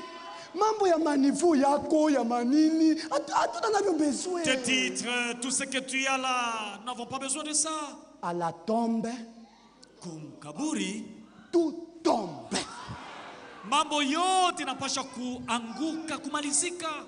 Speaker 6: Tes titres, tout ce que tu as là, nous n'avons pas besoin de ça.
Speaker 5: À la tombe,
Speaker 6: comme kaburi,
Speaker 5: tout tombe.
Speaker 6: Mambo yote inapasha kuanguka, kumalizika.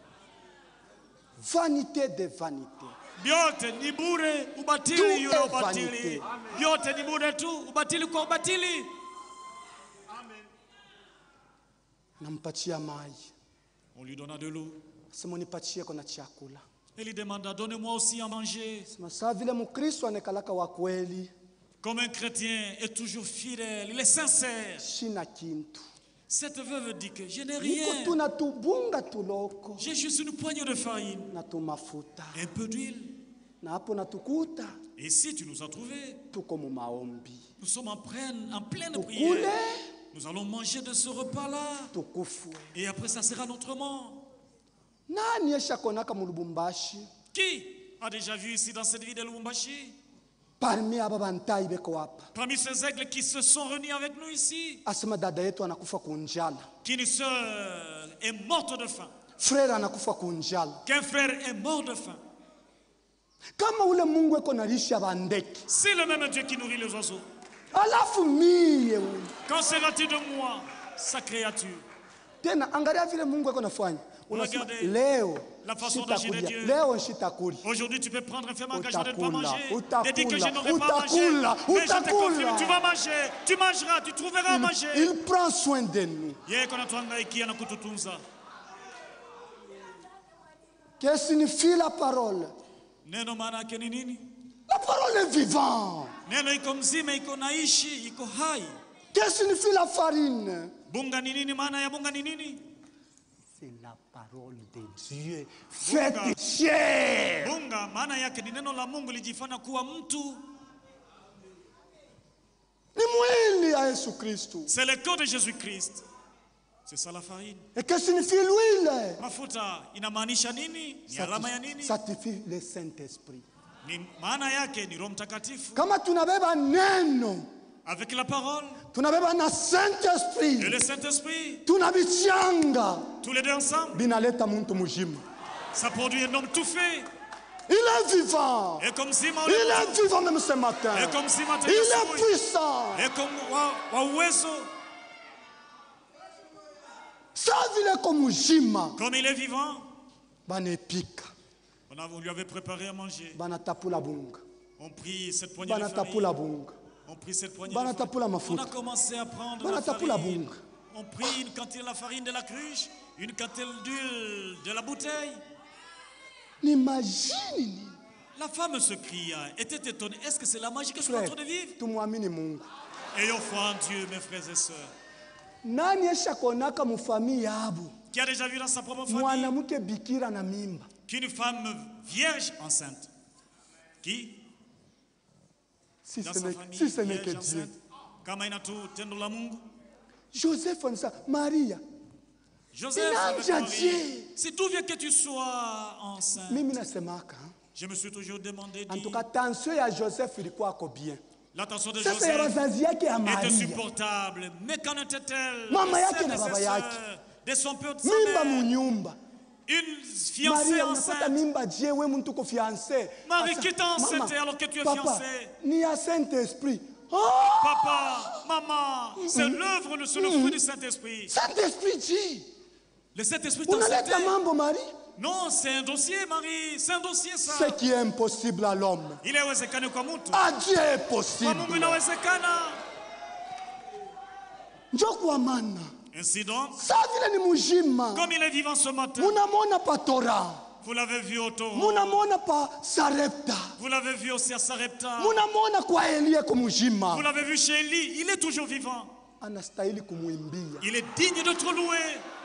Speaker 5: Vanité de vanité.
Speaker 6: Byote ni bure, ubatili yule ubatili. Byote ni bure tu, ubatili kwa ubatili.
Speaker 5: nampatia mai.
Speaker 6: On lui donna de l'eau.
Speaker 5: Sema nipatie kona chakula.
Speaker 6: Et lui demanda, donnez-moi aussi à manger.
Speaker 5: Sema saa vile Mkristo anekalaka wa kweli.
Speaker 6: Comme un chrétien est toujours fidèle, il est sincère.
Speaker 5: Shina kintu.
Speaker 6: Cette veuve dit que je n'ai rien.
Speaker 5: Niko tuna tubunga tuloko.
Speaker 6: J'ai juste une poignée de farine.
Speaker 5: Na tumafuta.
Speaker 6: Un peu d'huile.
Speaker 5: Na hapo natukuta.
Speaker 6: Et ici tu nous as trouvés.
Speaker 5: Tuko mu maombi.
Speaker 6: Nous sommes en pleine prière. Nous allons manger de ce repas-là.
Speaker 5: Tukufwe.
Speaker 6: Et après ça sera notre mort.
Speaker 5: Nani eshakonaka mu Lubumbashi?
Speaker 6: Qui a déjà vu ici dans cette ville de Lubumbashi?
Speaker 5: Parmi aba bantai beko hapa.
Speaker 6: Parmi ces aigles qui se sont réunis avec nous ici.
Speaker 5: Asema dada yetu anakufa kunjala.
Speaker 6: Qu'une sœur est morte de faim.
Speaker 5: Frère anakufa kunjala.
Speaker 6: Qu'un frère est mort de faim.
Speaker 5: Kama ule Mungu eko nalisha bandeki.
Speaker 6: C'est le même Dieu qui nourrit les oiseaux.
Speaker 5: Alafu mie.
Speaker 6: Qu'en sera-t-il de moi, sa créature?
Speaker 5: Tena angalia vile Mungu eko nafanya.
Speaker 6: Regardez
Speaker 5: leo
Speaker 6: la façon d'agir de Dieu. Aujourd'hui, tu peux prendre un ferme engagement de ne pas manger. De dire que je n'aurai pas mangé. Mais je te confirme, tu vas manger. Tu mangeras, tu trouveras à manger.
Speaker 5: Il prend soin de nous. Que signifie la parole? La parole est vivante. Que signifie la farine? C'est la parole de Dieu faite chair.
Speaker 6: C'est le corps de Jésus-Christ. C'est ça la farine.
Speaker 5: Et que signifie l'huile?
Speaker 6: Mafuta inamaanisha nini? Ni alama ya nini?
Speaker 5: Sanctifie le Saint-Esprit.
Speaker 6: Ni maana yake ni Roho Mtakatifu.
Speaker 5: Kama tunabeba neno,
Speaker 6: avec la parole,
Speaker 5: tunabeba na Saint-Esprit,
Speaker 6: et le Saint-Esprit,
Speaker 5: tunabichanga,
Speaker 6: tous les deux ensemble,
Speaker 5: binaleta muntu mujima.
Speaker 6: Ça produit un homme tout fait.
Speaker 5: Il est vivant.
Speaker 6: Et comme si
Speaker 5: il est vivant même ce matin.
Speaker 6: Et comme si
Speaker 5: il est puissant.
Speaker 6: Et comme
Speaker 5: comme
Speaker 6: il est vivant,
Speaker 5: on
Speaker 6: lui avait préparé à manger.
Speaker 5: On
Speaker 6: prit cette poignée de farine. On prit cette poignée de farine. On a commencé à prendre la farine. On prit une quantité de la farine de la cruche, une quantité d'huile de la bouteille.
Speaker 5: N'imagine.
Speaker 6: La femme se cria, était étonnée. Est-ce que c'est la magie que je suis en train de vivre? Ayons foi en Dieu, mes frères et sœurs. Qui a déjà vu dans sa propre famille qu'une femme vierge enceinte? Qui? Dans sa famille,
Speaker 5: ce n'est que Dieu. Joseph, Maria.
Speaker 6: Joseph, c'est tout bien que tu sois enceinte. Je me suis toujours demandé.
Speaker 5: En tout cas, l'attention de Joseph bien.
Speaker 6: L'attention de Joseph était supportable. Mais qu'en était-elle de son père de sa mère? Une fiancée enceinte. Marie qui est enceinte alors que tu es fiancée.
Speaker 5: Ni à Saint-Esprit.
Speaker 6: Papa, maman, c'est l'œuvre, c'est le fruit du Saint-Esprit.
Speaker 5: Saint-Esprit dit.
Speaker 6: Le Saint-Esprit t'enseigne. Non, c'est un dossier, Marie. C'est un dossier, ça.
Speaker 5: Ce qui est impossible à l'homme, à Dieu est possible.
Speaker 6: Ainsi donc, comme il est vivant ce matin, vous l'avez vu au Taureau. Vous l'avez vu aussi à Sarepta. Vous l'avez vu chez Élie. Il est toujours vivant. Il est digne d'être loué.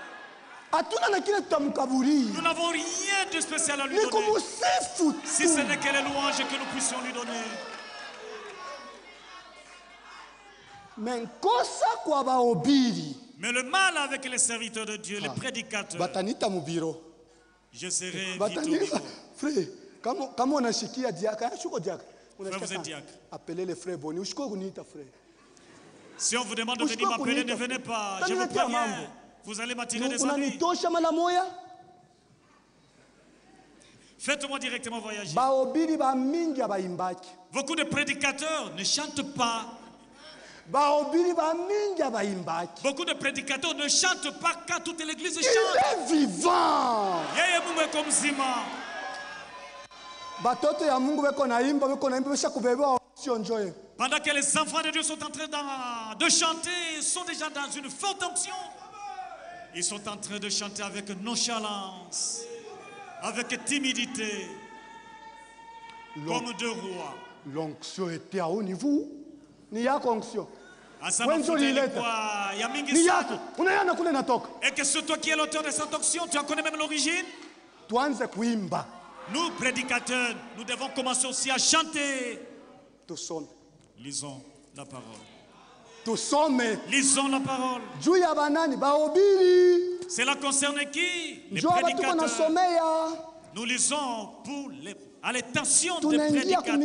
Speaker 6: Nous n'avons rien de spécial à lui donner. Si ce n'est que les louanges que nous puissions lui donner. Mais le mal avec les serviteurs de Dieu, les prédicateurs, je serai vite au bureau.
Speaker 5: Frère, comment on a chiqué à diacre?
Speaker 6: Vous êtes diacre.
Speaker 5: Appelez les frères Boni.
Speaker 6: Si on vous demande de venir m'appeler, ne venez pas. Je vous préviens. Vous allez m'attirer des amis. Faites-moi directement voyager. Beaucoup de prédicateurs ne chantent pas. Beaucoup de prédicateurs ne chantent pas quand toute l'église chante.
Speaker 5: Il est vivant.
Speaker 6: Pendant que les enfants de Dieu sont en train de chanter, ils sont déjà dans une forte onction. Ils sont en train de chanter avec nonchalance, avec timidité, comme deux rois.
Speaker 5: L'onction était à haut niveau. Ni yako onction.
Speaker 6: Et que c'est toi qui es l'auteur de cette onction, tu en connais même l'origine. Nous, prédicateurs, nous devons commencer aussi à chanter. Lisons la parole. Lisons la parole. Cela concerne qui? Les prédicateurs. Nous lisons pour à l'intention des prédicateurs.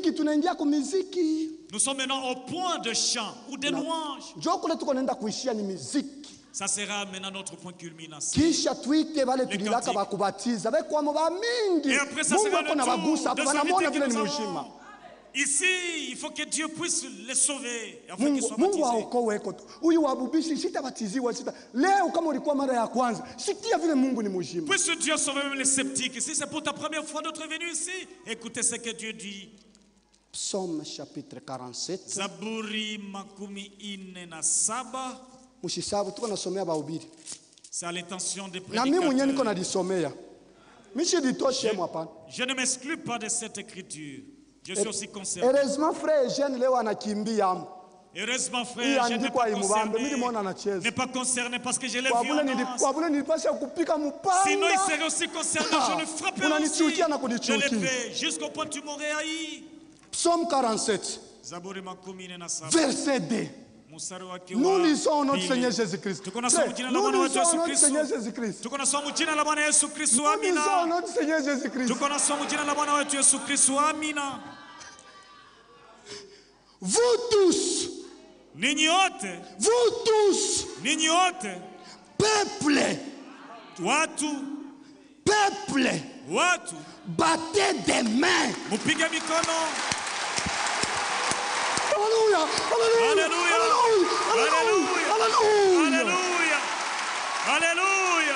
Speaker 6: Nous sommes maintenant au point de chant ou de louange. Ça sera maintenant notre point culminant. Et après, ça sera le tour de nous avons. Ici, il faut que Dieu puisse les sauver afin qu'ils soient baptisés. Puisse Dieu sauver même les sceptiques. Si c'est pour ta première fois d'être venu ici, écoutez ce que Dieu dit.
Speaker 5: Psaume chapitre 47.
Speaker 6: Zaburi makumi ine na saba. C'est à l'intention des prédicateurs. Je ne m'exclus pas de cette écriture. Je suis aussi concerné.
Speaker 5: Heureusement frère Eugène leo anakimbia.
Speaker 6: Heureusement frère, je n'ai pas concerné. N'est pas concerné parce que je l'ai vu en danse. Sinon il serait aussi concerné. Je le frapperai aussi. Je l'ai fait jusqu'au point où tu m'aurais haï.
Speaker 5: Psaume 47. Verset 2. Nous lisons notre Seigneur Jésus-Christ. Nous lisons notre Seigneur Jésus-Christ. Nous lisons notre Seigneur Jésus-Christ. Vous tous, peuple, battez des mains. Alléluia, alléluia, alléluia,
Speaker 6: alléluia, alléluia.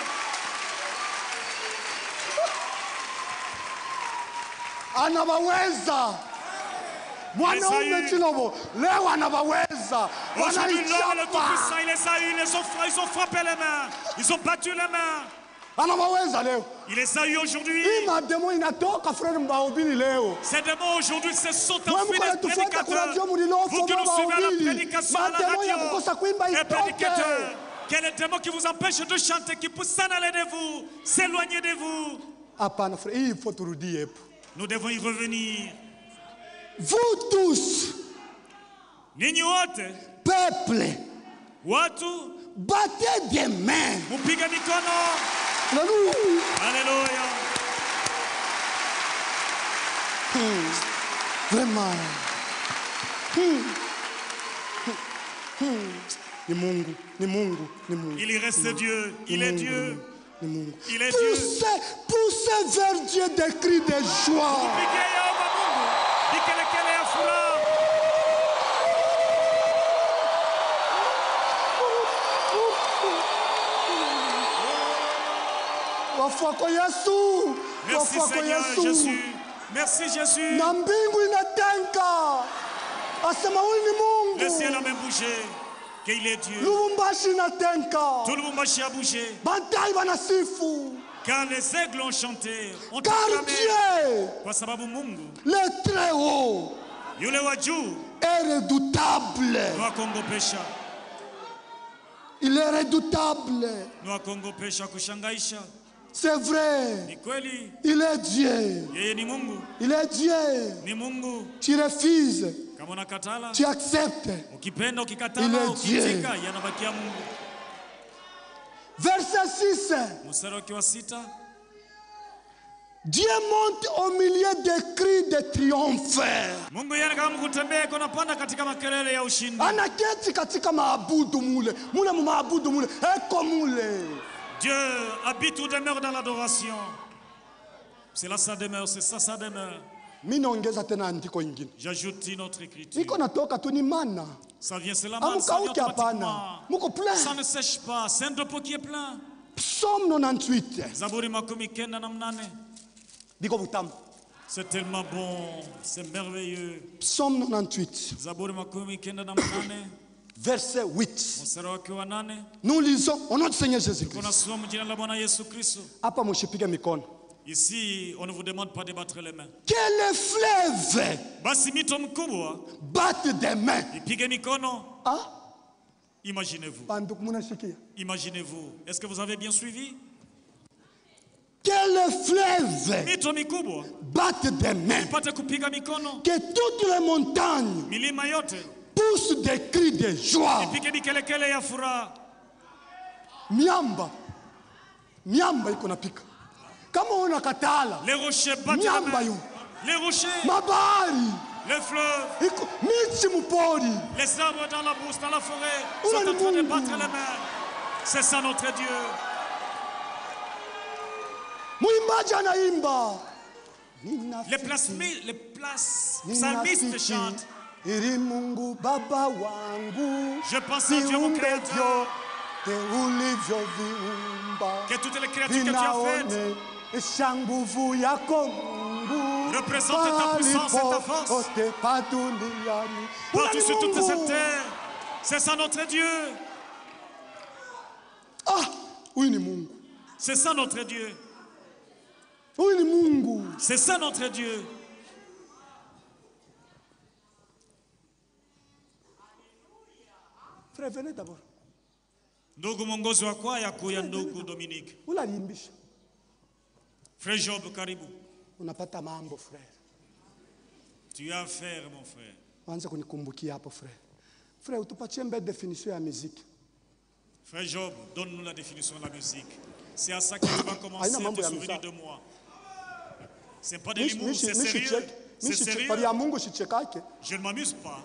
Speaker 5: Anawaweza. Mwanaume Chinobo, leo anawaweza.
Speaker 6: Wanaichapa. Ils ont frappé les mains. Ils ont battu les mains. Il les a eu aujourd'hui. Ces démons aujourd'hui se sont enfuis des prédicateurs. Vous qui nous suivez à la prédication à la radio, les prédicateurs, quel est le démon qui vous empêche de chanter, qui peut s'en aller de vous, s'éloigner de vous? Nous devons y revenir.
Speaker 5: Vous tous, peuple, battez des mains.
Speaker 6: Alléluia.
Speaker 5: Vraiment.
Speaker 6: Il y reste Dieu. Il est Dieu. Il est
Speaker 5: Dieu. Poussez vers Dieu des cris de joie.
Speaker 6: Merci Seigneur Jésus. Merci Jésus. Le ciel a même bougé. Qu'il est Dieu. Tout le Lubumbashi a bougé. Car les aigles ont chanté. Ont acclamé.
Speaker 5: Le très haut est redoutable. Il est redoutable. C'est vrai. Il est Dieu. Il est Dieu. Tu refuses. Tu acceptes. Il est Dieu. Verset 6. Dieu monte au milieu des cris de triomphe. Anaketi katika maabudu mule. Mule maabudu mule. Eko mule.
Speaker 6: Dieu habite ou demeure dans l'adoration. C'est là sa demeure, c'est ça sa demeure. J'ajoute une autre écriture. Ça vient, c'est la manne, ça vient automatiquement. Ça ne sèche pas, c'est un dépôt qui est plein.
Speaker 5: Psaume 98.
Speaker 6: Zaburi makumi kenda na mnane. C'est tellement bon, c'est merveilleux.
Speaker 5: Psaume 98.
Speaker 6: Zaburi makumi kenda na mnane.
Speaker 5: verset 8.
Speaker 6: Mstari wake wa 8.
Speaker 5: Nous lisons au nom du Seigneur Jésus-Christ.
Speaker 6: Tunasoma jina la Bwana Yesu Kristo.
Speaker 5: Hapa mshipige mikono.
Speaker 6: Ici, on ne vous demande pas de battre les mains.
Speaker 5: Que les fleuves
Speaker 6: Basi mito mkubwa
Speaker 5: battent des mains.
Speaker 6: ipige mikono.
Speaker 5: Ah?
Speaker 6: Imaginez-vous.
Speaker 5: Imaginez-vous.
Speaker 6: Est-ce que vous avez bien suivi?
Speaker 5: Que les fleuves
Speaker 6: Mito mikubwa
Speaker 5: battent des mains.
Speaker 6: ipate kupiga mikono.
Speaker 5: Que toutes les montagnes
Speaker 6: Milima yote
Speaker 5: poussent des cris de joie.
Speaker 6: ipige mikelekele ya furaha.
Speaker 5: Miamba iko napika. Kama unakatala.
Speaker 6: Les rochers battent les mains. Les rochers.
Speaker 5: Mabari.
Speaker 6: Les fleuves.
Speaker 5: Michi mupori.
Speaker 6: Les arbres dans la brousse, dans la forêt sont en train de battre les mains. C'est ça notre Dieu.
Speaker 5: Muimbaji anaimba.
Speaker 6: Les psalmistes chantent.
Speaker 5: Iri Mungu Baba wangu.
Speaker 6: Je pense à Dieu mon Créateur.
Speaker 5: Que
Speaker 6: toutes les créatures que tu as faites représentent ta puissance et ta force. Partout sur toute cette terre. C'est ça notre Dieu.
Speaker 5: Ah, oui, ni Mungu.
Speaker 6: C'est ça notre Dieu.
Speaker 5: Oui, ni Mungu.
Speaker 6: C'est ça notre Dieu.
Speaker 5: Frère, venez d'abord.
Speaker 6: Ndugu mwongozi wa kwaya kuya ndugu Dominique.
Speaker 5: Unaliimbisha.
Speaker 6: Frère Job, karibu.
Speaker 5: Unapata mambo frère.
Speaker 6: Tu as affaire mon frère.
Speaker 5: Anza kunikumbukia hapo frère. Frère, utupatie mbele définition ya musique.
Speaker 6: Frère Job, donne-nous la définition de la musique. C'est à ça que tu vas commencer à te souvenir de moi. C'est pas de l'humour, c'est sérieux. C'est sérieux. Je ne m'amuse pas.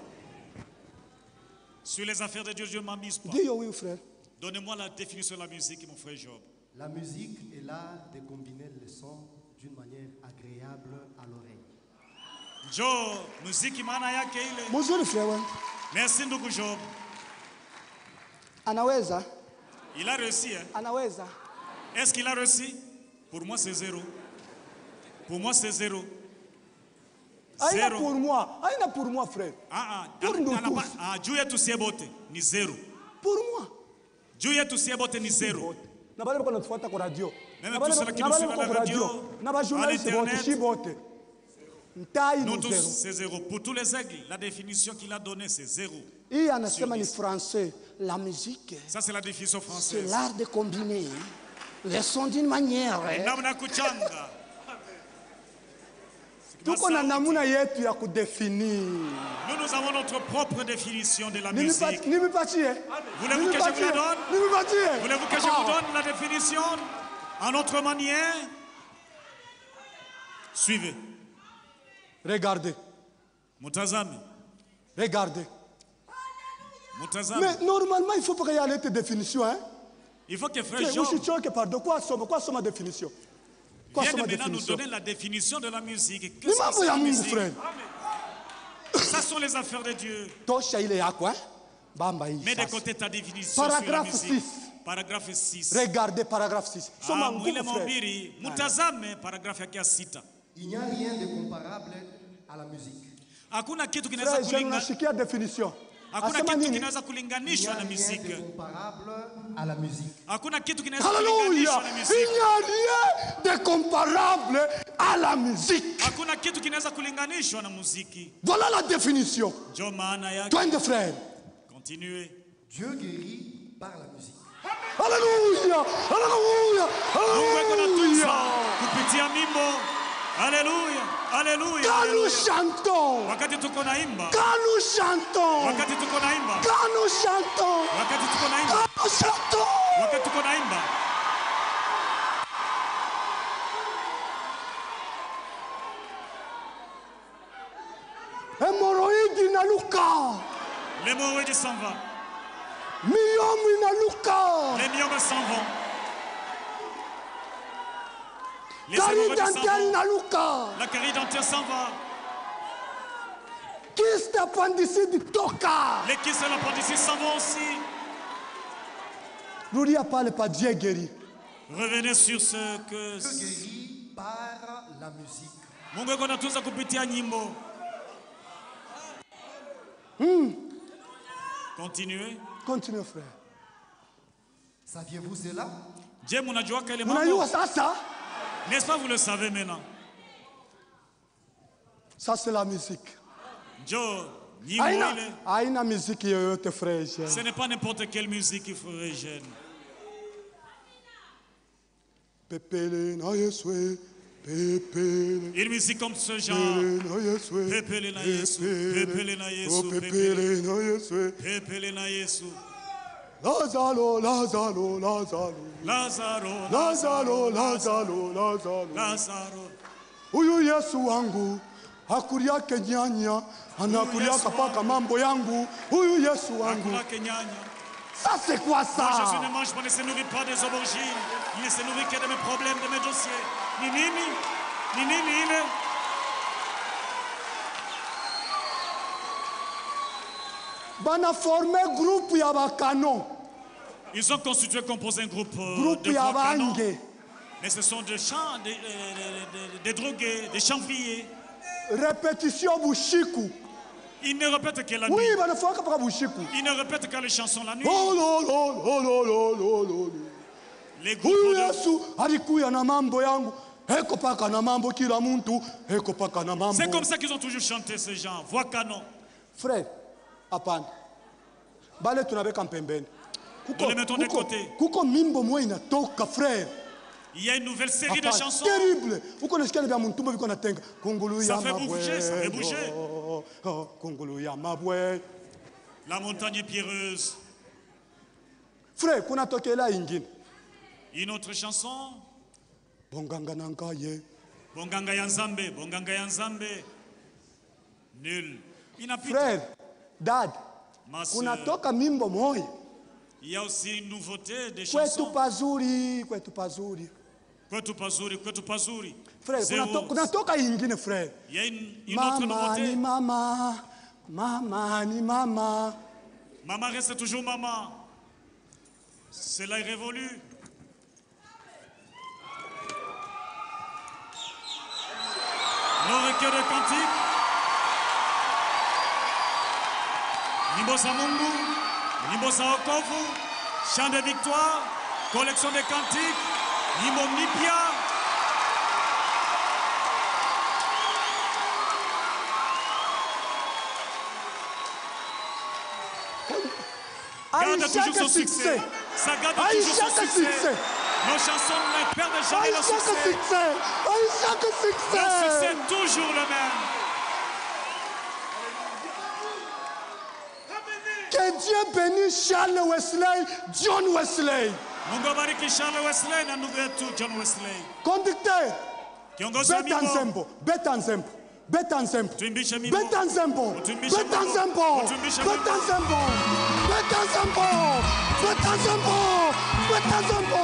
Speaker 6: Sur les affaires de Dieu, je ne m'amuse pas.
Speaker 5: Dis oui, frère.
Speaker 6: Donnez-moi la définition de la musique, mon frère Job.
Speaker 4: La musique est l'art de combiner les sons d'une manière agréable à l'oreille.
Speaker 6: Job, musique maana yake ile.
Speaker 5: Mzuri frère.
Speaker 6: Merci ndugu Job.
Speaker 5: Anaweza?
Speaker 6: Il a réussi, hein?
Speaker 5: Anaweza?
Speaker 6: Est-ce qu'il a réussi? Pour moi, c'est 0. Pour moi, c'est 0.
Speaker 5: Aïna pour moi. Aïna pour moi, frère.
Speaker 6: Pour nous tous. Dieu est tout bote ni 0.
Speaker 5: Pour moi.
Speaker 6: Dieu est tout bote ni 0.
Speaker 5: Na bale bako natufuata kwa radio.
Speaker 6: Même tous ceux qui nous suivent à la radio, à l'internet, nous tous, c'est 0. Pour tous les aigles, la définition qu'il a donnée, c'est 0.
Speaker 5: Et anasema ni français. La musique,
Speaker 6: ça c'est la définition française.
Speaker 5: C'est l'art de combiner les sons d'une manière. Tuko na namuna yetu ya kudefinir.
Speaker 6: Nous avons notre propre définition de la musique.
Speaker 5: Voulez-vous que je
Speaker 6: vous la donne? Voulez-vous que je vous donne la définition à notre manière? Suivez.
Speaker 5: Regardez.
Speaker 6: Mutazame.
Speaker 5: Regardez.
Speaker 6: Mutazame.
Speaker 5: Mais normalement, il faut pas qu'il y ait cette définition. Hein?
Speaker 6: Il faut que frère Job
Speaker 5: quoi sont ma définition?
Speaker 6: Viens maintenant nous donner la définition de la musique.
Speaker 5: Qu'est-ce que c'est la musique?
Speaker 6: Ça sont les affaires de Dieu. Mets de côté ta définition sur la musique. Paragraphe 6.
Speaker 5: Regardez paragraphe 6.
Speaker 6: Mutazame paragraphe yake ya 6.
Speaker 4: Il n'y a rien de comparable à la musique.
Speaker 6: Hakuna kitu kinaweza
Speaker 5: kulinganisha définition.
Speaker 6: Hakuna kitu kinaweza kulinganishwa na muziki. Hakuna kitu kinaweza kulinganishwa na muziki.
Speaker 5: Il n'y a rien de comparable à la musique.
Speaker 6: Hakuna kitu kinaweza kulinganishwa na muziki.
Speaker 5: Voilà la définition.
Speaker 6: Ndio maana yake.
Speaker 5: Twende frère.
Speaker 6: Continuez.
Speaker 4: Dieu guérit par la musique.
Speaker 5: Alléluia. Alléluia.
Speaker 6: Alléluia. Kupitia mimbo. Alléluia. Alléluia.
Speaker 5: Quand nous chantons.
Speaker 6: Wakati tuko naimba.
Speaker 5: Quand nous chantons.
Speaker 6: Wakati tuko naimba.
Speaker 5: Quand nous chantons.
Speaker 6: Wakati tuko naimba.
Speaker 5: Quand nous chantons.
Speaker 6: Wakati tuko naimba.
Speaker 5: Hémorroïde inaluka.
Speaker 6: L'hémorroïde s'en va.
Speaker 5: Myome inaluka.
Speaker 6: Les myomes s'en vont.
Speaker 5: Carie dentaire inaluka.
Speaker 6: La carie dentaire s'en va.
Speaker 5: Kyste appendicite toka.
Speaker 6: Les kystes et l'appendicite s'en vont aussi.
Speaker 5: Rudia parle pas Dieu guérit.
Speaker 6: Revenez sur ce que
Speaker 4: Dieu guérit par la musique.
Speaker 6: Mungu anatunza kupitia nyimbo. Continuez.
Speaker 5: Continuez, frère.
Speaker 4: Saviez-vous cela?
Speaker 6: N'est-ce pas, vous le savez maintenant?
Speaker 5: Ça, c'est la musique.
Speaker 6: Ce n'est pas n'importe quelle musique, frère jeune. Une musique comme ce genre. Pepele na Yesu, pepele na Yesu, pepele na Yesu.
Speaker 5: Lazaro, Lazaro, Lazaro.
Speaker 6: Lazaro,
Speaker 5: Lazaro, Lazaro, Lazaro.
Speaker 6: Lazaro.
Speaker 5: Huyu Yesu wangu hakulia kenyanya, anakulia kapaka mambo yangu. Huyu Yesu wangu. Ça c'est quoi ça?
Speaker 6: Moi, Jésus ne mange pas, ne se nourrit pas des aubergines. Il ne se nourrit que de mes problèmes, de mes dossiers. Nini.
Speaker 5: Bana formé groupe ya bakano.
Speaker 6: Ils ont constitué, composé un groupe de canons. Mais ce sont des chants, des drogués, des chanvriers.
Speaker 5: Répétition bushiku.
Speaker 6: Ils ne répètent que la nuit.
Speaker 5: Oui, bana foka para bushiku.
Speaker 6: Ils ne répètent que les chansons la nuit. Les groupes
Speaker 5: de Yesu alikuya na mambo yangu. C'est
Speaker 6: comme ça qu'ils ont toujours chanté ces gens. Voix canon.
Speaker 5: Frère, apana. Bale tunabeka mpembeni.
Speaker 6: Nous les mettons de côté.
Speaker 5: Kuko mimbo mwe inatoka frère.
Speaker 6: Il y a une nouvelle série de chansons.
Speaker 5: Terrible. Uko nasikia bya muntu biko natenga. Kungulu ya mabwe.
Speaker 6: Ça fait bouger, ça fait bouger.
Speaker 5: Kungulu ya mabwe.
Speaker 6: La montagne pierreuse.
Speaker 5: Frère, kuna tokela ingine.
Speaker 6: Une autre chanson.
Speaker 5: Bonganga nangaye.
Speaker 6: Bonganga yanzambe, bonganga yanzambe. Nul.
Speaker 5: Frère, dad. Kuna toka mimbo moya.
Speaker 6: Il y a aussi une nouveauté des chansons.
Speaker 5: Kwetu pazuri, kwetu pazuri.
Speaker 6: Kwetu pazuri, kwetu pazuri.
Speaker 5: Frère, kuna toka ingine frère.
Speaker 6: Il y a une autre nouveauté.
Speaker 5: Mama ni mama.
Speaker 6: Maman reste toujours maman. Cela est révolu. Le recueil de cantiques. Nyimbo za Mungu, nyimbo za wokovu, chant de victoire, collection de cantiques, nyimbo mipya. Garde toujours son succès. Ça garde toujours son succès. Nos chansons ne perdent jamais leur succès. Leur succès est toujours le même.
Speaker 5: Que Dieu bénisse Charles Wesley, John Wesley.
Speaker 6: Mungu bariki Charles Wesley na ndugu yetu John Wesley.
Speaker 5: Conducteur.
Speaker 6: Kiongozi wa mimbo.
Speaker 5: Betanzembo. Betanzembo.
Speaker 6: Tuimbishe mimbo.
Speaker 5: Betanzembo.
Speaker 6: Tuimbishe
Speaker 5: Betanzembo. Betanzembo. Betanzembo. Betanzembo. Betanzembo.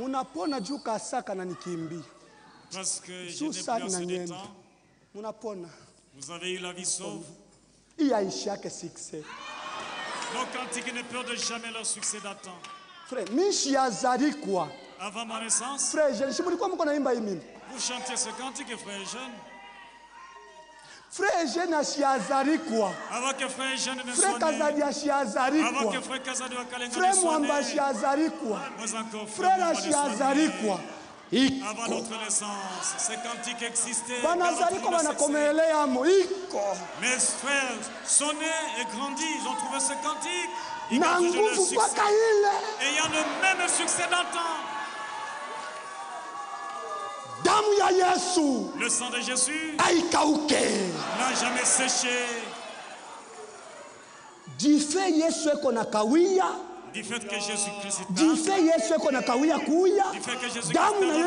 Speaker 5: Munapona juu kasaka na nikimbia.
Speaker 6: Parce que je n'ai plus assez de temps.
Speaker 5: Munapona.
Speaker 6: Vous avez eu la vie sauve.
Speaker 5: Iyaishake succès.
Speaker 6: Nos cantiques ne perdent jamais leur succès d'attente.
Speaker 5: Frère, mishi azari quoi?
Speaker 6: Avant ma naissance,
Speaker 5: frère jeune, si mulikuwa mko naimba hii mimi.
Speaker 6: Vous chantez ce cantique, frère jeune.
Speaker 5: Frère jeune ashiazari quoi?
Speaker 6: Avant que frère jeune ne
Speaker 5: soit né. Frère Kazadi ashiazari quoi?
Speaker 6: Avant que frère Kazadi wa Kalenga ne
Speaker 5: frère
Speaker 6: soit né.
Speaker 5: Mwamba ashiazari quoi?
Speaker 6: Mais encore
Speaker 5: frère ashiazari quoi?
Speaker 6: Avant notre naissance, ces cantiques existaient. Mes frères sont nés et grandis, ils ont trouvé ces cantiques. Ils ont toujours le succès. Ayant le même succès d'antan. Le sang de Jésus n'a jamais séché.
Speaker 5: Du fait que
Speaker 6: Jésus-Christ est
Speaker 5: du fait que
Speaker 6: Jésus-Christ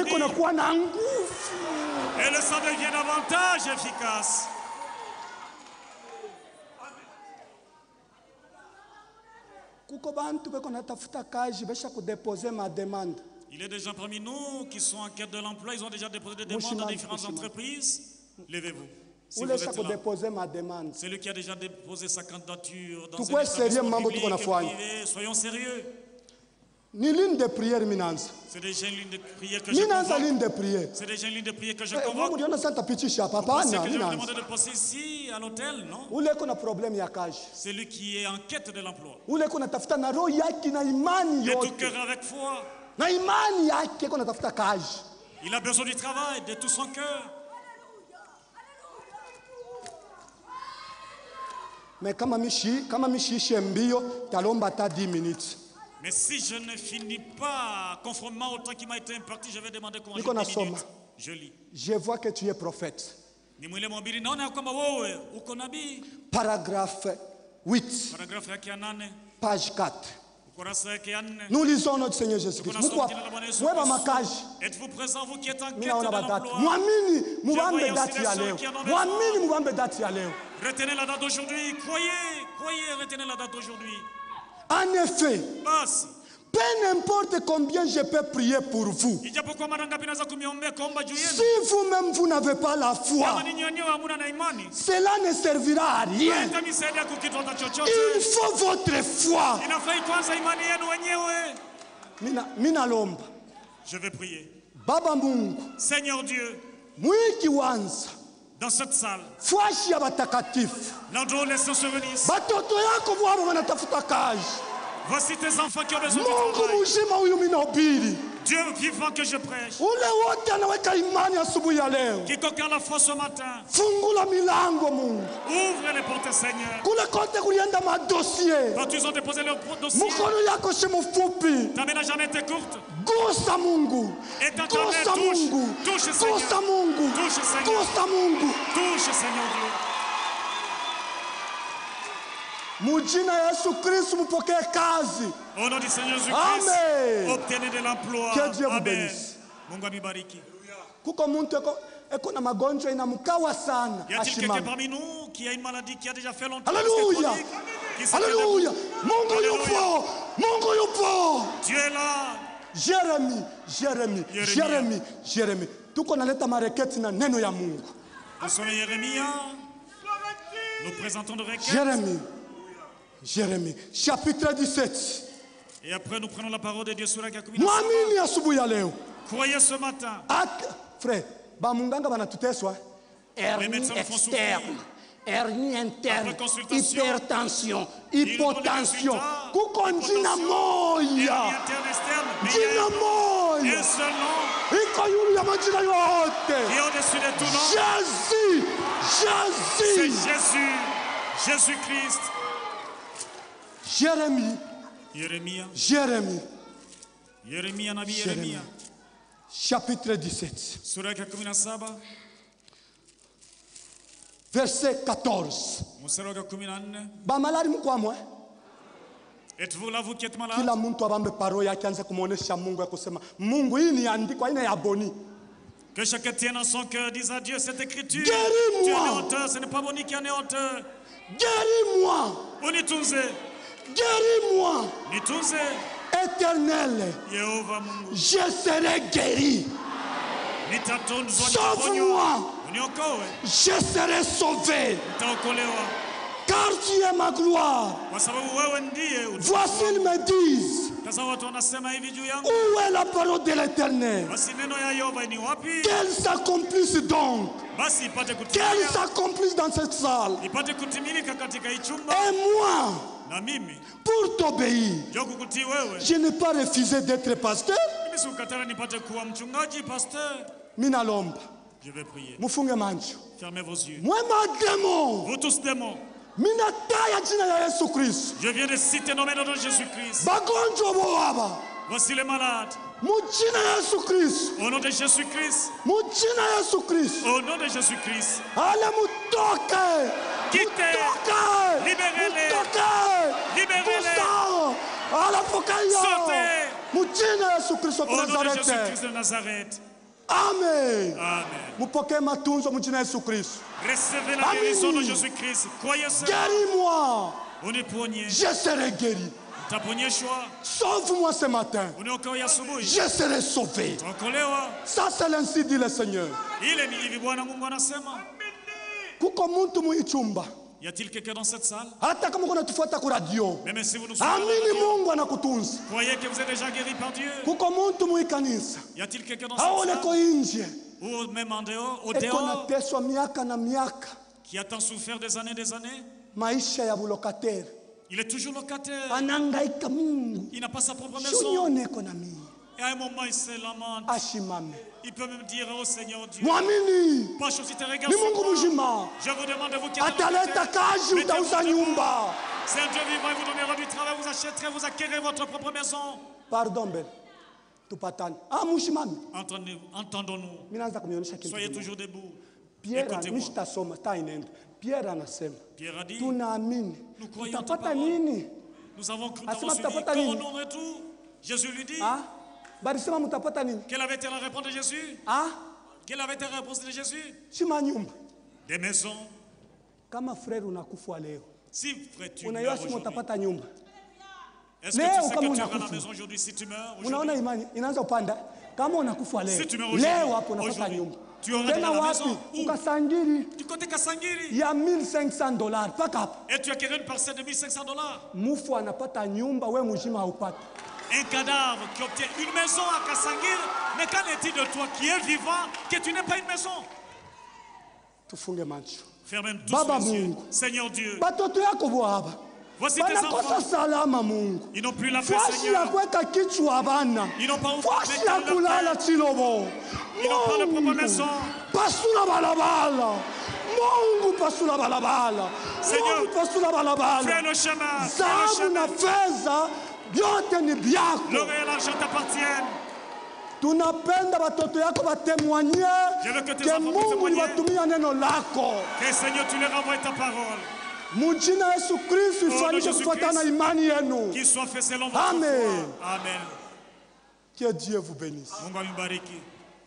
Speaker 6: et le sang devient davantage efficace. Il y a des gens parmi nous qui sont en quête de l'emploi, ils ont déjà déposé des demandes dans différentes entreprises. Levez-vous. Si vous êtes là, c'est lui qui a déjà déposé sa candidature dans un établissement public et privé. Soyons sérieux. C'est déjà une ligne de prière que je convoque. C'est déjà une ligne de prière que je convoque. Vous pensez que je vais vous demander de passer ici à l'hôtel, non? C'est lui qui est en quête de l'emploi. De tout cœur avec foi. Il a besoin du travail de tout son cœur.
Speaker 5: Mais kama mishi mbio talomba ta 10 minutes.
Speaker 6: Mais si je ne finis pas conformément au temps qui m'a été imparti, je vais demander comment je 10 minutes. Je lis.
Speaker 5: Je vois que tu es prophète. Paragraphe 8. Page 4. Nous lisons notre Seigneur Jésus-Christ.
Speaker 6: Êtes-vous présent, vous qui êtes en quête de l'emploi? Retenez la date d'aujourd'hui. Croyez, retenez la date d'aujourd'hui.
Speaker 5: En effet, peu importe combien je peux prier pour vous, si vous-même vous n'avez pas la foi, cela ne servira à rien. Il faut votre foi.
Speaker 6: Je vais prier.
Speaker 5: Baba Mungu,
Speaker 6: Seigneur Dieu, dans cette salle, l'endroit où les saints se réunissent, voici tes enfants qui ont besoin de travail. Dieu vivant que je prêche, quiconque a la foi ce matin, ouvre les portes, Seigneur. Quand ils ont déposé leur dossier, ta main n'a jamais été courte. Et ta main touche, Seigneur. Touche, Seigneur. Touche, Seigneur Dieu. Au nom du Seigneur Jésus-Christ, obtenez de l'emploi.
Speaker 5: Que Dieu vous bénisse.
Speaker 6: Y a-t-il quelqu'un parmi nous qui a une maladie qui a déjà fait longtemps?
Speaker 5: Alléluia. Alléluia.
Speaker 6: Dieu est là.
Speaker 5: Jérémie. Tuko naleta mareketi na neno ya Mungu.
Speaker 6: Nous sommes Jérémie. Nous présentons de requêtes.
Speaker 5: Jérémie, chapitre 17.
Speaker 6: Et après nous prenons la parole de Dieu sur la Kakumina.
Speaker 5: Croyez
Speaker 6: ce matin.
Speaker 5: Frère, bamunganga banatuteswa. Hernie externe, hernie interne, hypertension, hypotension. Kuko njina moya. Njina moya. Iko yulu ya majina yote.
Speaker 6: Et au-dessus de tout nom.
Speaker 5: Jésus.
Speaker 6: C'est Jésus. Jésus-Christ.
Speaker 5: Jérémie.
Speaker 6: Nabii Yeremia.
Speaker 5: Chapitre 17.
Speaker 6: Sura ya 17.
Speaker 5: Verset 14.
Speaker 6: Mstari wa 14.
Speaker 5: Bamalari mkwamwe.
Speaker 6: Êtes-vous là, vous qui êtes malade?
Speaker 5: Kila mtu abambe parole yake anze kumuonesha Mungu ya kusema Mungu hii ni andiko aina ya boni.
Speaker 6: Que chacun tienne dans son cœur, dise à Dieu cette écriture.
Speaker 5: Guéris-moi.
Speaker 6: Tu es né auteur, ce n'est pas Boni qui est né auteur.
Speaker 5: Guéris-moi.
Speaker 6: Unitunze.
Speaker 5: Guéris-moi.
Speaker 6: Nitunze.
Speaker 5: Éternel, je serai guéri. Sauve-moi. Je serai sauvé. Car tu es ma gloire. Voici, ils me disent, où est la parole de l'Éternel? Qu'elle s'accomplisse donc. Qu'elle s'accomplisse dans cette salle. Et moi, pour t'obéir, je n'ai pas refusé d'être pasteur. Minalomba.
Speaker 6: Je vais prier.
Speaker 5: Mufunge mancho.
Speaker 6: Fermez vos yeux.
Speaker 5: Moi ma démon.
Speaker 6: Vous tous démons.
Speaker 5: Minataya jina ya Yesu Kristo.
Speaker 6: Je viens de citer le nom de Jésus-Christ.
Speaker 5: Bagonjwa boaba.
Speaker 6: Voici les malades.
Speaker 5: Mujina ya Yesu Kristo.
Speaker 6: Au nom de Jésus-Christ.
Speaker 5: Mujina ya Yesu Kristo.
Speaker 6: Au nom de Jésus-Christ.
Speaker 5: Allez mutoke.
Speaker 6: Quittez. Libérez-les. Libérez-les.
Speaker 5: Ala fokaya.
Speaker 6: Sortez.
Speaker 5: Mujina ya Yesu Kristo de
Speaker 6: Nazareth. Au nom de
Speaker 5: Nazareth.
Speaker 6: Jésus-Christ de Nazareth.
Speaker 5: Amen.
Speaker 6: Amen.
Speaker 5: Mupokee matunzo mujina ya Yesu Kristo.
Speaker 6: Recevez la guérison de Jésus-Christ. Croyez cela.
Speaker 5: Guéris-moi.
Speaker 6: Je
Speaker 5: serai guéri. Sauve-moi ce matin. Je serai sauvé. Ça, c'est l'ainsi dit le Seigneur. Kuko muntu mu ichumba.
Speaker 6: Y a-t-il quelqu'un dans cette salle?
Speaker 5: Hata kama unatufuata kwa radio.
Speaker 6: Même si vous nous suivez,
Speaker 5: amini Mungu anakutunza.
Speaker 6: Croyez que vous êtes déjà guéri par Dieu.
Speaker 5: Kuko muntu mu ikanisa.
Speaker 6: Y a-t-il quelqu'un dans cette salle?
Speaker 5: Aoleko inje.
Speaker 6: Ou même en dehors, au
Speaker 5: dehors.
Speaker 6: Eko
Speaker 5: nateswa miaka na miaka.
Speaker 6: Qui a tant souffert des années,
Speaker 5: maisha ya bulokateri.
Speaker 6: Il est toujours locataire.
Speaker 5: Anangaika Mungu.
Speaker 6: Il n'a pas sa propre maison.
Speaker 5: Et
Speaker 6: à un moment, il se lamente.
Speaker 5: Ashimame.
Speaker 6: Il peut même dire au Seigneur Dieu.
Speaker 5: Mwamini.
Speaker 6: Pas chose te regarde.
Speaker 5: Je
Speaker 6: vous demande de vous quitter.
Speaker 5: Ataleta kazi utauza nyumba.
Speaker 6: C'est un Dieu vivant, il vous donnera du travail, vous achèterez, vous acquérez votre propre maison.
Speaker 5: Pardon, belle. Tupatane. Ah, mushimami.
Speaker 6: Entendons-nous. Soyez toujours debout.
Speaker 5: Pierre nishitasoma tainenda. Pierre anasema.
Speaker 6: Pierre a dit.
Speaker 5: Tunaamini.
Speaker 6: Nous croyons
Speaker 5: utapata nini?
Speaker 6: Nous avons cru, qu'aurons-nous en retour? Jésus lui dit.
Speaker 5: Ah? Barisema mutapata nini?
Speaker 6: Quelle avait été la réponse de Jésus?
Speaker 5: Ah?
Speaker 6: Quelle avait été la réponse de Jésus?
Speaker 5: Shima nyumba.
Speaker 6: Des maisons.
Speaker 5: Kama frère unakufa leo.
Speaker 6: Si frère tu meurs aujourd'hui.
Speaker 5: Utapata nyumba.
Speaker 6: Est-ce que tu sais que tu auras la maison aujourd'hui si tu meurs aujourd'hui?
Speaker 5: Unaona imani inaanza upanda. Kama unakufa leo.
Speaker 6: Si tu meurs aujourd'hui.
Speaker 5: Leo hapo unapata nyumba.
Speaker 6: Tu auras déjà la maison.
Speaker 5: Ukasangiri.
Speaker 6: Du côté Kasangiri.
Speaker 5: Il y a $1,500 paka hapo.
Speaker 6: Et tu as acquis une parcelle de $1,500.
Speaker 5: Mufu anapata nyumba, we mujima haupata.
Speaker 6: Un cadavre qui obtient une maison à Kasangiri, mais qu'en est-il de toi qui es vivant, que tu n'aies pas une maison?
Speaker 5: Tufunge macho.
Speaker 6: Ferme tous les yeux. Seigneur Dieu.
Speaker 5: Batoto yako bwaba.
Speaker 6: Voici tes enfants.
Speaker 5: Salama Mungu.
Speaker 6: Ils n'ont plus la paix, Seigneur. Ils n'ont pas où mettre leur tête. Ils n'ont pas leur propre maison.
Speaker 5: Pasula balabala. Mungu pasula balabala.
Speaker 6: Seigneur,
Speaker 5: pasula balabala.
Speaker 6: fais le chemin.
Speaker 5: Zahabu na fedha vyote ni vyako.
Speaker 6: L'or et l'argent t'appartiennent.
Speaker 5: Tunapenda watoto yako watemwanye ke Mungu niwatumia neno lako.
Speaker 6: Que Seigneur tu leur envoies ta parole.
Speaker 5: Mujina Yesu Kristo ifanyike kufuatana imani yenu.
Speaker 6: Qu'il soit fait selon votre
Speaker 5: Amen.
Speaker 6: foi. Amen.
Speaker 5: Que Dieu vous bénisse.
Speaker 6: Mungu abariki.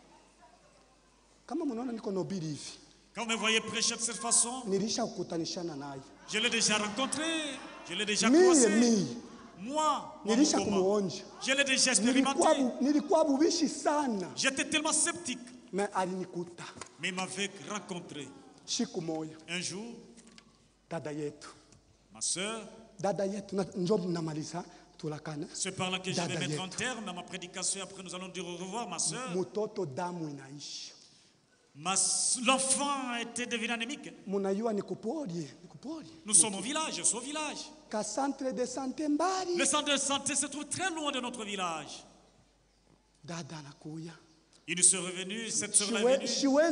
Speaker 5: Kama mnaona niko nobili hivi.
Speaker 6: Quand vous me voyez prêcher de cette façon,
Speaker 5: nilisha kukutanishana naye.
Speaker 6: Je l'ai déjà rencontré, je l'ai déjà croisé. Moi,
Speaker 5: nilisha kumuonja.
Speaker 6: Je l'ai déjà expérimenté.
Speaker 5: Nilikuwa bubishi sana.
Speaker 6: J'étais tellement sceptique.
Speaker 5: Mais alinikuta.
Speaker 6: Mais il m'avait rencontré.
Speaker 5: Siku moja.
Speaker 6: Un jour,
Speaker 5: dada yetu.
Speaker 6: Ma sœur.
Speaker 5: Dada yetu njoo namaliza tulakana.
Speaker 6: C'est par là que je vais mettre un terme à ma prédication. Après nous allons dire au revoir, ma sœur.
Speaker 5: Mutoto damu inaishi.
Speaker 6: L'enfant était devenu anémique. Nous sommes au village, je suis au village. Le centre de santé se trouve très loin de notre village. Il nous est revenu, cette soeur est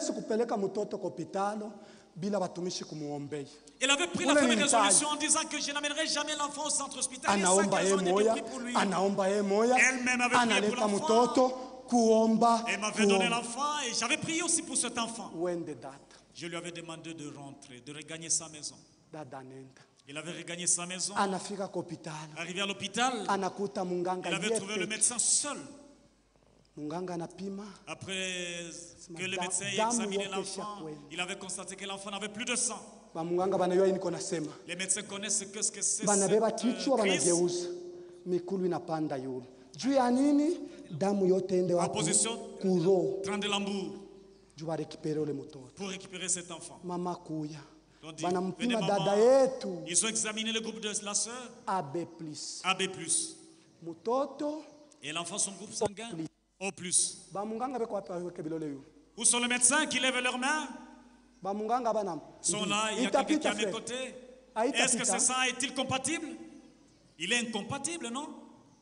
Speaker 6: venue. Elle avait pris la première résolution en disant que je n'amènerai jamais l'enfant au centre hospitalier. Elle-même avait prié pour l'enfant. Elle m'avait donné l'enfant et j'avais prié aussi pour cet enfant. Je lui avais demandé de rentrer, de regagner sa maison. Il avait regagné sa maison. Arrivé à l'hôpital, il avait trouvé le médecin seul. Après que le médecin ait examiné l'enfant, il avait constaté que l'enfant n'avait plus de sang. Les médecins connaissent ce que c'est.
Speaker 5: mikulu inapanda yulu. Juu ya nini? Damu yote ende
Speaker 6: En
Speaker 5: wapi?
Speaker 6: position
Speaker 5: Kuro.
Speaker 6: 30 de lambour
Speaker 5: Juu récupérer ule mtoto.
Speaker 6: pour récupérer cet enfant.
Speaker 5: Mama kuya.
Speaker 6: On dit,
Speaker 5: Bana
Speaker 6: venez
Speaker 5: mpima dada
Speaker 6: maman.
Speaker 5: yetu.
Speaker 6: Ils ont examiné le groupe de la sœur,
Speaker 5: AB+.
Speaker 6: AB+.
Speaker 5: Mutoto.
Speaker 6: Et l'enfant, son groupe sanguin, O+.
Speaker 5: Ba munganga beko wapi waweke bilole yu.
Speaker 6: Où sont les médecins qui lèvent leurs mains?
Speaker 5: Ba munganga bana.
Speaker 6: Sont là, il y a quelqu'un qui est à mes côtés. Est-ce que ce sang est-il compatible? Il est incompatible, non?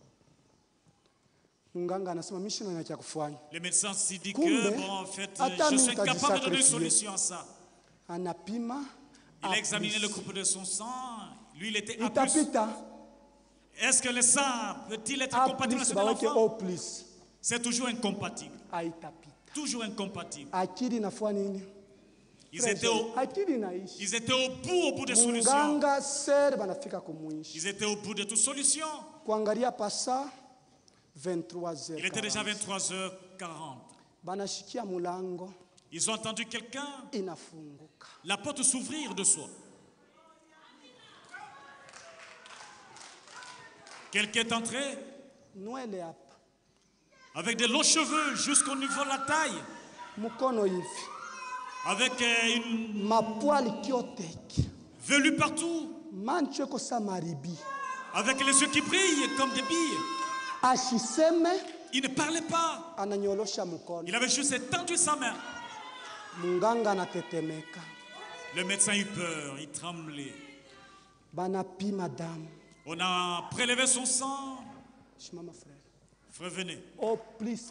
Speaker 5: Munganga anasema mimi sina cha kufanya.
Speaker 6: Le médecin s'est dit
Speaker 5: Kumbe,
Speaker 6: que, bon, en fait,
Speaker 5: hata
Speaker 6: je
Speaker 5: mimi
Speaker 6: suis incapable de donner une
Speaker 5: nitajisacrifier.
Speaker 6: solution à ça.
Speaker 5: Anapima.
Speaker 6: Il a examiné le groupe de son sang. Lui, il était A+.
Speaker 5: Itapita.
Speaker 6: Est-ce que le sang peut-il être
Speaker 5: A+,
Speaker 6: compatible à celui de
Speaker 5: baweke
Speaker 6: l'enfant?
Speaker 5: O+.
Speaker 6: C'est toujours incompatible.
Speaker 5: Aitapita.
Speaker 6: Toujours incompatible.
Speaker 5: Akili nafua nini?
Speaker 6: Ils étaient
Speaker 5: Akili naishi.
Speaker 6: au bout des solutions.
Speaker 5: Munganga ser banafika kumwishi.
Speaker 6: Ils étaient au bout de toute solution.
Speaker 5: Kuangalia pasa 23h.
Speaker 6: Il était déjà 23h40.
Speaker 5: Banashikia mulango.
Speaker 6: Ils ont entendu quelqu'un,
Speaker 5: Inafunguka.
Speaker 6: la porte s'ouvrir de soi. Quelqu'un est entré
Speaker 5: Nwele hapa.
Speaker 6: avec des longs cheveux jusqu'au niveau de la taille,
Speaker 5: Mukono hivi.
Speaker 6: avec une
Speaker 5: Mapwali kioteki.
Speaker 6: velue partout,
Speaker 5: Mancho eko sa maribi.
Speaker 6: avec les yeux qui brillent comme des billes.
Speaker 5: Ashiseme
Speaker 6: Il ne parlait pas.
Speaker 5: ananyolosha mukono.
Speaker 6: Il avait juste étendu sa main.
Speaker 5: Munganga anatetemeka.
Speaker 6: Le médecin eut peur, il tremblait.
Speaker 5: Banapima damu.
Speaker 6: On a prélevé son sang.
Speaker 5: Shimama frère.
Speaker 6: Frère, venez.
Speaker 5: Oh, please.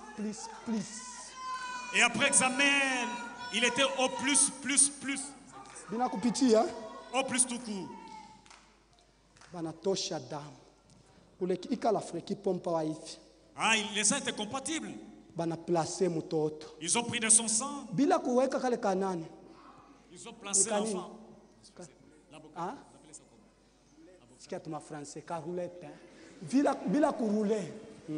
Speaker 6: Et après examen, il était au plus.
Speaker 5: Bina kupitia.
Speaker 6: Au plus tout court.
Speaker 5: Banatosha damu. Ule ikala frère ki pompa wa hivi.
Speaker 6: Ah, les sangs étaient compatibles.
Speaker 5: Banaplace mutoto.
Speaker 6: Ils ont pris de son sang.
Speaker 5: Bila kuweka kale kanani.
Speaker 6: Ils ont placé
Speaker 5: Nikanini.
Speaker 6: l'enfant.
Speaker 5: Ah? Sikia tuma français ka roulette. Bila kurouler.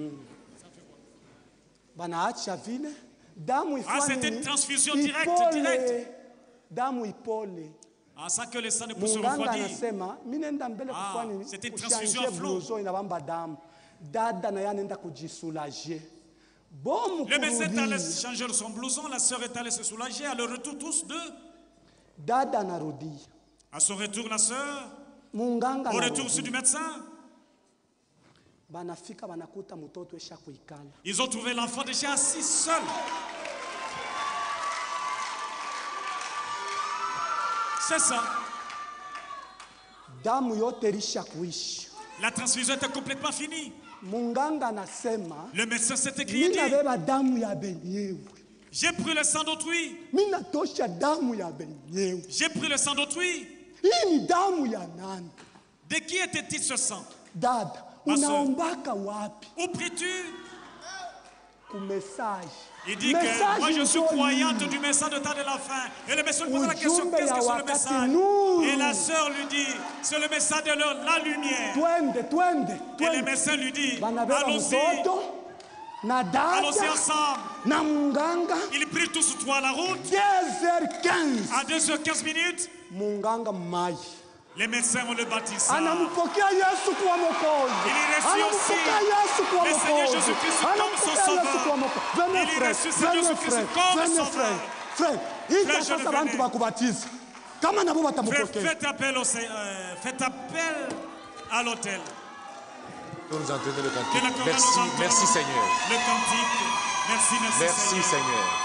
Speaker 5: Banaacha vile. Damu ifanye.
Speaker 6: Ah, c'était une transfusion directe.
Speaker 5: Damu ipole.
Speaker 6: Ah, ça que le sang ne peut se
Speaker 5: Munganga
Speaker 6: refroidir.
Speaker 5: anasema mimi nenda mbele kufanya nini?
Speaker 6: c'était une transfusion à flot.
Speaker 5: Blouson inabamba damu. Dada na yanaenda kujisoulager. Bon
Speaker 6: Le médecin est allé
Speaker 5: mkurudi.
Speaker 6: changer son blouson, la sœur est allée se soulager. À le retour, tous deux.
Speaker 5: Dada narudi.
Speaker 6: À son retour, la sœur,
Speaker 5: Munganga
Speaker 6: au retour
Speaker 5: narudi.
Speaker 6: du médecin,
Speaker 5: Banafika banakuta mtoto esha kuikala.
Speaker 6: ils ont trouvé l'enfant déjà assis seul. C'est ça.
Speaker 5: Damu yote lisha kuishi.
Speaker 6: La transfusion était complètement finie.
Speaker 5: Munganga anasema
Speaker 6: Le médecin s'est écrit,
Speaker 5: mimi
Speaker 6: il dit,
Speaker 5: nabeba damu ya benyewe.
Speaker 6: j'ai pris le sang d'autrui.
Speaker 5: Mimi natosha damu ya benyewe.
Speaker 6: J'ai pris le sang d'autrui.
Speaker 5: Hii ni damu ya nani?
Speaker 6: De qui était-il ce sang?
Speaker 5: Dada,
Speaker 6: Ma soeur.
Speaker 5: unaombaka wapi?
Speaker 6: Où pries-tu?
Speaker 5: Ku message.
Speaker 6: Il dit que moi je suis croyante du message de temps de la fin. Et le message pose la question,
Speaker 5: Ujumbe
Speaker 6: qu'est-ce
Speaker 5: ya
Speaker 6: que c'est le
Speaker 5: wakati
Speaker 6: message?
Speaker 5: nuru.
Speaker 6: Et la sœur lui dit, c'est le message de la lumière.
Speaker 5: Twende.
Speaker 6: Et le médecin lui dit,
Speaker 5: Banabeba
Speaker 6: allons-y,
Speaker 5: mtoto na
Speaker 6: allons-y
Speaker 5: dada
Speaker 6: ensemble.
Speaker 5: na munganga.
Speaker 6: Ils prirent tous trois la route.
Speaker 5: 2h15
Speaker 6: À 2h15 minutes,
Speaker 5: munganga mai
Speaker 6: les médecins ont le baptisé.
Speaker 5: anampokea Yesu kuwa mwokozi.
Speaker 6: Il reçut aussi
Speaker 5: Anampokea Yesu kuwa
Speaker 6: le Seigneur
Speaker 5: mwokozi.
Speaker 6: Jésus-Christ comme son
Speaker 5: Anampokea Yesu
Speaker 6: sauveur.
Speaker 5: kuwa mwokozi. Venez
Speaker 6: Il
Speaker 5: frère,
Speaker 6: reçut Seigneur
Speaker 5: venez
Speaker 6: Jésus-Christ
Speaker 5: frère,
Speaker 6: comme
Speaker 5: venez
Speaker 6: sauveur.
Speaker 5: frère. Ita
Speaker 6: Frère, je
Speaker 5: sasa
Speaker 6: le
Speaker 5: bantu
Speaker 6: venais.
Speaker 5: bakubatiza. Kama nabo
Speaker 6: Frère,
Speaker 5: batamupokea.
Speaker 6: faites appel à l'autel.
Speaker 1: Nous nous entraînons le
Speaker 6: Que
Speaker 1: cantique.
Speaker 6: la chorale
Speaker 1: Merci,
Speaker 6: nous entende.
Speaker 1: merci Seigneur.
Speaker 6: Le cantique. Merci
Speaker 1: Merci Seigneur.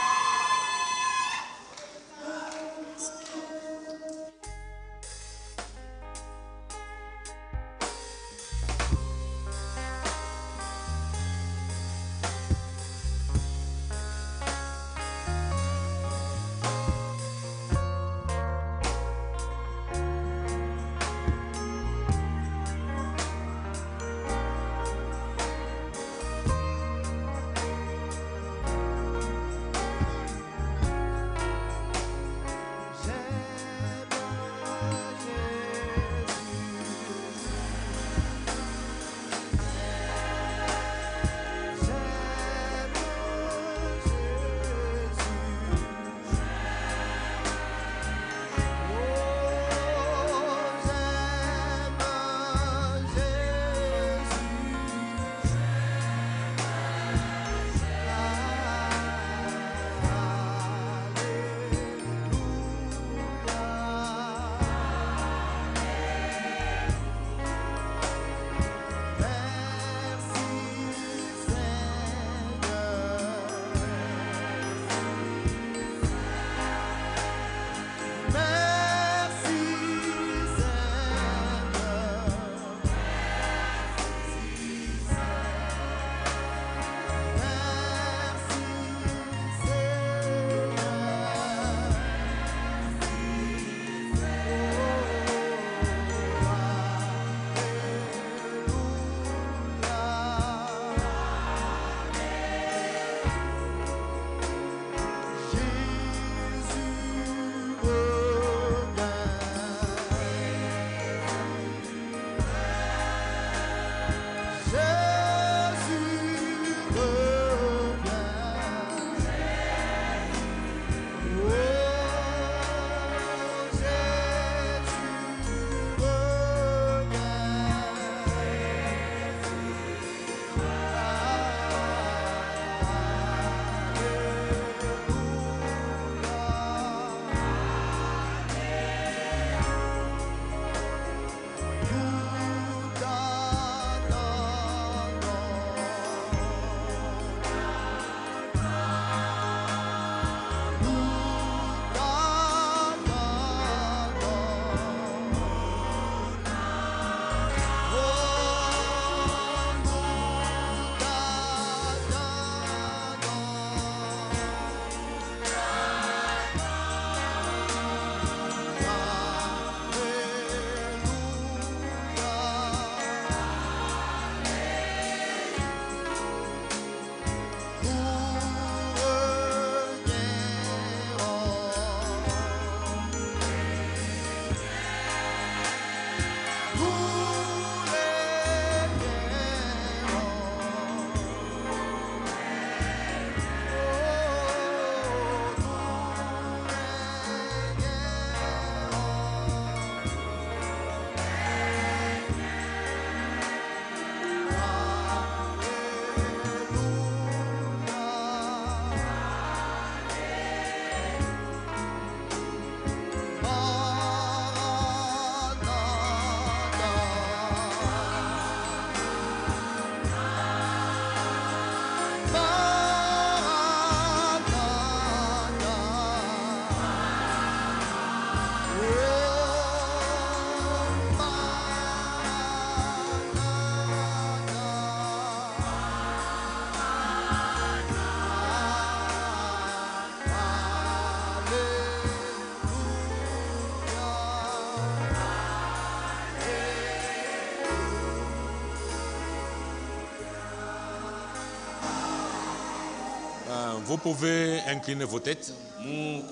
Speaker 1: Vous pouvez incliner vos têtes. Nous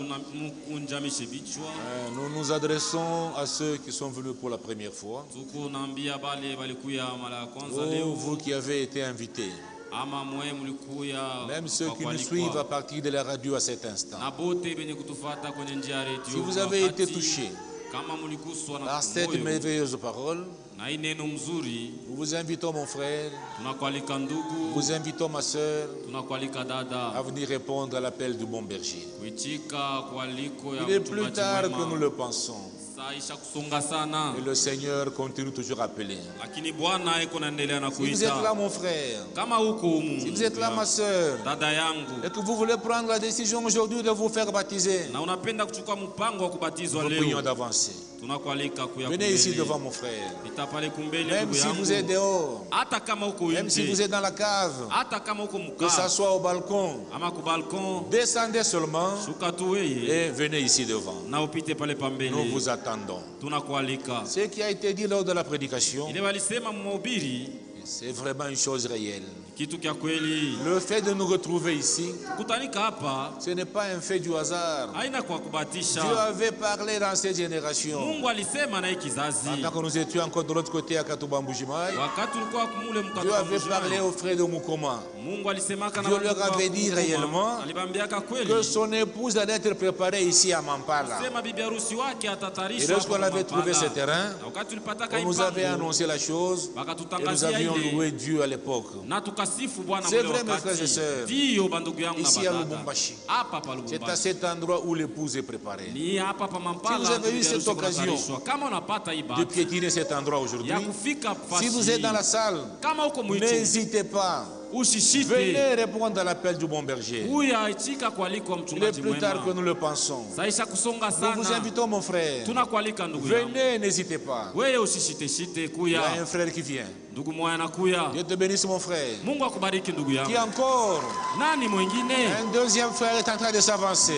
Speaker 1: nous adressons à ceux qui sont venus pour la première fois. Vous qui avez été invités. Même ceux qui nous suivent à partir de la radio à cet instant. Si vous avez été touchés par cette merveilleuse parole, nous vous invitons, mon frère, nous vous invitons, ma soeur, à venir répondre à l'appel du bon berger. Il est plus tard que nous le pensons. Et le Seigneur continue toujours à appeler. Si vous êtes là, mon frère, si vous êtes là, ma soeur, et que vous voulez prendre la décision aujourd'hui de vous faire baptiser, nous prions d'avancer. Venez ici devant mon frère. Même si vous êtes dehors, même si vous êtes dans la cave, que ce soit au balcon, descendez seulement et venez ici devant. Nous vous attendons. Ce qui a été dit lors de la prédication, c'est vraiment une chose réelle. Le fait de nous retrouver ici, ce n'est pas un fait du hasard. Dieu avait parlé dans cette génération. Pendant que nous étions encore de l'autre côté à Katubambujimai, Dieu avait parlé aux frères de Mukoma. Dieu leur avait dit réellement que son épouse allait être préparée ici à Mampala. Et lorsqu'on avait trouvé ce terrain, on nous avait annoncé la chose et nous avions loué Dieu à l'époque. C'est vrai, mes frères et sœurs, ici à Lubumbashi, c'est à cet endroit où l'épouse est préparée. Si vous avez eu cette occasion de piétiner cet endroit aujourd'hui, si vous êtes dans la salle, n'hésitez pas. Venez répondre à l'appel du bon berger. Il est plus tard que nous le pensons. Nous vous invitons, mon frère. Venez, n'hésitez pas. Il y a un frère qui vient. Dieu te bénisse, mon frère. Qui encore? Un deuxième frère est en train de s'avancer.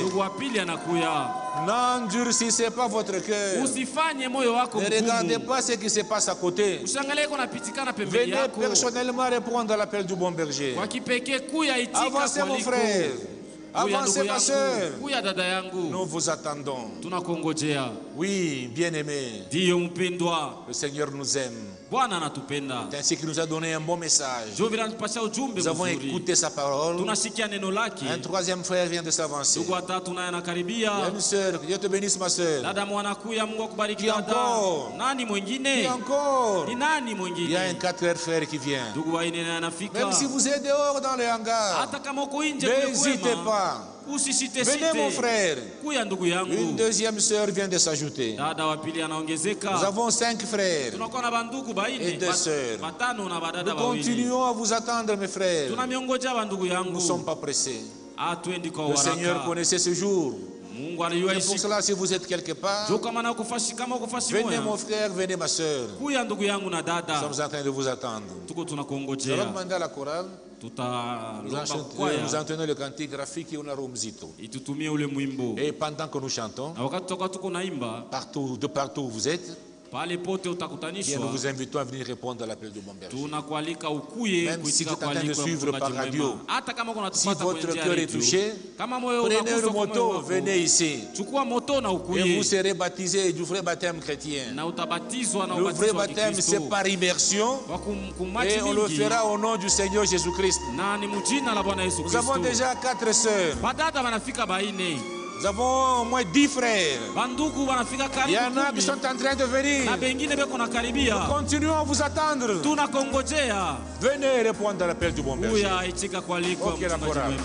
Speaker 1: N'endurcissez pas votre cœur. Ne regardez pas ce qui se passe à côté. Venez personnellement répondre à l'appel du bon berger. Avancez, mon frère. Avancez, ma soeur. Nous vous attendons. Oui, bien-aimé. Le Seigneur nous aime. C'est ainsi qu'il nous a donné un bon message. Nous avons écouté sa parole. Un troisième frère vient de s'avancer. Il y a une soeur. Dieu te bénisse, ma soeur. Qui encore? Qui encore? Il y a un quatrième frère qui vient. Même si vous êtes dehors dans le hangar, n'hésitez pas. Venez, mon frère. Une deuxième sœur vient de s'ajouter. Nous avons 5 frères et 2 sœurs. Nous continuons à vous attendre, mes frères. Nous ne sommes pas pressés. Le Seigneur connaissait ce jour. Et pour cela, si vous êtes quelque part, venez, mon frère, venez, ma soeur. Nous sommes en train de vous attendre. Nous allons demander à la chorale. Nous entendons le cantique graphique et pendant que nous chantons, de partout où vous êtes, bien, nous vous invitons à venir répondre à l'appel du bon berger. Même si vous êtes en train de suivre par radio, si votre cœur est touché, prenez une moto, venez ici. Et vous serez baptisé du vrai baptême chrétien. Le vrai baptême, c'est par immersion. Et on le fera au nom du Seigneur Jésus-Christ. Nous avons déjà 4 sœurs. Nous avons au moins 10 frères. Il y en a qui sont en train de venir. Nous continuons à vous attendre. Venez répondre à l'appel du bon berger. Ok, la chorale.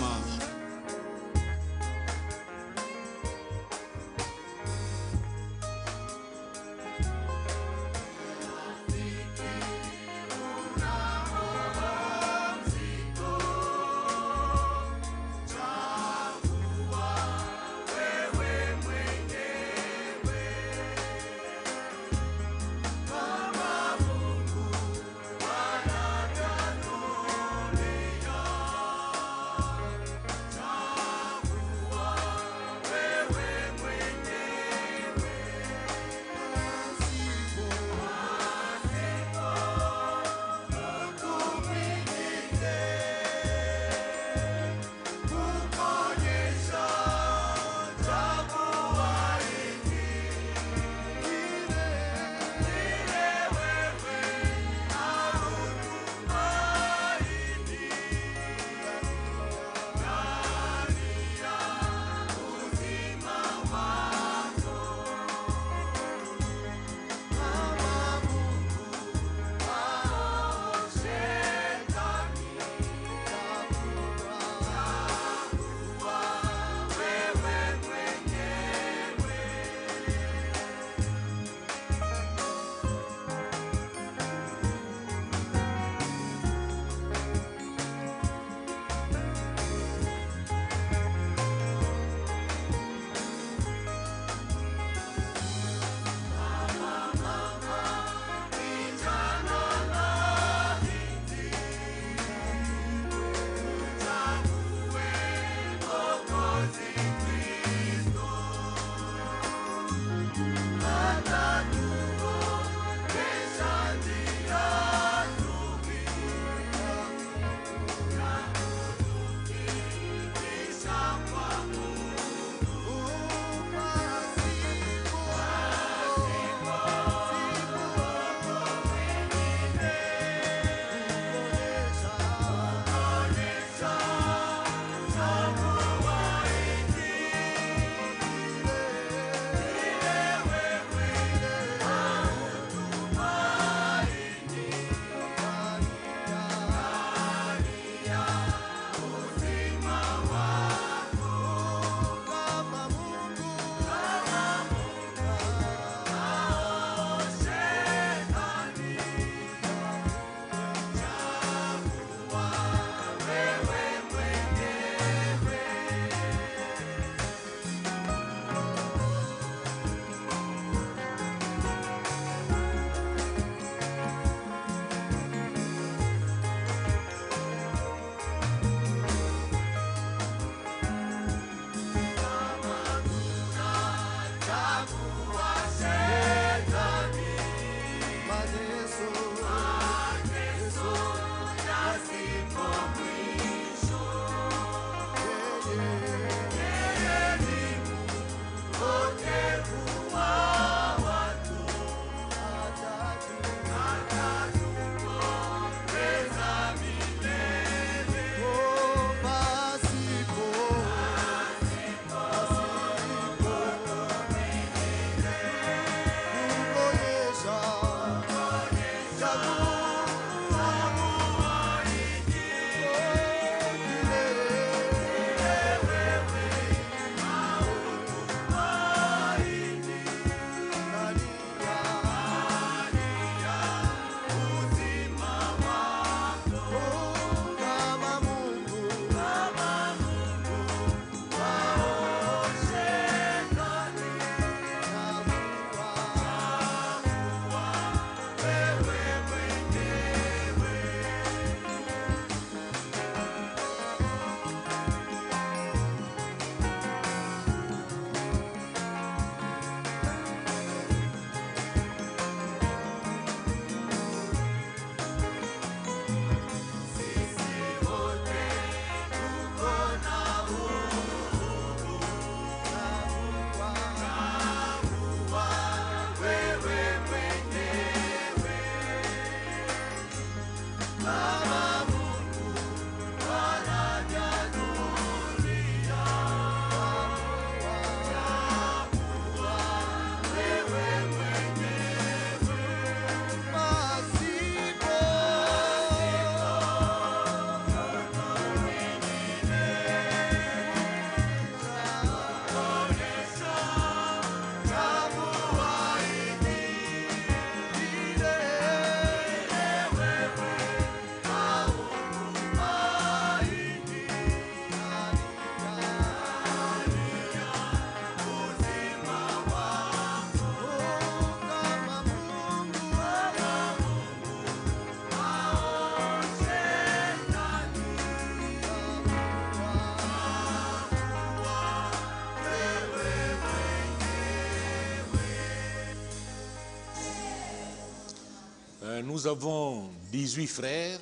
Speaker 1: Nous avons 18 frères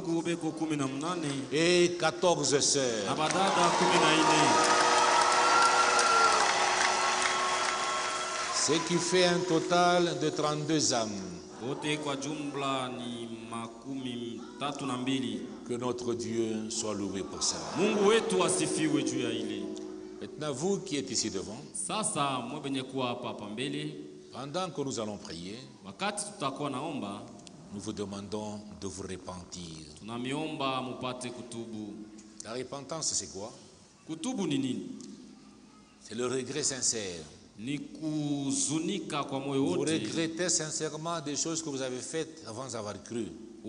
Speaker 1: et 14 sœurs. Ce qui fait un total de 32 âmes. Que notre Dieu soit loué pour ça. Maintenant, vous qui êtes ici devant, pendant que nous allons prier, nous vous demandons de vous repentir. La repentance, c'est quoi? C'est le regret sincère. Vous regrettez sincèrement des choses que vous avez faites avant d'avoir cru.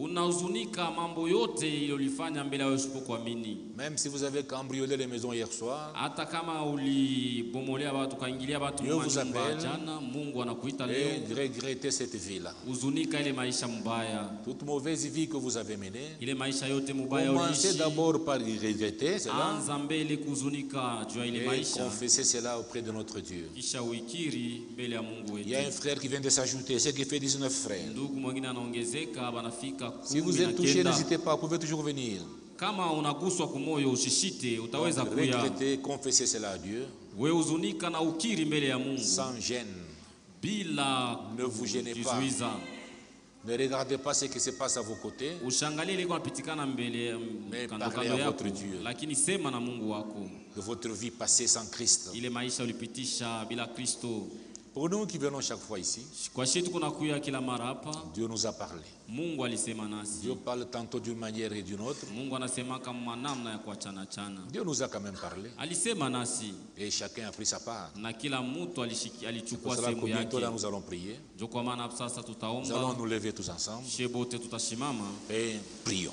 Speaker 1: Même si vous avez cambriolé les maisons hier soir, Dieu vous appelle et regrettez cette vie-là. Toute mauvaise vie que vous avez menée, commencez d'abord par regretter cela et confessez cela auprès de notre Dieu. Il y a un frère qui vient de s'ajouter, ce qui fait 19 frères. Si vous êtes touché, n'hésitez pas, vous pouvez toujours venir. Regrettez, confessez cela à Dieu. Sans gêne. Ne vous gênez pas. Ne regardez pas ce qui se passe à vos côtés. Mais parlez à votre Dieu de votre vie passée sans Christ. Pour nous qui venons chaque fois ici, Dieu nous a parlé. Dieu parle tantôt d'une manière et d'une autre. Dieu nous a quand même parlé. Et chacun a pris sa part. C'est pour cela que bientôt là nous allons prier. Nous allons nous lever tous ensemble et prions.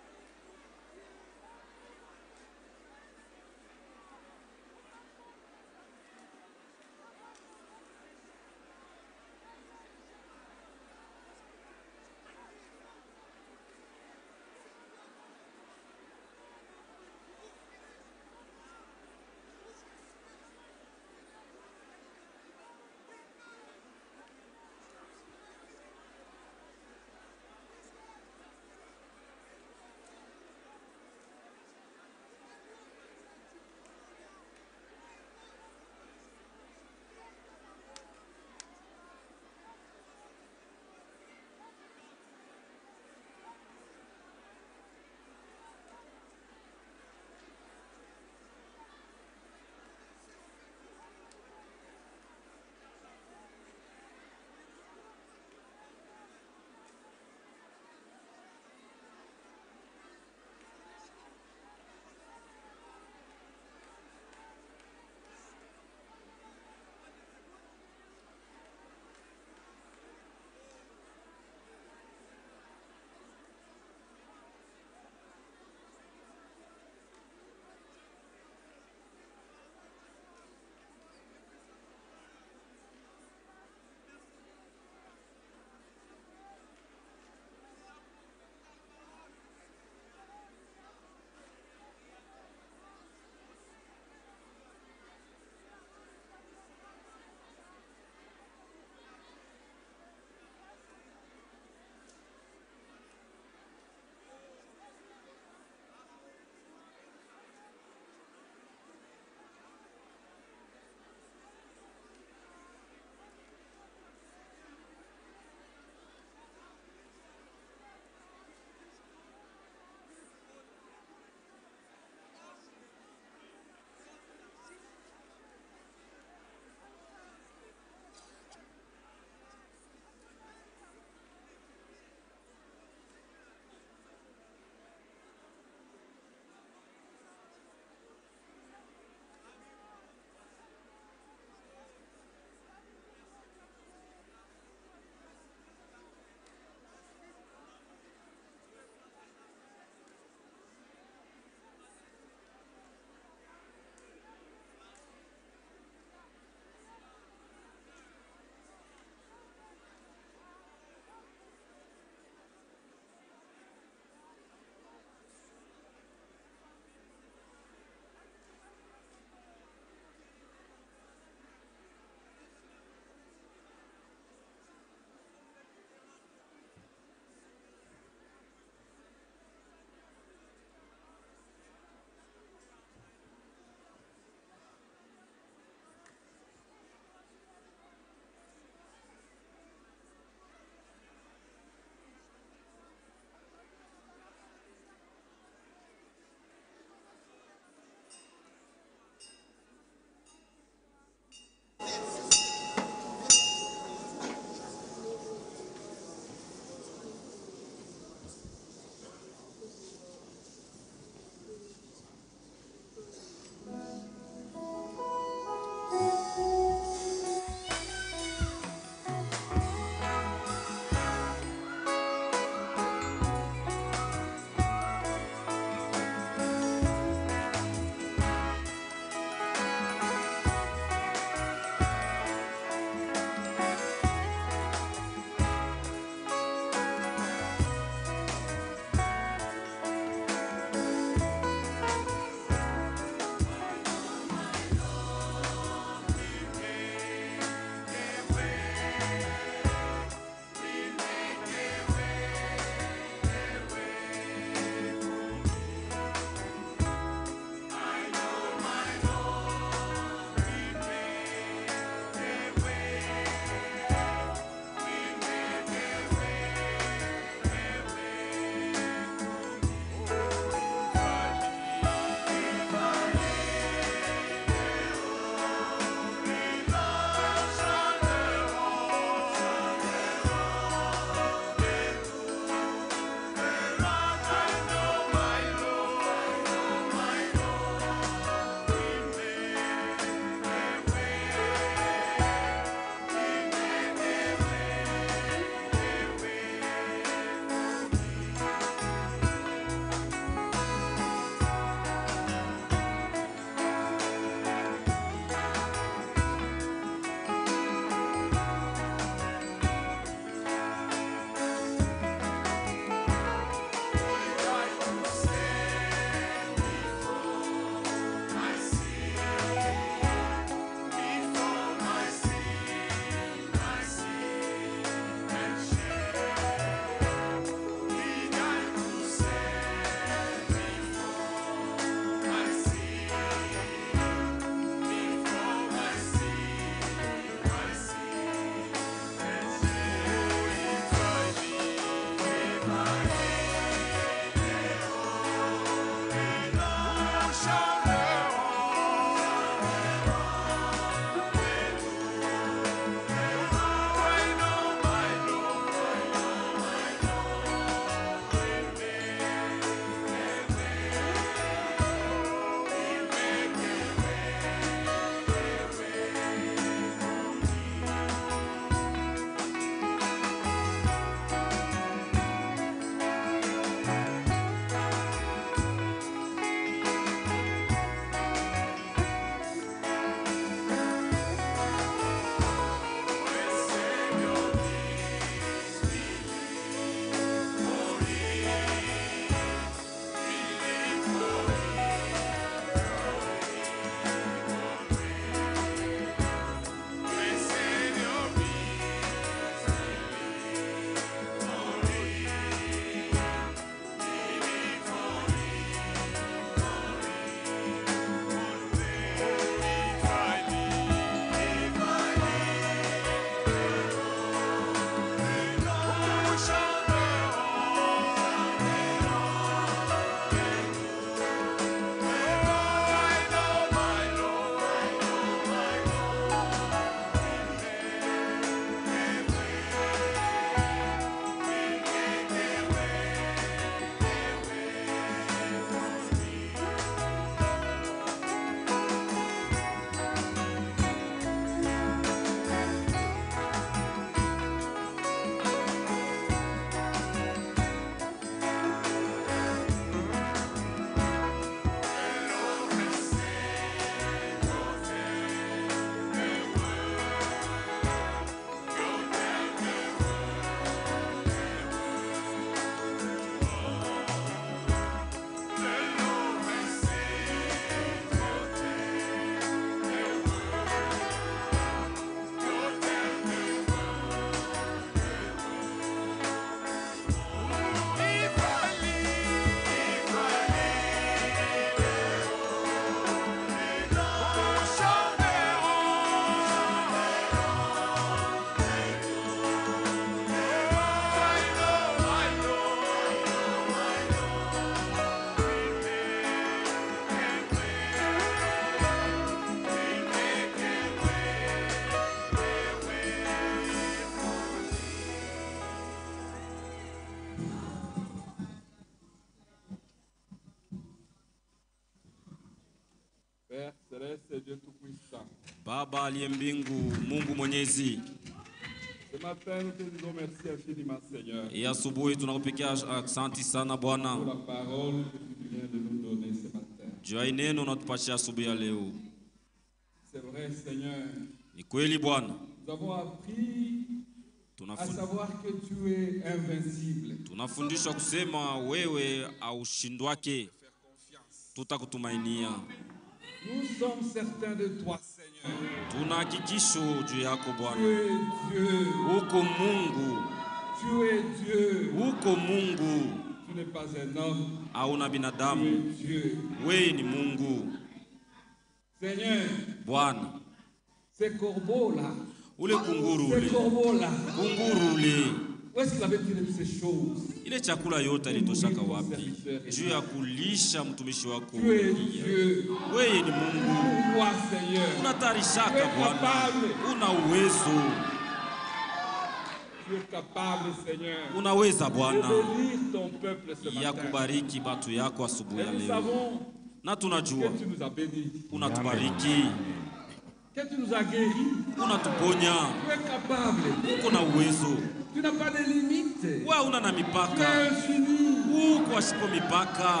Speaker 2: Baba aliye mbingu, Mungu Mwenyezi,
Speaker 3: ce matin nous te disons merci infiniment, Seigneur.
Speaker 2: Et asubuhi tunakupigia asante sana Bwana.
Speaker 3: Pour la parole que tu viens de nous donner ce matin.
Speaker 2: Juu ya neno unatupashia asubuhi ya leo.
Speaker 3: C'est vrai, Seigneur.
Speaker 2: Ni kweli Bwana.
Speaker 3: Nous avons appris à savoir que tu es invincible.
Speaker 2: Tunafundishwa kusema wewe aushindwake. Tutakutumainia.
Speaker 3: Nous sommes certains de toi, Seigneur.
Speaker 2: Tuna hakikisho juu yako Bwana.
Speaker 3: Tu es Dieu.
Speaker 2: Uko Mungu.
Speaker 3: Tu es Dieu.
Speaker 2: Uko Mungu.
Speaker 3: Tu n'es pas un homme.
Speaker 2: Hauna binadamu.
Speaker 3: Tu es Dieu.
Speaker 2: Wewe ni Mungu.
Speaker 3: Seigneur.
Speaker 2: Bwana.
Speaker 3: Ces corbeaux là.
Speaker 2: Ule kunguru ule.
Speaker 3: Ces corbeaux là.
Speaker 2: Kunguru ule.
Speaker 3: Où est-ce qu'il avait tiré toutes ces choses?
Speaker 2: Ile chakula yote alitoshaka wapi? Juu ya kulisha mtumishi wako.
Speaker 3: Tu es Dieu.
Speaker 2: Wewe ni Mungu.
Speaker 3: Toi, Seigneur.
Speaker 2: Unatarishaka Bwana. Una uwezo.
Speaker 3: Tu es capable, Seigneur.
Speaker 2: Unaweza Bwana
Speaker 3: ton peuple ce matin.
Speaker 2: Ya kubariki batu yako asubuhi ya leo. Na tunajua
Speaker 3: que tu nous as bénis.
Speaker 2: Unatubariki.
Speaker 3: Que tu nous as guéris.
Speaker 2: Unatuponya.
Speaker 3: Tu es capable.
Speaker 2: Uko na uwezo.
Speaker 3: Tu n'as pas de limites.
Speaker 2: Wewe una na mipaka.
Speaker 3: Tu es infini.
Speaker 2: Uko asipo mipaka.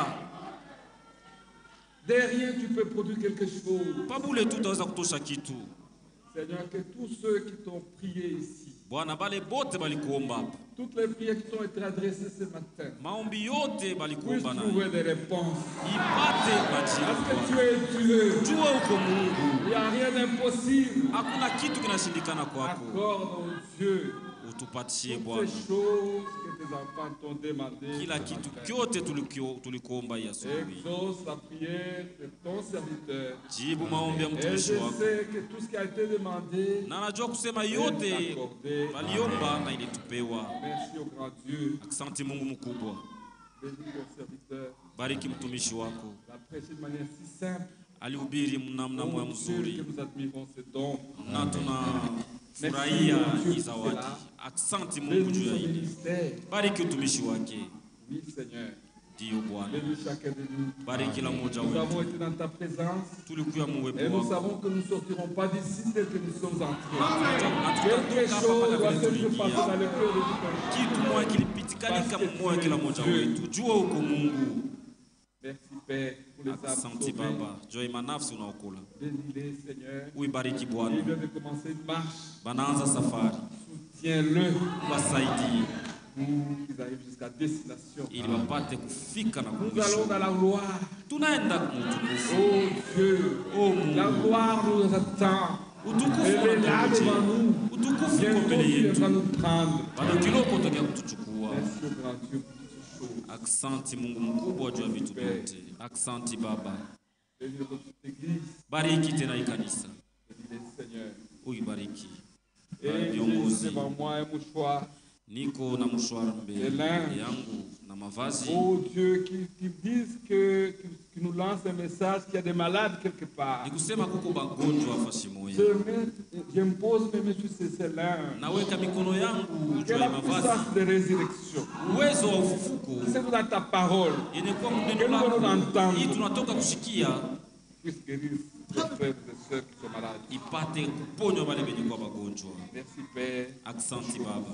Speaker 3: De rien tu peux produire quelque chose.
Speaker 2: Pabule tu utaweza kutosha kitu.
Speaker 3: Seigneur, que tous ceux qui t'ont prié ici.
Speaker 2: Bwana bale bote balikuomba hapa.
Speaker 3: Toutes les prières qui t'ont été adressées ce matin.
Speaker 2: Maombi yote balikuomba na.
Speaker 3: Trouver des réponses.
Speaker 2: Ipate majibu.
Speaker 3: Parce que tu es Dieu.
Speaker 2: Jua uko Mungu.
Speaker 3: Il n'y a rien d'impossible.
Speaker 2: Hakuna kitu kinashindikana kwako.
Speaker 3: Accorde, oh Dieu.
Speaker 2: Utupatie Bwana.
Speaker 3: Toutes ces choses que tes enfants t'ont demandé.
Speaker 2: Kila kitu kyote tulikuomba hii asubuhi.
Speaker 3: Exauce la prière de ton serviteur.
Speaker 2: Jibu maombi ya mtumishi wako.
Speaker 3: Et je sais que tout ce qui a été demandé.
Speaker 2: Na najua kusema yote waliomba na ilitupewa.
Speaker 3: Merci au grand Dieu.
Speaker 2: Asante Mungu mkubwa.
Speaker 3: Bénis ton serviteur.
Speaker 2: Bariki mtumishi wako.
Speaker 3: La prêcher de manière si simple.
Speaker 2: Alihubiri namna moja mzuri.
Speaker 3: Nous admirons ce don.
Speaker 2: Na tunafurahia hii zawadi. Asante Mungu juu ya hili. Bariki utumishi wake.
Speaker 3: Oui, Seigneur.
Speaker 2: Ndio Bwana.
Speaker 3: Bénis chacun de nous.
Speaker 2: Bariki kila mmoja
Speaker 3: wetu. Nous
Speaker 2: avons
Speaker 3: été dans ta présence.
Speaker 2: Tulikuwa muwepo wako.
Speaker 3: Et nous savons que nous ne sortirons pas d'ici tel que nous sommes entrés. Quelque chose doit se passer dans le cœur de tout.
Speaker 2: Kitu moja kilipitikanika moyo kila mmoja wetu. Jua uko Mungu.
Speaker 3: Merci Père pour les âmes
Speaker 2: Asante Baba. Joy manafsi unaokola.
Speaker 3: Bénis-les, Seigneur.
Speaker 2: Uibariki Bwana.
Speaker 3: Il vient de commencer une marche.
Speaker 2: Banaanza safari.
Speaker 3: Soutiens-le.
Speaker 2: Wasaidie.
Speaker 3: Pour qu'ils arrivent jusqu'à destination.
Speaker 2: Ili wapate kufika na
Speaker 3: Nous allons dans la gloire.
Speaker 2: Tunaenda kumtukufu.
Speaker 3: Oh Dieu.
Speaker 2: Oh Mungu.
Speaker 3: La gloire nous attend.
Speaker 2: Utukufu
Speaker 3: elle est là devant nous.
Speaker 2: Utukufu uko mbele yetu.
Speaker 3: Nous prendre.
Speaker 2: Bado kiloko utokea kutuchukua.
Speaker 3: Merci au grand Dieu pour toutes ces choses.
Speaker 2: Asante Mungu mkubwa juu ya vitu vyote. Asante Baba.
Speaker 3: Bénis notre église.
Speaker 2: Bariki tena hii kanisa.
Speaker 3: Bénis Seigneur.
Speaker 2: Uibariki.
Speaker 3: Et devant moi un mouchoir.
Speaker 2: Niko na mshwara mbele yangu na mavazi.
Speaker 3: Oh Dieu, qui disent que nous lance un message qu'il y a des malades quelque part.
Speaker 2: Nikusema kuko bagonjwa fasi moja.
Speaker 3: J'impose mes mains sur ces lins.
Speaker 2: Naweka mikono yangu juu ya mavazi.
Speaker 3: De résurrection.
Speaker 2: Uwezo wa ufufuko.
Speaker 3: C'est dans ta parole.
Speaker 2: Inakuwa mneno lako. Hii tunatoka kusikia.
Speaker 3: Puisse guérir les frères et sœurs qui sont malades.
Speaker 2: Ipate kuponywa wale wenye kuwa bagonjwa.
Speaker 3: Merci Père.
Speaker 2: Asante Baba.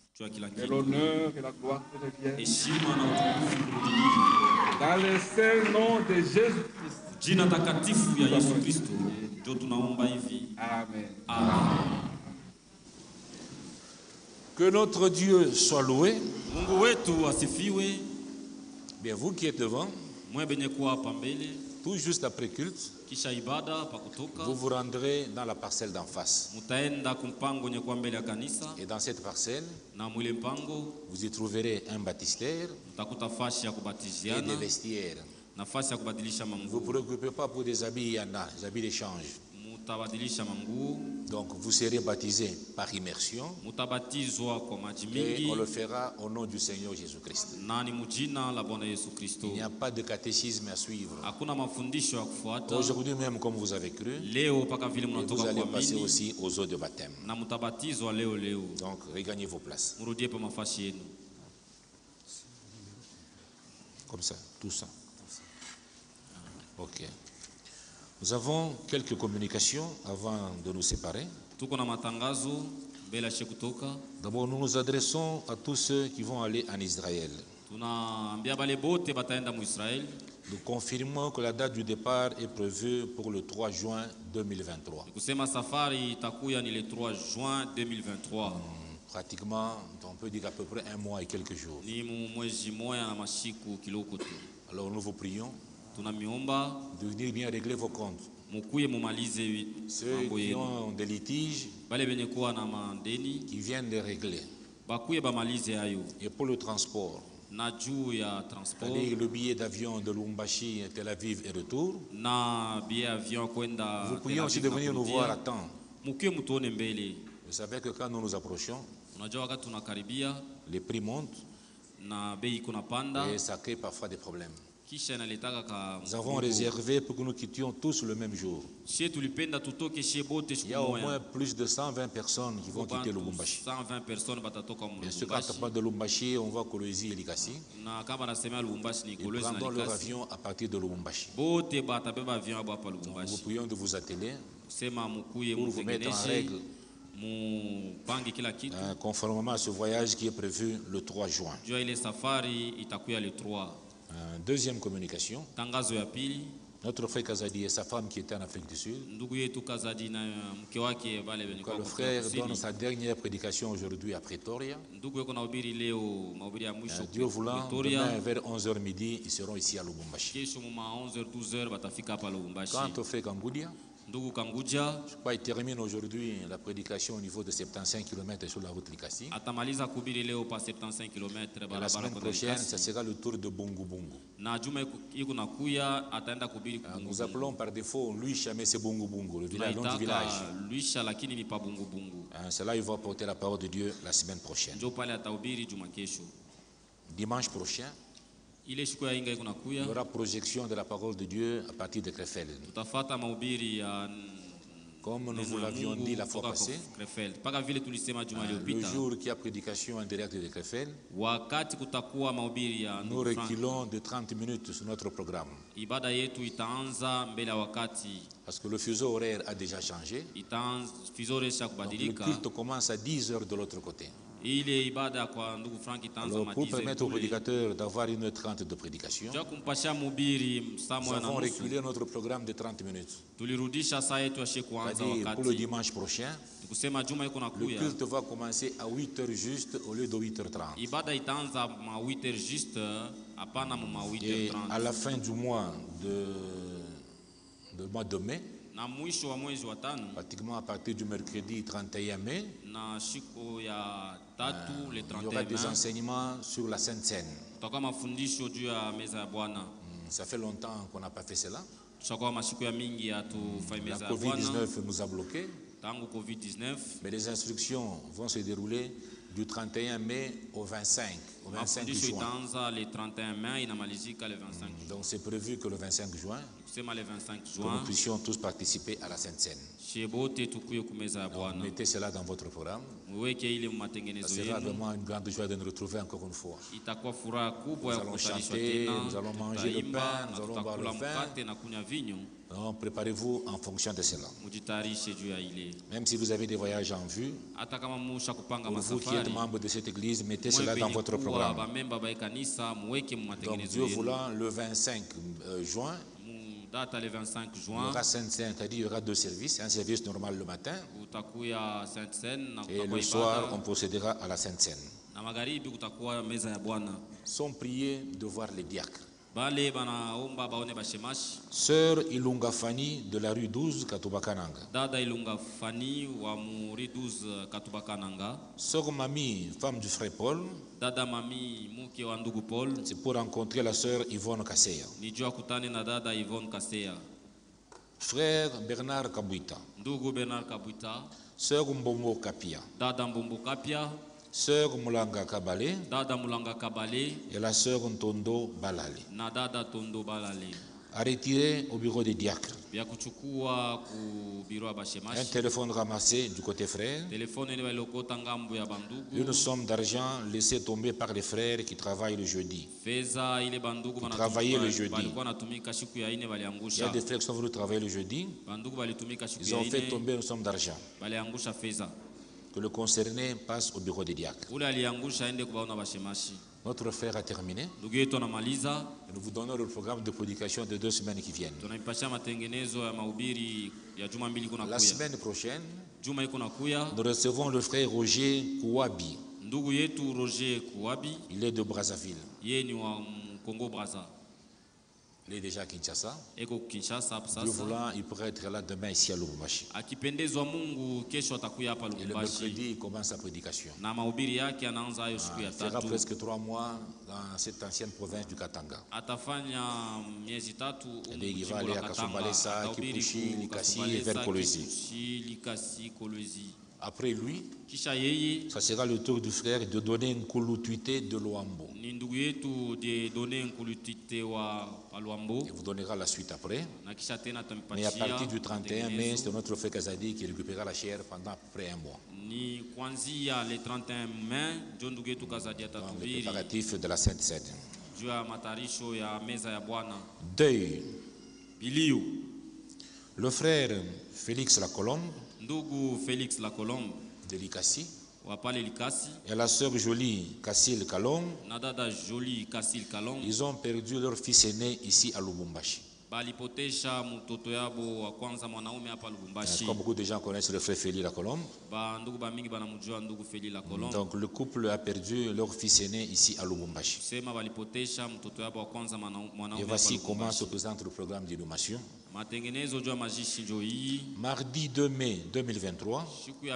Speaker 3: Et l'honneur et la gloire te reviennent.
Speaker 2: Dans
Speaker 3: le seul nom de Jésus-Christ.
Speaker 2: Jina takatifu ya Yesu Kristo ndio tunaomba hivi.
Speaker 3: Amen.
Speaker 2: Amen.
Speaker 1: Que notre Dieu soit loué.
Speaker 2: Mungu wetu asifiwe.
Speaker 1: Bien, vous qui êtes devant,
Speaker 2: mwe benye kuwa hapa mbele,
Speaker 1: tout juste après culte,
Speaker 2: kisha ibada pa kutoka,
Speaker 1: vous vous rendrez dans la parcelle d'en face.
Speaker 2: Mutaenda kumpango nye kwa mbele ya kanisa.
Speaker 1: Et dans cette parcelle,
Speaker 2: na mwile mpango,
Speaker 1: vous y trouverez un baptistère,
Speaker 2: mutakuta fashi ya kubatiziana,
Speaker 1: et des vestiaires.
Speaker 2: Nafasi ya kubadilisha manguo.
Speaker 1: Ne vous préoccupez pas pour des habits, il y en a, des habits d'échange.
Speaker 2: Mutabadilisha manguo.
Speaker 1: Donc vous serez baptisés par immersion.
Speaker 2: Mutabatizwa kwa maji mingi.
Speaker 1: Et on le fera au nom du Seigneur Jésus-Christ.
Speaker 2: Na ni mujina la Bwana Yesu Kristo.
Speaker 1: Il n'y a pas de catéchisme à suivre.
Speaker 2: Hakuna mafundisho ya kufuata.
Speaker 1: Aujourd'hui même, comme vous avez cru,
Speaker 2: leo paka vile mnatoka
Speaker 1: vous allez
Speaker 2: kuamini,
Speaker 1: passer aussi aux eaux de baptême.
Speaker 2: Na mutabatizwa leo leo.
Speaker 1: Donc regagnez vos places.
Speaker 2: Murudie pa mafashi yenu.
Speaker 1: Comme ça, tout ça. Ok. Nous avons quelques communications avant de nous séparer. D'abord, nous nous adressons à tous ceux qui vont aller en Israël. Nous confirmons que la date du départ est prévue pour le 3 juin 2023. Pratiquement, on peut dire à peu près un mois et quelques jours. Alors nous vous prions de venir bien régler vos comptes. Ceux qui ont des litiges, qui viennent de régler. Et pour le transport, c'est-à-dire le billet d'avion de Lubumbashi, Tel Aviv et retour, vous prions aussi de venir nous voir à temps. Vous savez que quand nous nous approchons, les prix montent et ça crée parfois des problèmes. Nous avons réservé pour que nous quittions tous le même jour. Il y a au moins plus de 120 personnes qui vont quitter Lubumbashi. Bien sûr, quand on parle de Lubumbashi, on va Kolwezi et Likasi. Ils prendront leur avion à partir de Lubumbashi. Nous vous prions de vous atteler pour vous mettre en règle conformément à ce voyage qui est prévu le 3 juin. Deuxième communication. Notre frère Kazadi et sa femme qui étaient en Afrique du Sud. Le frère donne sa dernière prédication aujourd'hui à Pretoria. Dieu voulant, demain vers 11h midi, ils seront ici à Lubumbashi. Quant au frère Kangudia, je crois qu'il termine aujourd'hui la prédication au niveau de 75 km sur la route Likasi. La semaine prochaine, ça sera le tour de Bungu Bungu. Nous appelons par défaut Luisha, mais c'est Bungu Bungu, le village, nom du village. C'est là qu'il va porter la parole de Dieu la semaine prochaine. Dimanche prochain, il y aura projection de la parole de Dieu à partir de Krefeld. Comme nous vous l'avions dit la fois passée, le jour qui a prédication en direct de Krefeld, nous reculons de 30 minutes sur notre programme. Parce que le fuseau horaire a déjà changé. Donc le culte commence à 10h de l'autre côté. Alors, pour permettre aux prédicateurs d'avoir 1h30 de prédication, nous avons reculé notre programme de 30 minutes. C'est-à-dire, pour le dimanche prochain, le culte va commencer à 8h juste au lieu de 8h30. Et à la fin du mois de mai, pratiquement à partir du mercredi 31 mai, il y aura des enseignements sur la Sainte Seine. Ça fait longtemps qu'on n'a pas fait cela. La COVID-19 nous a bloqués. Mais les instructions vont se dérouler du 31 mai au 25 juin. Donc c'est prévu que le 25 juin, que nous puissions tous participer à la Sainte Seine. Mettez cela dans votre programme. Ça sera vraiment une grande joie de nous retrouver encore une fois. Nous allons chanter, nous allons manger le pain, nous allons boire le vin. Donc préparez-vous en fonction de cela. Même si vous avez des voyages en vue, pour vous qui êtes membre de cette église, mettez cela dans votre programme. Donc Dieu voulant, le 25 juin, il y aura Sainte Seine, c'est-à-dire il y aura 2 services, un service normal le matin et le soir on procédera à la Sainte Seine. Sont priés de voir les diacres. Sœur Ilunga Fani de la rue 12 Katubakananga. Sœur Mami, femme du frère Paul. C'est pour rencontrer la sœur Yvonne Kasseya. Frère Bernard Kabuita. Sœur Mbombo Kapia. Sœur Mulanga Kabale et la sœur Ntondo Balale. à retirer au bureau des diacres. Un téléphone ramassé du côté frère. Une somme d'argent laissée tomber par les frères qui travaillent le jeudi. Qui travaillaient le jeudi. Il y a des frères qui sont venus travailler le jeudi. Ils ont fait tomber une somme d'argent. Que le concerné passe au bureau des diacres. Notre frère a terminé. Et nous vous donnons le programme de prédication de 2 semaines qui viennent. La semaine prochaine, nous recevons le frère Roger Kouabi. Il est de Brazzaville. Il est déjà à Kinshasa. Dieu voulant, il pourrait être là demain ici à Lubumbashi. Et le mercredi, il commence sa prédication. Il fera presque 3 mois dans cette ancienne province du Katanga. Et il va aller à Kasumbalesa, Kipushi, Likasi et vers Kolwezi. Après lui, ça sera le tour du frère de donner une colotuité de Loambo. Il vous donnera la suite après. Mais à partir du 31 mai, c'est notre frère Kazadi qui récupérera la chair pendant à peu près 1 mois. Le préparatif de la Sainte Seine. Deuil. Le frère Félix Lacolombe de Likasi et la sœur Jolie Kassil Kalong, ils ont perdu leur fils aîné ici à Lubumbashi. Comme beaucoup de gens connaissent le frère Félix Lacolombe, donc le couple a perdu leur fils aîné ici à Lubumbashi. Et voici comment se présente le programme d'inhumation. Mardi 2 mai 2023,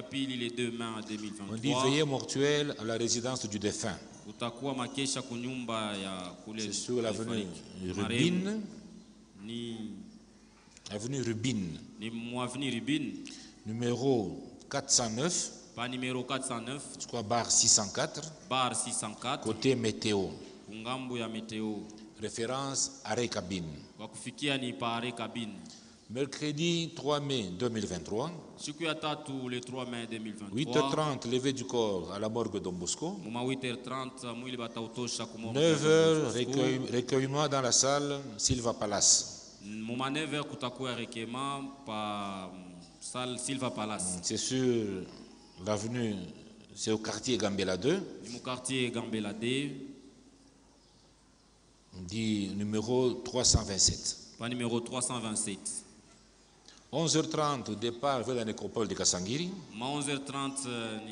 Speaker 1: on dit veillée mortuelle à la résidence du défunt. C'est sur l'avenue Rubine. Avenue Rubine. Numéro 409. Je crois bar 604. Côté météo. Référence arrêt cabine. Mercredi 3 mai 2023. 8h30, levée du corps à la morgue Don Bosco. 9h, recueillement dans la salle Silva Palace. C'est sur l'avenue, c'est au quartier Gambela 2. On dit numéro 327. 11h30, départ vers la nécropole de Kasangiri.
Speaker 2: 11h30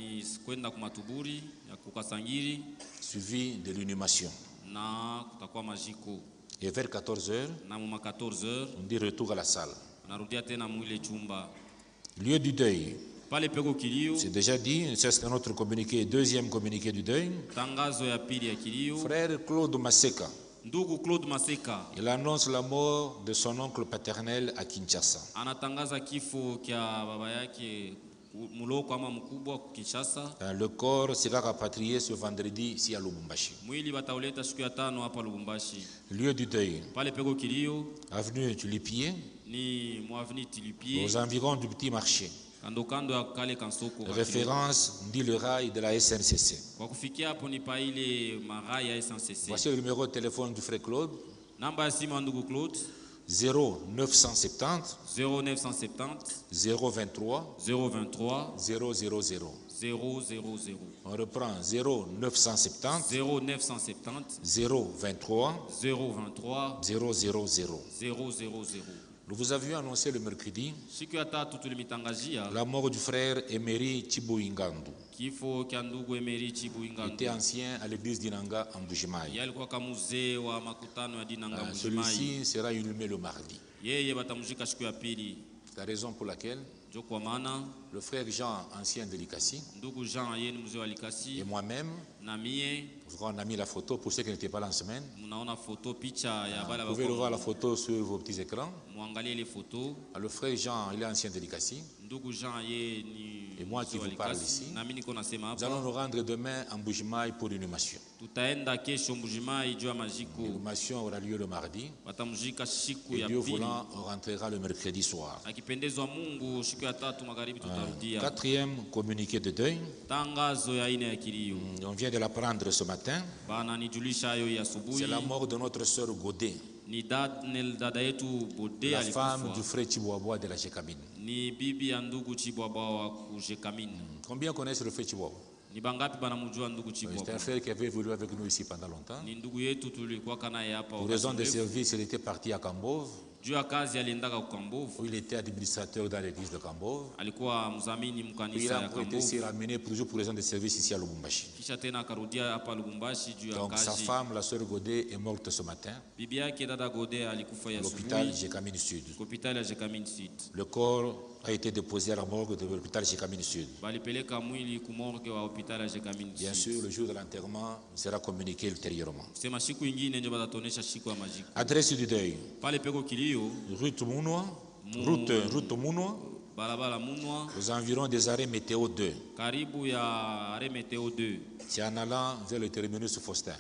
Speaker 1: suivi de l'inhumation. Et vers 14h, on dit retour à la salle. Lieu du deuil. C'est déjà dit, c'est notre communiqué, deuxième communiqué du deuil. Frère Claude Maseka. Il annonce la mort de son oncle paternel à Kinshasa. Le corps sera rapatrié ce vendredi ici à Lubumbashi. Lieu du deuil. Avenue Tulipier. Aux environs du petit marché. Référence dit le rail de la SNCC. Voici le numéro de téléphone du frère Claude. 0970 023 000. On reprend 0970 023 000. Nous vous avions annoncé le mercredi la mort du frère Emery Chibuingandu. Il était ancien à l'église d'Inanga en Bujimaï. Celui-ci sera inhumé le mardi. La raison pour laquelle le frère Jean, ancien de Likasi, et moi-même, on a mis la photo pour ceux qui n'étaient pas là en semaine. Vous pouvez voir la photo sur vos petits écrans. Le frère Jean, il est ancien de Likasi. Et moi qui vous parle ici, nous allons nous rendre demain en Mbujimayi pour l'inhumation. L'inhumation aura lieu le mardi. Et Dieu voulant, on rentrera le mercredi soir. Quatrième communiqué de deuil. On vient de l'apprendre ce matin. C'est la mort de notre sœur Godet, la femme du frère Chiboabo de la Jekamine. Combien connaissent le frère Chiboabo? C'est un frère qui avait évolué avec nous ici pendant longtemps. Pour raison de service, il était parti à Kambov, où il était administrateur dans l'église de Kambov. Il a été ramené toujours pour raison de service ici à Lubumbashi. Donc sa femme, la sœur Godet, est morte ce matin à l'hôpital Jekamine Sud. Le corps a été déposé à la morgue de l'hôpital Jekamine Sud. Bien sûr, le jour de l'enterrement sera communiqué ultérieurement. Adresse du deuil. Route Mounoua, aux environs des arrêts météo 2. C'est en allant vers le terminus Faustin.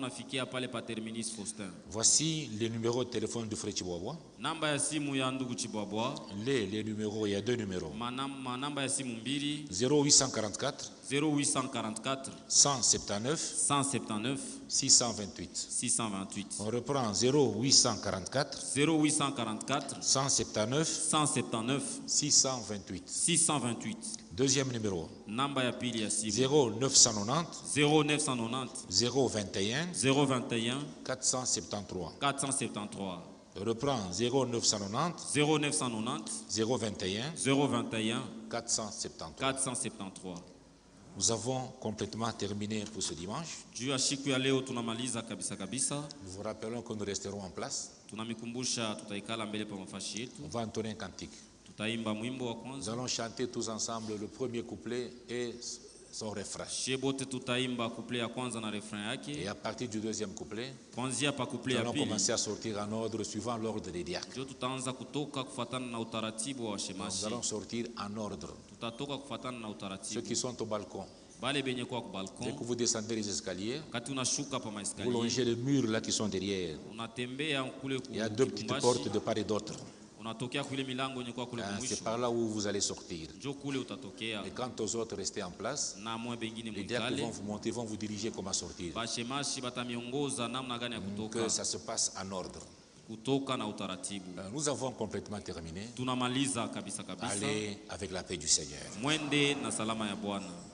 Speaker 1: Voici les numéros de téléphone du frère Chiboabo. Les numéros, il y a deux numéros. 0844 179 628. On reprend 0844 179 628. Deuxième numéro. 0990 021 473. Je reprends 0990 021 473. Nous avons complètement terminé pour ce dimanche. Nous vous rappelons que nous resterons en place. On va entonner un cantique. Nous allons chanter tous ensemble le premier couplet et son refrain. Et à partir du deuxième couplet, nous allons commencer à sortir en ordre suivant l'ordre des diacres. Nous allons sortir en ordre. Ceux qui sont au balcon, dès que vous descendez les escaliers, vous longez les murs là qui sont derrière. Il y a deux petites portes de part et d'autre. C'est par là où vous allez sortir. Et quant aux autres, restez en place. Les diacres vont vous monter, vont vous diriger comment sortir. Que ça se passe en ordre. Nous avons complètement terminé. Allez avec la paix du Seigneur.